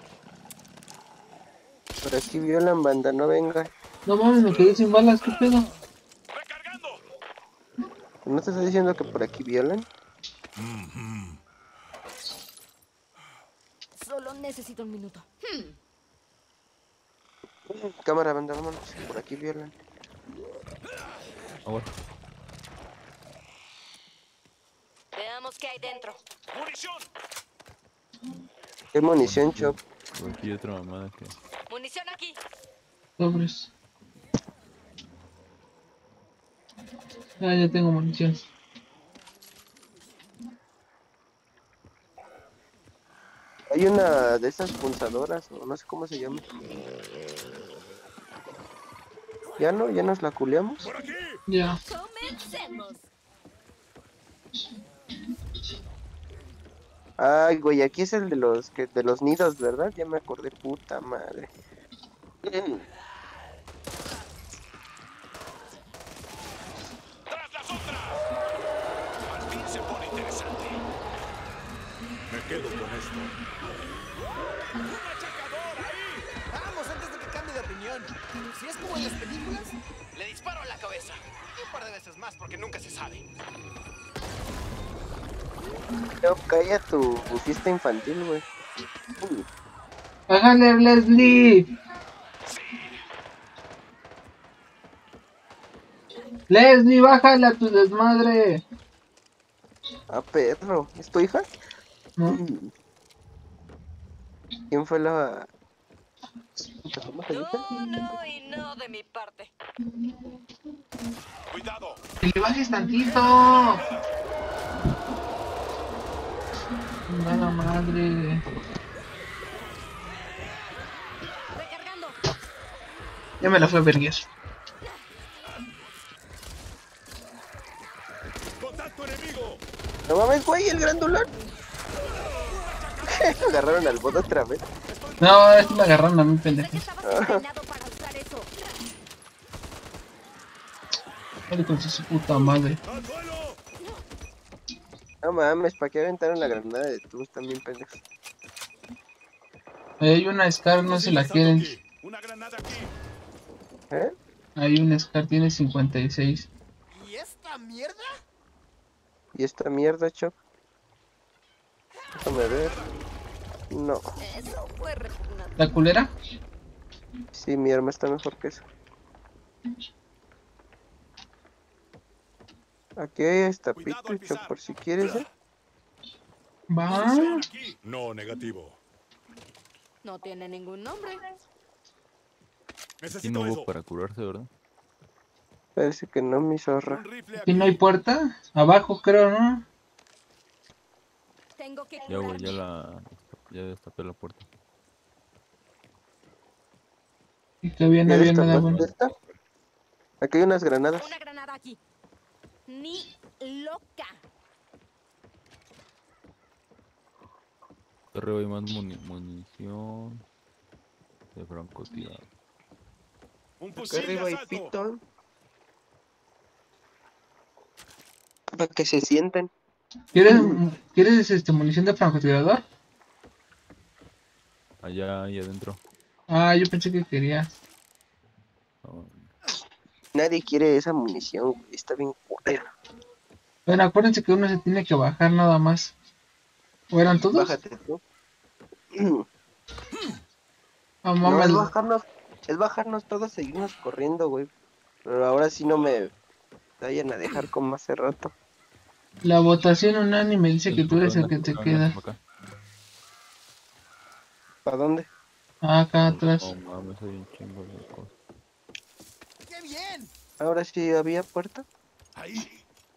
Por aquí violan, banda, no vengan. No mames, me quedé sin balas, ¿qué pedo? ¡Recargando! ¿No te estoy diciendo que por aquí violan? Solo necesito un minuto. Cámara, banda, vámonos. Por aquí violan. Agua. Veamos qué hay dentro. ¡Munición! ¿Qué munición, Chop? Por aquí hay otra mamada que... Munición aquí. Sobres. Ah, ya tengo munición. Hay una de esas punzadoras, o no sé cómo se llama. ¿Ya no? ¿Ya nos la culeamos? ¡Por aquí! Ya. Comencemos. Ay, güey, aquí es el de los que de los nidos, ¿verdad? Ya me acordé, puta madre. ¡Tras las otras! Al fin se pone interesante. Me quedo con esto. ¡Un machacador ahí! ¡Vamos, antes de que cambie de opinión! Si es como en las películas, le disparo a la cabeza. Y un par de veces más porque nunca se sabe. No, calla tu fiesta infantil, güey. Uy, ¡Hágale, Leslie! ¡Leslie, bájale a tu desmadre! ah, perro. ¿Es tu hija? ¿No? ¿Quién fue la...? ¿Cómo se dice? No, no y no de mi parte. ¡Cuidado! ¡Que le bajes tantito! ¡Mala madre! Recargando. Ya me la fue a verguer. No mames, güey, el grandulón. Agarraron al bot otra vez. No, es que me agarraron a mí, pendejo. Dale con su puta madre. No mames, ¿para qué aventaron la granada de tubos también, pendejos? Ahí hay una Scar, no se la quieren. Una granada aquí. ¿Eh? Hay una Scar, tiene cincuenta y seis. ¿Y esta mierda? ¿Y esta mierda, Choc? Déjame ver. No. Eso fue repugnante. ¿La culera? Sí, mi arma está mejor que eso. Aquí hay esta pito, Choc, por si quieres, ¿eh? Va. No, negativo. No tiene ningún nombre. Aquí no hubo para curarse, ¿verdad? Parece que no, mi zorra. ¿Aquí no hay puerta? Abajo, creo, ¿no? Tengo que Ya, güey, ya la... Ya destapé la puerta. Y todavía no ¿Ya había nada destapaste bueno. esta? Aquí hay unas granadas. Una granada aquí. Ni loca. Arriba hay más muni- munición de francotirador. Un Acá fusil de arriba hay asalto. pito. Para que se sienten. ¿Quieres, ¿quieres este, munición de francotirador? Allá, ahí adentro. Ah, yo pensé que quería. No, Nadie quiere esa munición, güey. Está bien culera. Bueno, acuérdense que uno se tiene que bajar nada más. ¿O eran todos? Bájate tú. Ah, No, mames. es bajarnos, es bajarnos todos, seguirnos corriendo, güey. Pero ahora sí no me vayan a dejar como hace rato. La votación unánime dice que tú eres el que te queda. ¿Para dónde? Ah, acá atrás. no mames, hay un chingo de cosas. ¡Qué bien! Ahora sí había puerta. Ahí.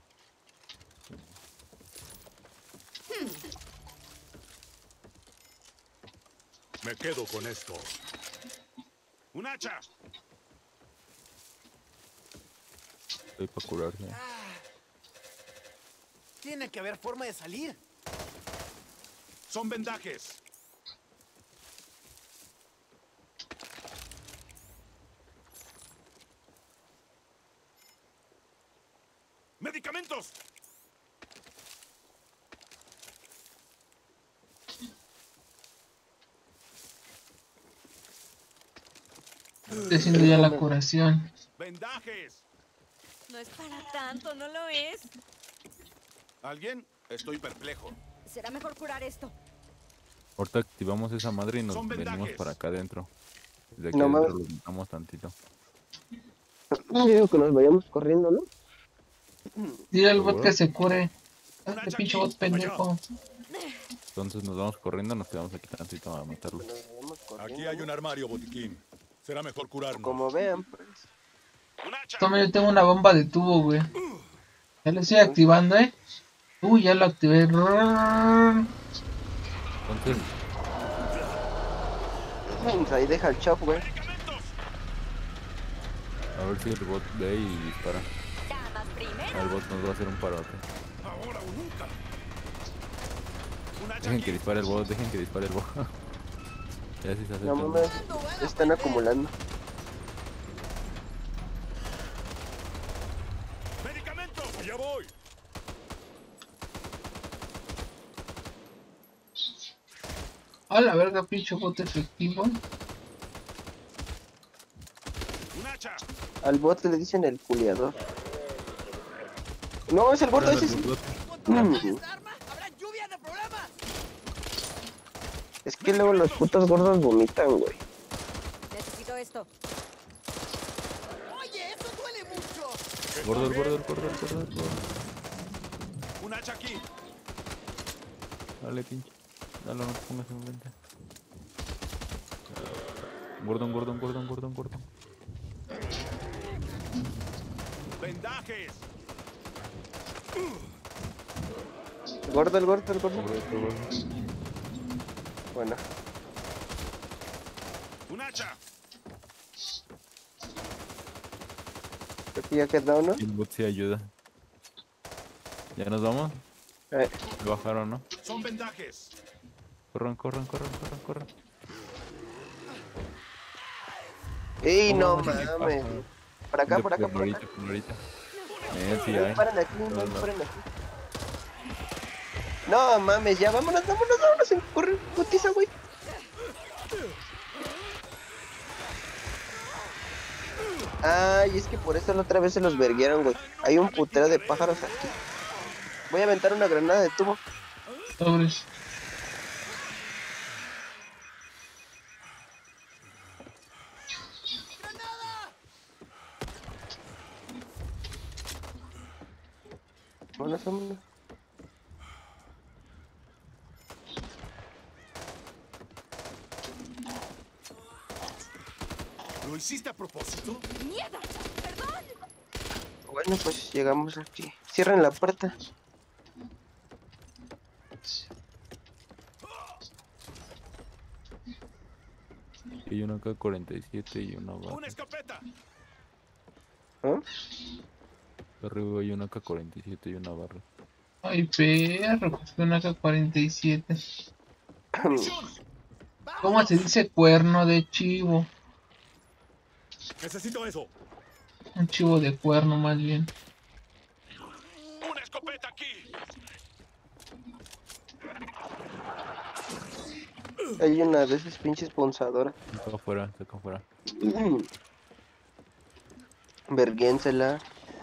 Me quedo con esto. Un hacha. Estoy para curarse. Tiene que haber forma de salir. Son vendajes. ¡Medicamentos! Estoy haciendo ya la curación. ¡Vendajes! No es para tanto, no lo es. ¿Alguien? Estoy perplejo. Será mejor curar esto. Ahorita activamos esa madre y nos Son venimos vendajes. para acá adentro. Desde aquí No adentro mames. lo quitamos tantito. Yo digo que nos vayamos corriendo, ¿no? Dile al bot ¿Seguro? que se cure. Este pinche bot pendejo. Entonces nos vamos corriendo, nos quedamos aquí tantito a matarlo. Nos vayamos corriendo. Aquí hay un armario, botiquín. Será mejor curarnos. Como vean, pues. Un hacha. Toma, yo tengo una bomba de tubo, güey. Ya lo estoy activando, eh. Uy, ya lo activé. Entonces, Pues ahí deja el chop, güey. ¡Medicamentos! a ver si el bot ve y dispara. Damas primero. El bot nos va a hacer un parote. Ahora o nunca. Un hacha Dejen aquí. que dispare el bot, dejen que dispare el bot. Ya sí se No acercan. mames, están acumulando. ¡Medicamentos! ¡Allá voy! A la verga, pinche bot efectivo. Un hacha. Al bot le dicen el culiador. No, es el bot, ese sí. Mm. ¿Esta arma? ¡Habrá lluvia de problemas! Es que luego los putos gordos vomitan, güey. Necesito esto. ¡Oye, eso duele mucho! Gordo, el gordo, el gordo, el gordo, el gordo. Un hacha aquí. Dale, pinche. Dale, no te pongas enfrente. Gordon, Gordon, Gordon, Gordon, Gordon. Vendajes. Gordo, el gordo, el gordo. Gordo, otro gordo. Bueno, Un hacha. creo que ya quedó, ¿no? El bot sí ayuda. ¿Ya nos vamos? Eh, Me bajaron, ¿no? Son vendajes. Corran, corran, corran, corran, corran. ¡Ey, no Corran, mames! pájaro. Por acá, De por acá, por ahorita, acá. por ahorita. Eh, sí, No hay. disparen aquí, no Todos lados. disparen aquí. No mames, ya vámonos, vámonos, vámonos. En corre, putiza, güey. Ay, es que por eso la otra vez se los verguieron, güey. Hay un putero de pájaros aquí. Voy a aventar una granada de tubo. Sobres. Vámonos, vámonos. ¿Lo hiciste a propósito? ¡Mierda! ¡Perdón! Bueno, pues llegamos aquí. Cierren la puerta. Hay una K cuarenta y siete y una ¡Una barra. escopeta! ¿Ah? Arriba hay una K cuarenta y siete y una barra. Ay, perro, pues una K cuarenta y siete. ¿Cómo se dice cuerno de chivo? Necesito eso. Un chivo de cuerno, más bien. ¡Una escopeta aquí! Hay una de esas pinches punzadoras. Acá afuera, acá afuera. Verguénsela.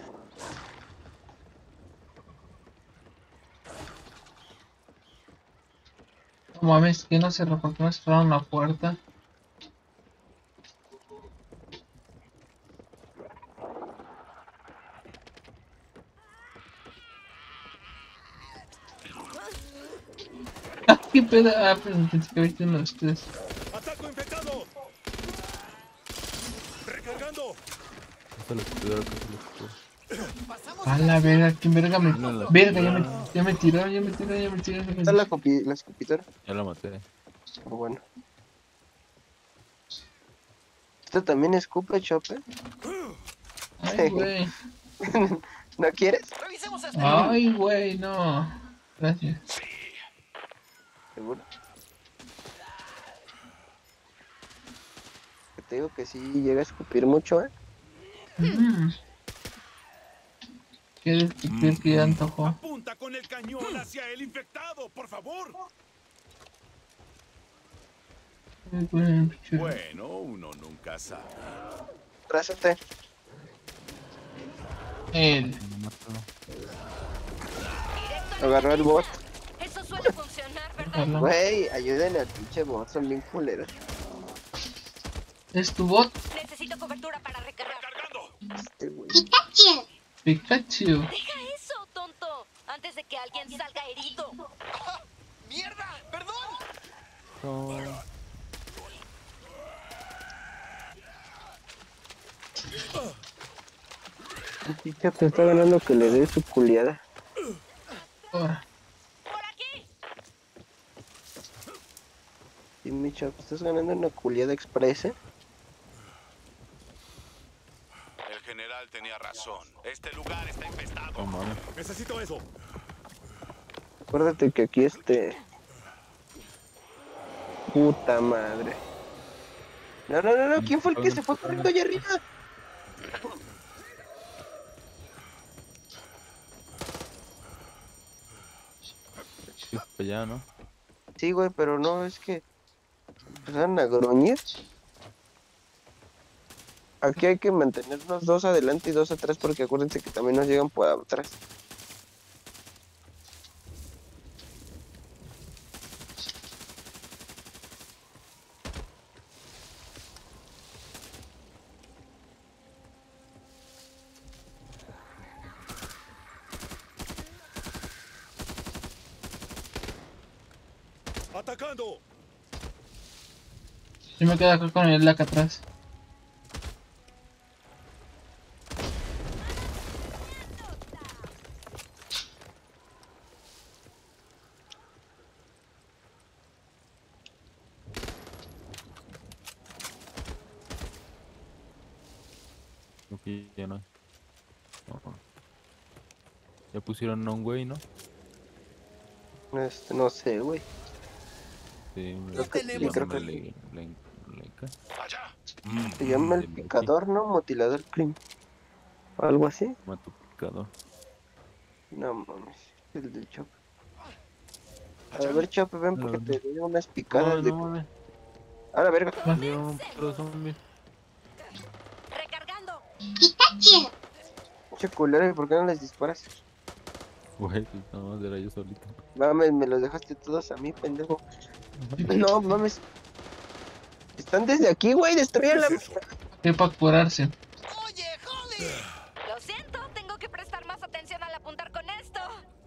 No mames, que no cerró, porque no cerraron la puerta. Ah, qué pedo. Ah, pero pensé que había uno de ustedes. ¡Ataco infectado! ¡Recargando! Acá lo escupidor, acá lo escupidor. A la verga, quién verga me. No, la- Verga, ya me, ya me tiró, ya me tiró, ya me tiró. ya me ¿Está tiró. la, copi la escupidora? Ya la maté. Oh, bueno. ¿Esto también escupe, Chopper? Ay, güey. ¿No quieres? Revisemos esto. Ay, güey, no. Gracias. ¿Seguro? Que te digo que sí llega a escupir mucho, ¿eh? Mm. ¿Quieres escupir que ya antojó? Apunta con el cañón hacia el infectado, por favor. Ay, güey, pichu. Bueno, uno nunca sabe. Trásate. Él. Agarró el bot. Eso suele funcionar, ¿verdad? Ojalá. Güey, ayúdenle al pinche bot, son bien culeros. ¿Es tu bot? Necesito cobertura para recargar. Este güey. Pikachu. Deja eso, tonto. Antes de que alguien salga herido. ¡Ah! ¡Mierda! ¡Perdón! No. El pinche te está ganando que le dé su culiada. Ahora. ¡Por aquí! Sí, mi chap, estás ganando una culiada express, ¿eh? El general tenía razón. Este lugar está infestado. No mames. Necesito eso. Acuérdate que aquí este... Puta madre. No, no, no, no, ¿quién fue el que se fue corriendo allá arriba? Sí, para allá, ¿no? Sí, güey, pero no, es que... Empezaron a gruñir. Aquí hay que mantenernos dos adelante y dos atrás porque acuérdense que también nos llegan por atrás. ¡Atacando! Yo me quedo acá con el acá atrás. Aquí ya no hay. No. Ya pusieron a un güey, ¿no? Este, no sé, güey. Sí, me Creo que, tenemos creo que le, sí. le, le, le- Se llama el le- le- picador, ¿no? Mutilador Crim. Algo así. Toma tu picador. No mames. El del Chop. A ver, Chop, ven A porque ver, te doy unas no, picadas de. no mames. A la verga. Veo un puro zombie. Recargando. Che culero, ¿y por qué no les disparas? Güey, pues nada más era yo solito. Mames, me los dejaste todos a mí, pendejo. No mames. Están desde aquí, güey. Destruyan la. ¿Qué para curarse? Oye, Holly. Lo siento, tengo que prestar más atención al apuntar con esto.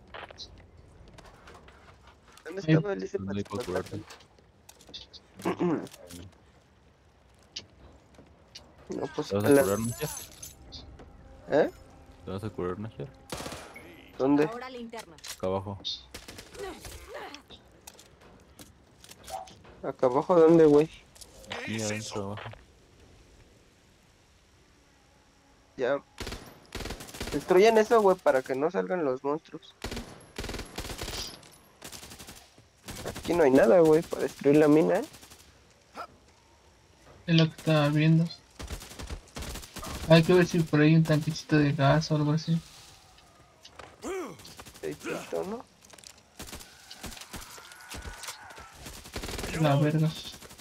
¿Dónde Ahí. estaba el ese No hay para curarte. No, pues. ¿Te vas a a la- curar, Nasher? ¿Eh? ¿Te vas a curar, Nasher? ¿Dónde? Ahora linterna. Acá abajo. Acá abajo, ¿dónde, güey? Aquí adentro abajo. Ya. Destruyan eso, güey, para que no salgan los monstruos. Aquí no hay nada, güey, para destruir la mina, ¿eh? Es lo que estaba viendo. Hay que ver si por ahí hay un tanquecito de gas o algo así. Aceitito, ¿no? La verga.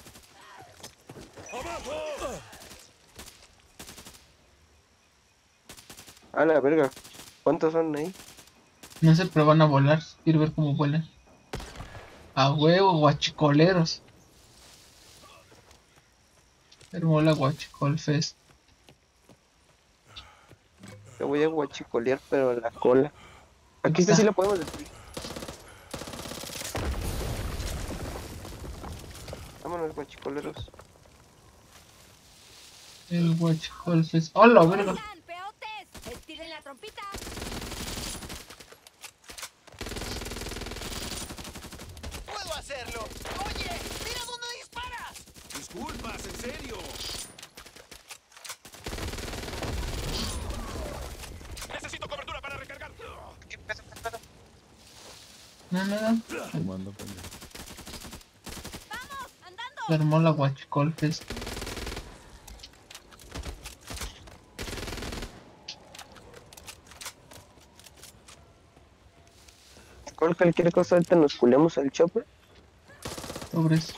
A la verga. ¿Cuántos son ahí? No sé, pero van a volar. Quiero ver cómo vuelan. A huevo, guachicoleros. Pero la guachicol fest. Te voy a guachicolear, pero la cola. Aquí esta sí la podemos destruir. Vámonos, guachicoleros. El guachicol fest. ¡Hola, verga! Oigan, peotes, estiren la trompita. Puedo hacerlo. Oye, mira dónde disparas. Disculpas, en serio. Necesito cobertura para recargar. No, nada. Fumando, pendejo. Vamos, andando. Se armó la guachicol fest. Con cualquier cosa ahorita nos culeamos al chopper. Pobres.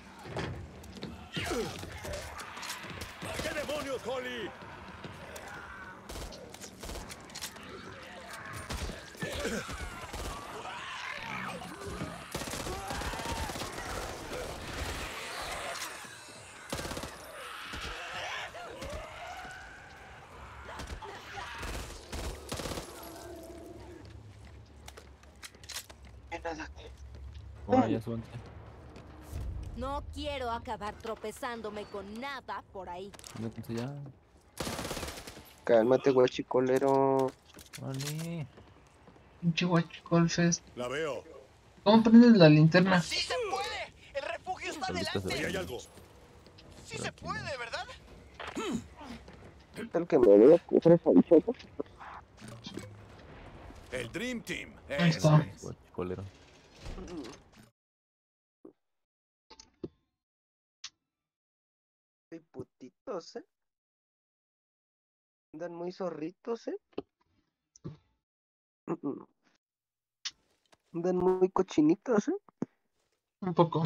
¿Qué demonios, Holly? Oh, ya suelta. No quiero acabar tropezándome con nada por ahí. Métanse ya. Cálmate, guachicolero. Vale. Pinche guachicol fest. La veo. ¿Cómo prendes la linterna? ¡Sí se puede! ¡El refugio está Ahorita se delante! Ahí hay algo. ¡Sí se puede, ¿verdad? ¿Qué tal que me voy a coger al chopper? El Dream Team. Ahí Eso está. es. Guachicolero. Muy putitos, ¿eh? Andan muy zorritos, ¿eh? Mm, mm. Andan muy cochinitos, ¿eh? Un poco.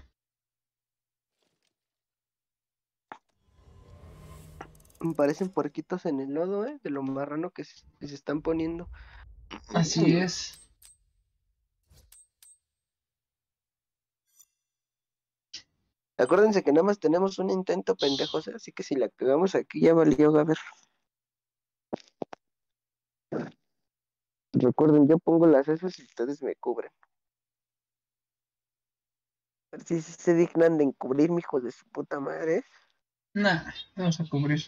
Me parecen puerquitos en el lodo, ¿eh? De lo marrano que se, que se están poniendo. Así es. Acuérdense que nada más tenemos un intento, pendejos, ¿eh? Así que si la cagamos aquí ya valió, a ver. Recuerden, yo pongo las esas y ustedes me cubren. A ver si se dignan de encubrirme, hijos de su puta madre. ¿eh? Nah, vamos a cubrir.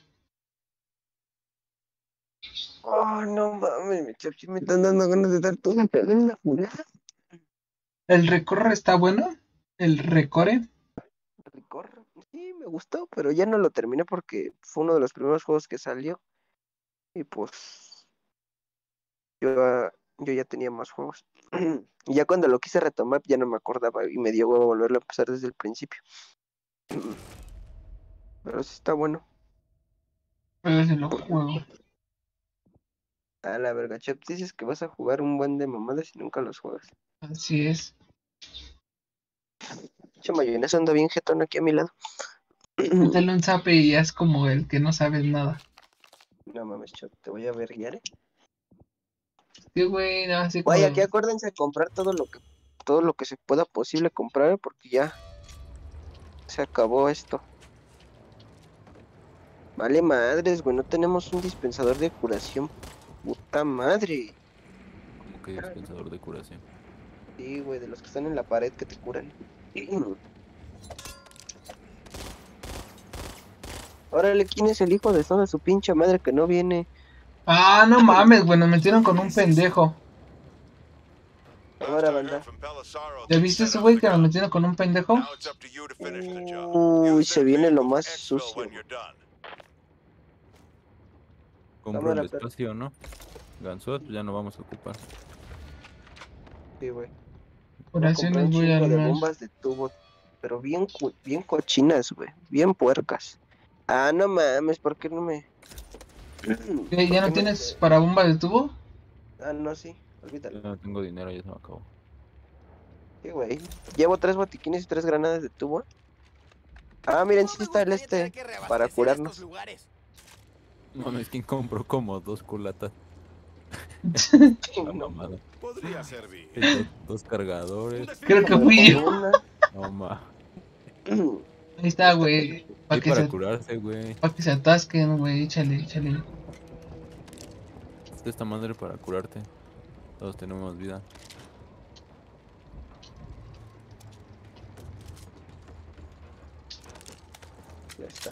Oh, no mames, mi chachi, me están dando ganas de dar toda la jurada. ¿El recorre está bueno? ¿El recore? Recorre. Sí, me gustó, pero ya no lo terminé porque fue uno de los primeros juegos que salió. Y pues yo, ah, Yo ya tenía más juegos. Y ya cuando lo quise retomar, ya no me acordaba y me dio huevo volverlo a empezar desde el principio. Pero sí está bueno. Pero si lo juego. A la verga, Chep, dices que vas a jugar un buen de mamadas y nunca los juegas. Así es. Che, mayonesa anda bien jetón aquí a mi lado. Métele un zape y ya es como el que no sabes nada. No mames, Chep, te voy a ver guiar, ¿eh? Sí, güey, nada, así como... Güey, aquí acuérdense de comprar todo lo que todo lo que se pueda posible comprar, ¿eh? Porque ya se acabó esto. Vale madres, güey, no tenemos un dispensador de curación. Puta madre. Como que dispensador de curación. Sí, güey, de los que están en la pared que te curan. Órale, ¿quién es el hijo de toda su pinche madre que no viene? Ah, no mames, güey, nos metieron con un pendejo. Ahora, banda. ¿Ya viste ese güey que nos metieron con un pendejo? Uy, se viene lo más sucio. Compro el espacio, ¿no? Ganzot, ya no vamos a ocupar. Sí, güey. Oraciones voy a de armar. bombas de tubo, pero bien, cu- bien cochinas, güey. Bien puercas. Ah, no mames, ¿por qué no me...? ¿Qué, ¿Ya no tienes para bomba de tubo? Ah, no, sí, olvídalo. Ya no tengo dinero, ya se me acabó. Sí, güey. Llevo tres botiquines y tres granadas de tubo. Ah, miren, sí está el este para curarnos. No, es quien compró como dos culatas. La mamada. Podría servir. Dos, dos cargadores. Creo que fui yo. No ma. Ahí está, güey. Para Y que, para se... curarse, güey. pa que se atasquen, güey. Échale, échale. Esta madre para curarte. Todos tenemos vida. Ya está.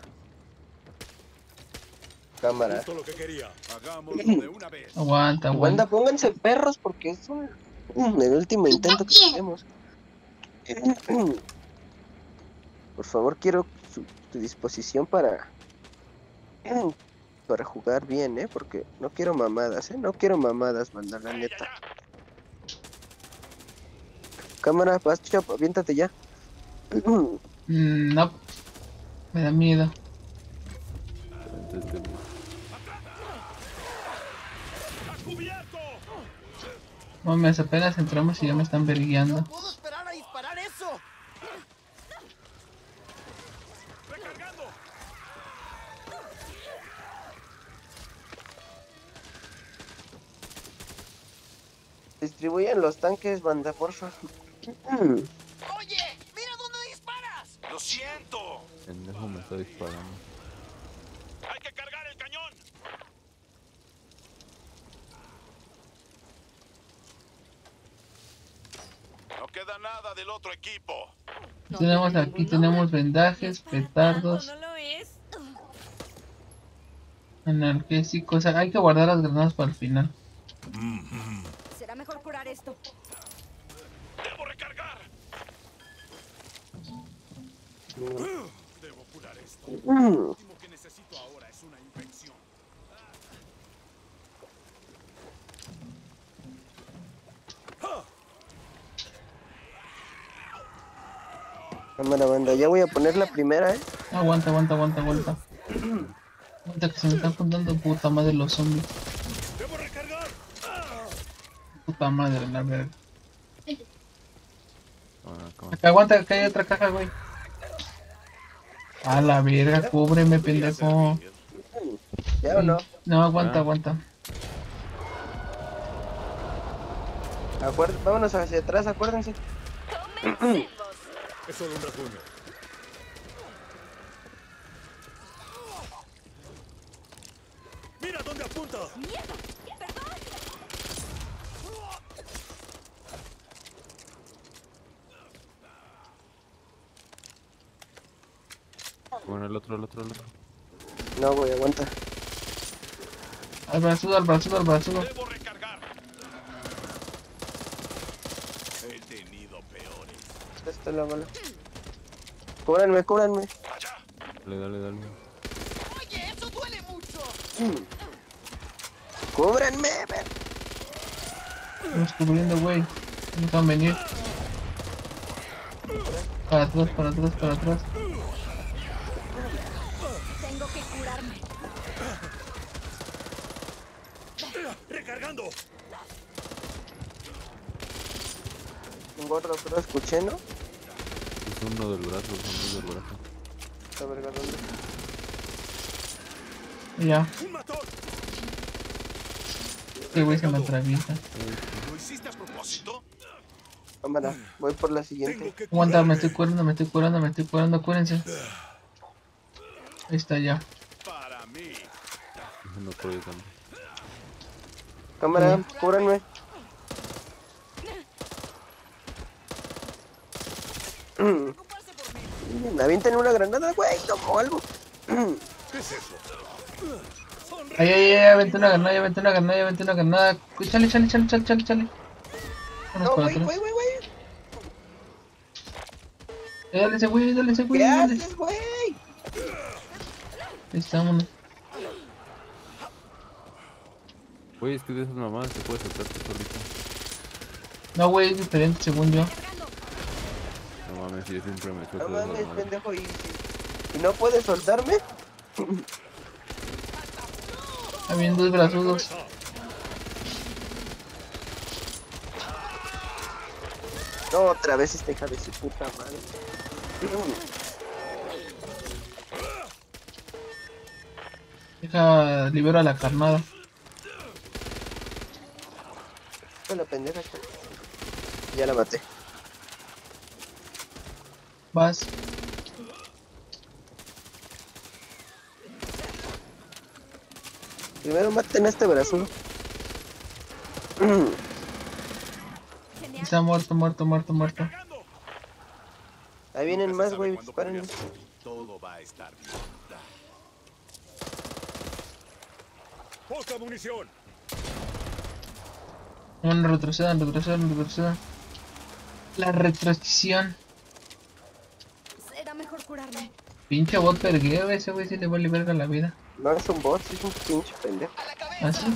Cámara. Justo lo que quería. Hagámoslo de una vez. Aguanta, Banda, aguanta. pónganse perros porque es un... el último intento que tenemos. Por favor, quiero su, tu disposición para... para jugar bien, ¿eh? Porque no quiero mamadas, ¿eh? No quiero mamadas, banda, la neta. Cámara, vas, chap, aviéntate ya. Mm, no. Me da miedo. Entonces, Mames, apenas entramos y ya me están verguiando. ¡Puedo esperar a disparar eso! Distribuyen los tanques, banda, porfa. ¡Oye! ¡Mira dónde disparas! ¡Lo siento! el pendejo me está disparando. ¡Hay que cargar el cañón! No queda nada del otro equipo. Tenemos aquí, tenemos vendajes, petardos, ¿No lo es? analgésicos. O sea, hay que guardar las granadas para el final. Será mejor curar esto. ¡Debo recargar! Debo curar esto. Lo último que necesito ahora es una infección. Cámara, banda, ya voy a poner la primera, ¿eh? Aguanta, aguanta, aguanta, aguanta. Aguanta que se me están juntando puta madre los zombies. ¡Debo recargar! Puta madre, la verga. Ah, ¿cómo? Acá, aguanta, acá hay otra caja, güey. A la verga, cúbreme, pendejo. ¿Ya o no? No, aguanta, Ah. aguanta. Acuérdense, vámonos hacia atrás, acuérdense. Es solo un rasguño. ¡Mira dónde apunta! Bueno, el otro, el otro, el otro. No, güey, aguanta. Al brazudo, al brazudo, al brazudo. ¡Debo recargar! He tenido peores. Esta es la bala. Cúbranme, cúbranme. Dale, dale, dale. ¡Oye! ¡Eso duele mucho! Cúbranme, ver. Estamos cubriendo, güey. No van a venir. Para atrás, para atrás, para atrás. Tengo que curarme. ¡Recargando! Un gordo, pero escuché, ¿no? Es uno del brazo, son dos del brazo. La verga, ¿dónde? Ya. ¡Un matón! Este güey se me atraviesa. ¿Lo hiciste a propósito? Cámara, voy por la siguiente. Aguanta, me estoy curando, me estoy curando, me estoy curando, cúrense. Ahí está ya. Para mí. No puedo también. Cámara, cúbranme. Me avientan una granada, güey, tomo algo. ¿Qué es eso? Ay, ay, ay, aventé una granada, aventé una granada, aventé una granada. Chale, chale, chale, chale, chale, chale. Vamos No, para güey, atrás. güey, güey, güey. Eh, dale ese güey, dale ese güey, ¿Qué dale. haces, güey? Ahí está, vámonos. Güey, es que de esas mamadas se puede saltar tú solito. No, güey, es diferente según yo. No mames, yo siempre me suelto No de esas mames, mamadas. pendejo. ¿Y, y no puedes soltarme? Habían dos brazudos. No, otra vez esta hija de su puta madre. Deja, libero a la carnada. La pendeja. Ya la maté. Vas. Primero maten a este brazo. Está muerto, muerto, muerto, muerto. Ahí vienen más, güey, disparen. Todo va a estar bien. ¡Poca munición! Bueno, retrocedan, retrocedan, retrocedan. La retrocesión. Será mejor curarme. Pinche bot pergueo, ese güey sí le vale verga la vida. No es un bot, es un pinche pendejo. ¿Ah, sí?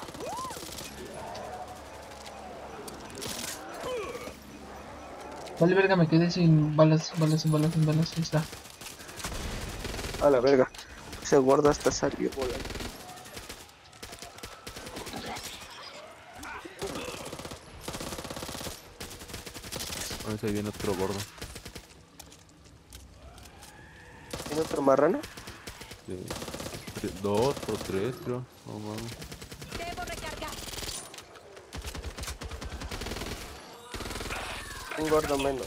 Vale verga, me quedé sin balas, balas, sin balas, sin balas, ahí está. A la verga. Ese gordo hasta salió volando. A ver si ahí viene otro gordo. ¿Tiene otro marrano? Sí. Tre- Dos o tres, creo. No mames. Debo recargar. Un gordo menos.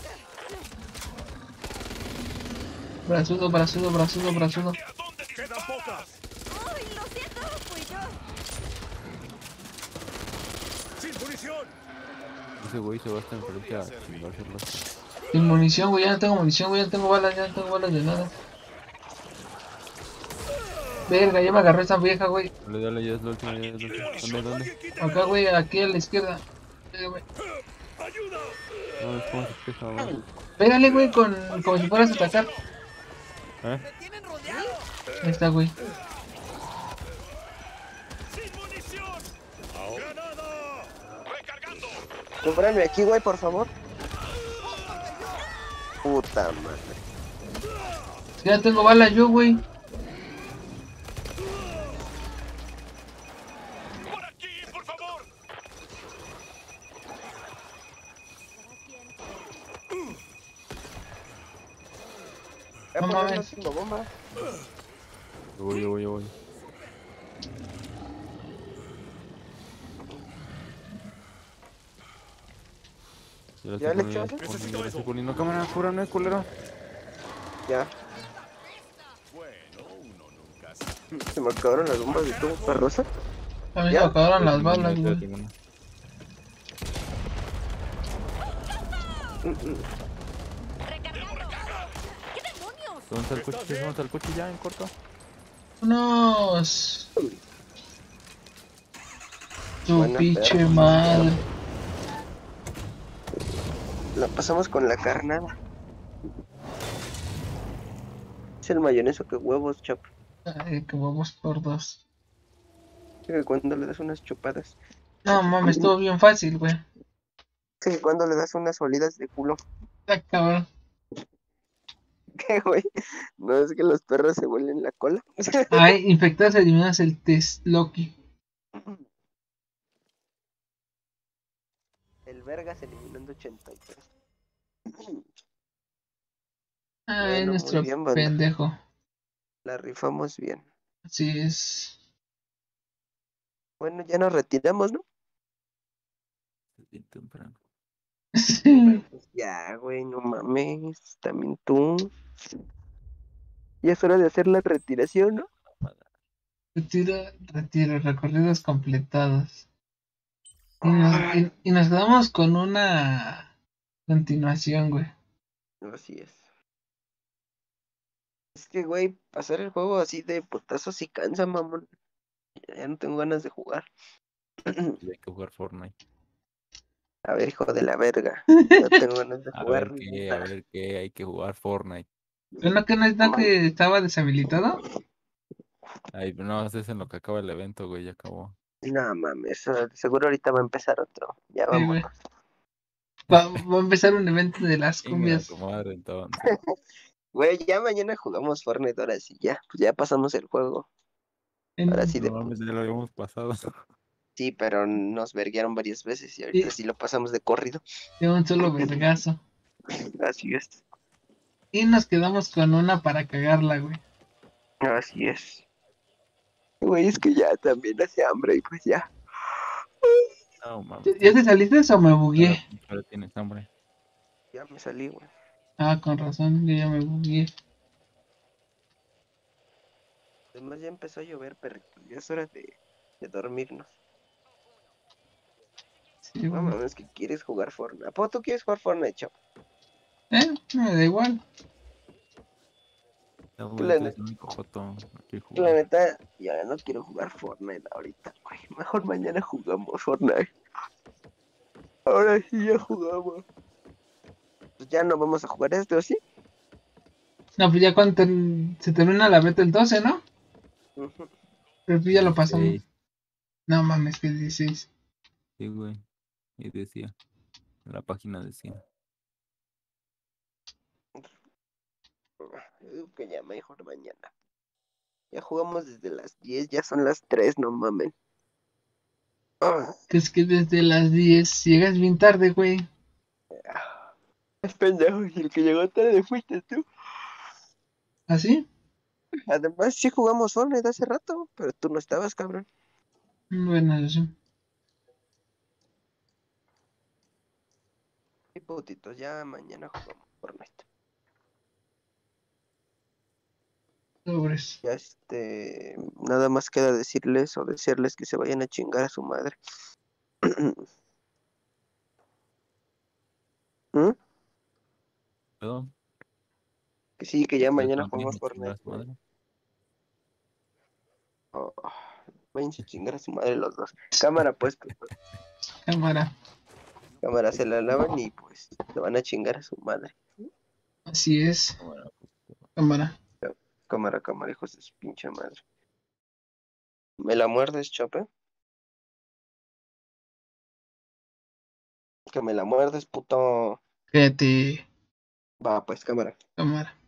Brazudo, brazudo, brazudo, brazudo. ¡Quedan pocas! ¡Ay, lo siento! Fui yo. ¡Sin munición! Ese güey se va hasta enfrente a chingárselo. Sin munición, güey, ya no tengo munición, güey, ya no tengo balas, ya no tengo balas de nada. Verga, ya me agarró esa vieja, güey. Dale, dale, ya es la última, ya es la última. ¿Dónde, dónde? Acá, güey, aquí a la izquierda. Pégame. No, es como se queja, güey. Pégale, güey, con, como si fueras a atacar. ¿Eh? Ahí está, güey. Cúbrame aquí, güey, por favor. Puta madre. Ya tengo balas yo, güey. ¡Por aquí, por favor! Ya No por mames. no tengo bomba. Yo voy, yo voy, yo voy. Ya, ¿Ya le estoy echó? poniendo, ya le estoy poniendo cámara, cúrame, culero. Ya. Bueno, uno nunca sabe. Se me acabaron las bombas de tubo perrosa. A mí se ¿Ya? me acabaron las Tengo balas, una, güey. tengo una. ¡Recargando! ¿Qué demonios? ¿Dónde está el coche? ¿Dónde está el coche ya en corto? Unos. Tu Buena pinche perra. madre. La pasamos con la carnada. Es el mayoneso que huevos, chap. Ay, que huevos por dos. Que cuando le das unas chupadas. No mames, estuvo bien fácil, güey. Sí, cuando le das unas olidas de culo. Está cabrón. ¿Qué, güey? ¿No es que los perros se vuelen la cola? Ay, infectados eliminados el test Loki. El Vergas eliminando ochenta y tres. Ay, Bueno, muy nuestro bien, banda. pendejo. La rifamos bien. Así es. Bueno, ya nos retiramos, ¿no? Es bien temprano. Sí. Pues ya, güey, no mames. También tú. Ya es hora de hacer la retiración, ¿no? Retiro, retiro, recorridos completados. Y nos, Ay, y, y nos quedamos con una continuación, güey. así es. Es que, güey, pasar el juego así de putazos sí cansa, mamón. Ya no tengo ganas de jugar. Y hay que jugar Fortnite. A ver, hijo de la verga. No tengo ganas de A jugar ver qué, a nada. ver qué, hay que jugar Fortnite. ¿No que no es no que estaba deshabilitado? Ay, no, es en lo que acaba el evento, güey, ya acabó. No mames, eso- seguro ahorita va a empezar otro. Ya Sí, güey. vámonos. Va, va a empezar un evento de las Venga, cumbias. tu madre, entonces. Güey, ya mañana jugamos Fortnite, ahora sí, ya. Pues ya pasamos el juego. Ahora En- sí de No mames, ya lo habíamos pasado. sí, pero nos verguearon varias veces y y ahorita sí lo pasamos de corrido. de un solo vergazo. Así es. Y nos quedamos con una para cagarla, güey. Así es. Güey, es que ya también hace hambre y pues ya. No mames, ¿Ya te tienes- saliste o me bugué? ahora, ahora tienes hambre. Ya me salí, güey. Ah, con razón, yo ya me bugué. Además ya empezó a llover, perrito. Ya es hora de, de dormirnos. Sí, No güey. mames, que quieres jugar Fortnite. ¿A poco tú quieres jugar Fortnite, chavo? Eh, me da igual. No, Que güey, la, tú ne- eres el único joto que que la jugar. neta, ya no quiero jugar Fortnite ahorita, güey. Mejor mañana jugamos Fortnite. Ahora sí ya jugamos. Pues ya no vamos a jugar este, ¿o sí? No, pues ya cuando ter- se termina la beta el doce, ¿no? Ujú. Pero pues ya lo pasamos. dieciséis, No mames, que dieciséis. sí, güey. Y decía, en la página decía. Yo digo que ya mejor mañana. Ya jugamos desde las diez, ya son las tres, no mamen. Ah, Que es que desde las diez llegas bien tarde, güey. es pendejo, y el que llegó tarde fuiste tú. ¿Así? Además, sí jugamos Fortnite hace rato, pero tú no estabas, cabrón. Bueno, eso. Y putitos, ya mañana jugamos Fortnite. Sobres. Ya este, nada más queda decirles o decirles que se vayan a chingar a su madre. ¿Mm? Perdón, Que sí, que ya ¿pero mañana también jugamos me chingar a Fortnite, su güey. madre? Oh, váyanse a chingar a su madre los dos. Cámara, pues, pues, pues, Cámara. cámara, se la lavan y pues se van a chingar a su madre. Así es. Bueno, Cámara. Cámara, cámara, hijos de su pinche madre. ¿Me la muerdes, chope? Que me la muerdes, puto. Cállate. Va, pues, cámara. Cámara.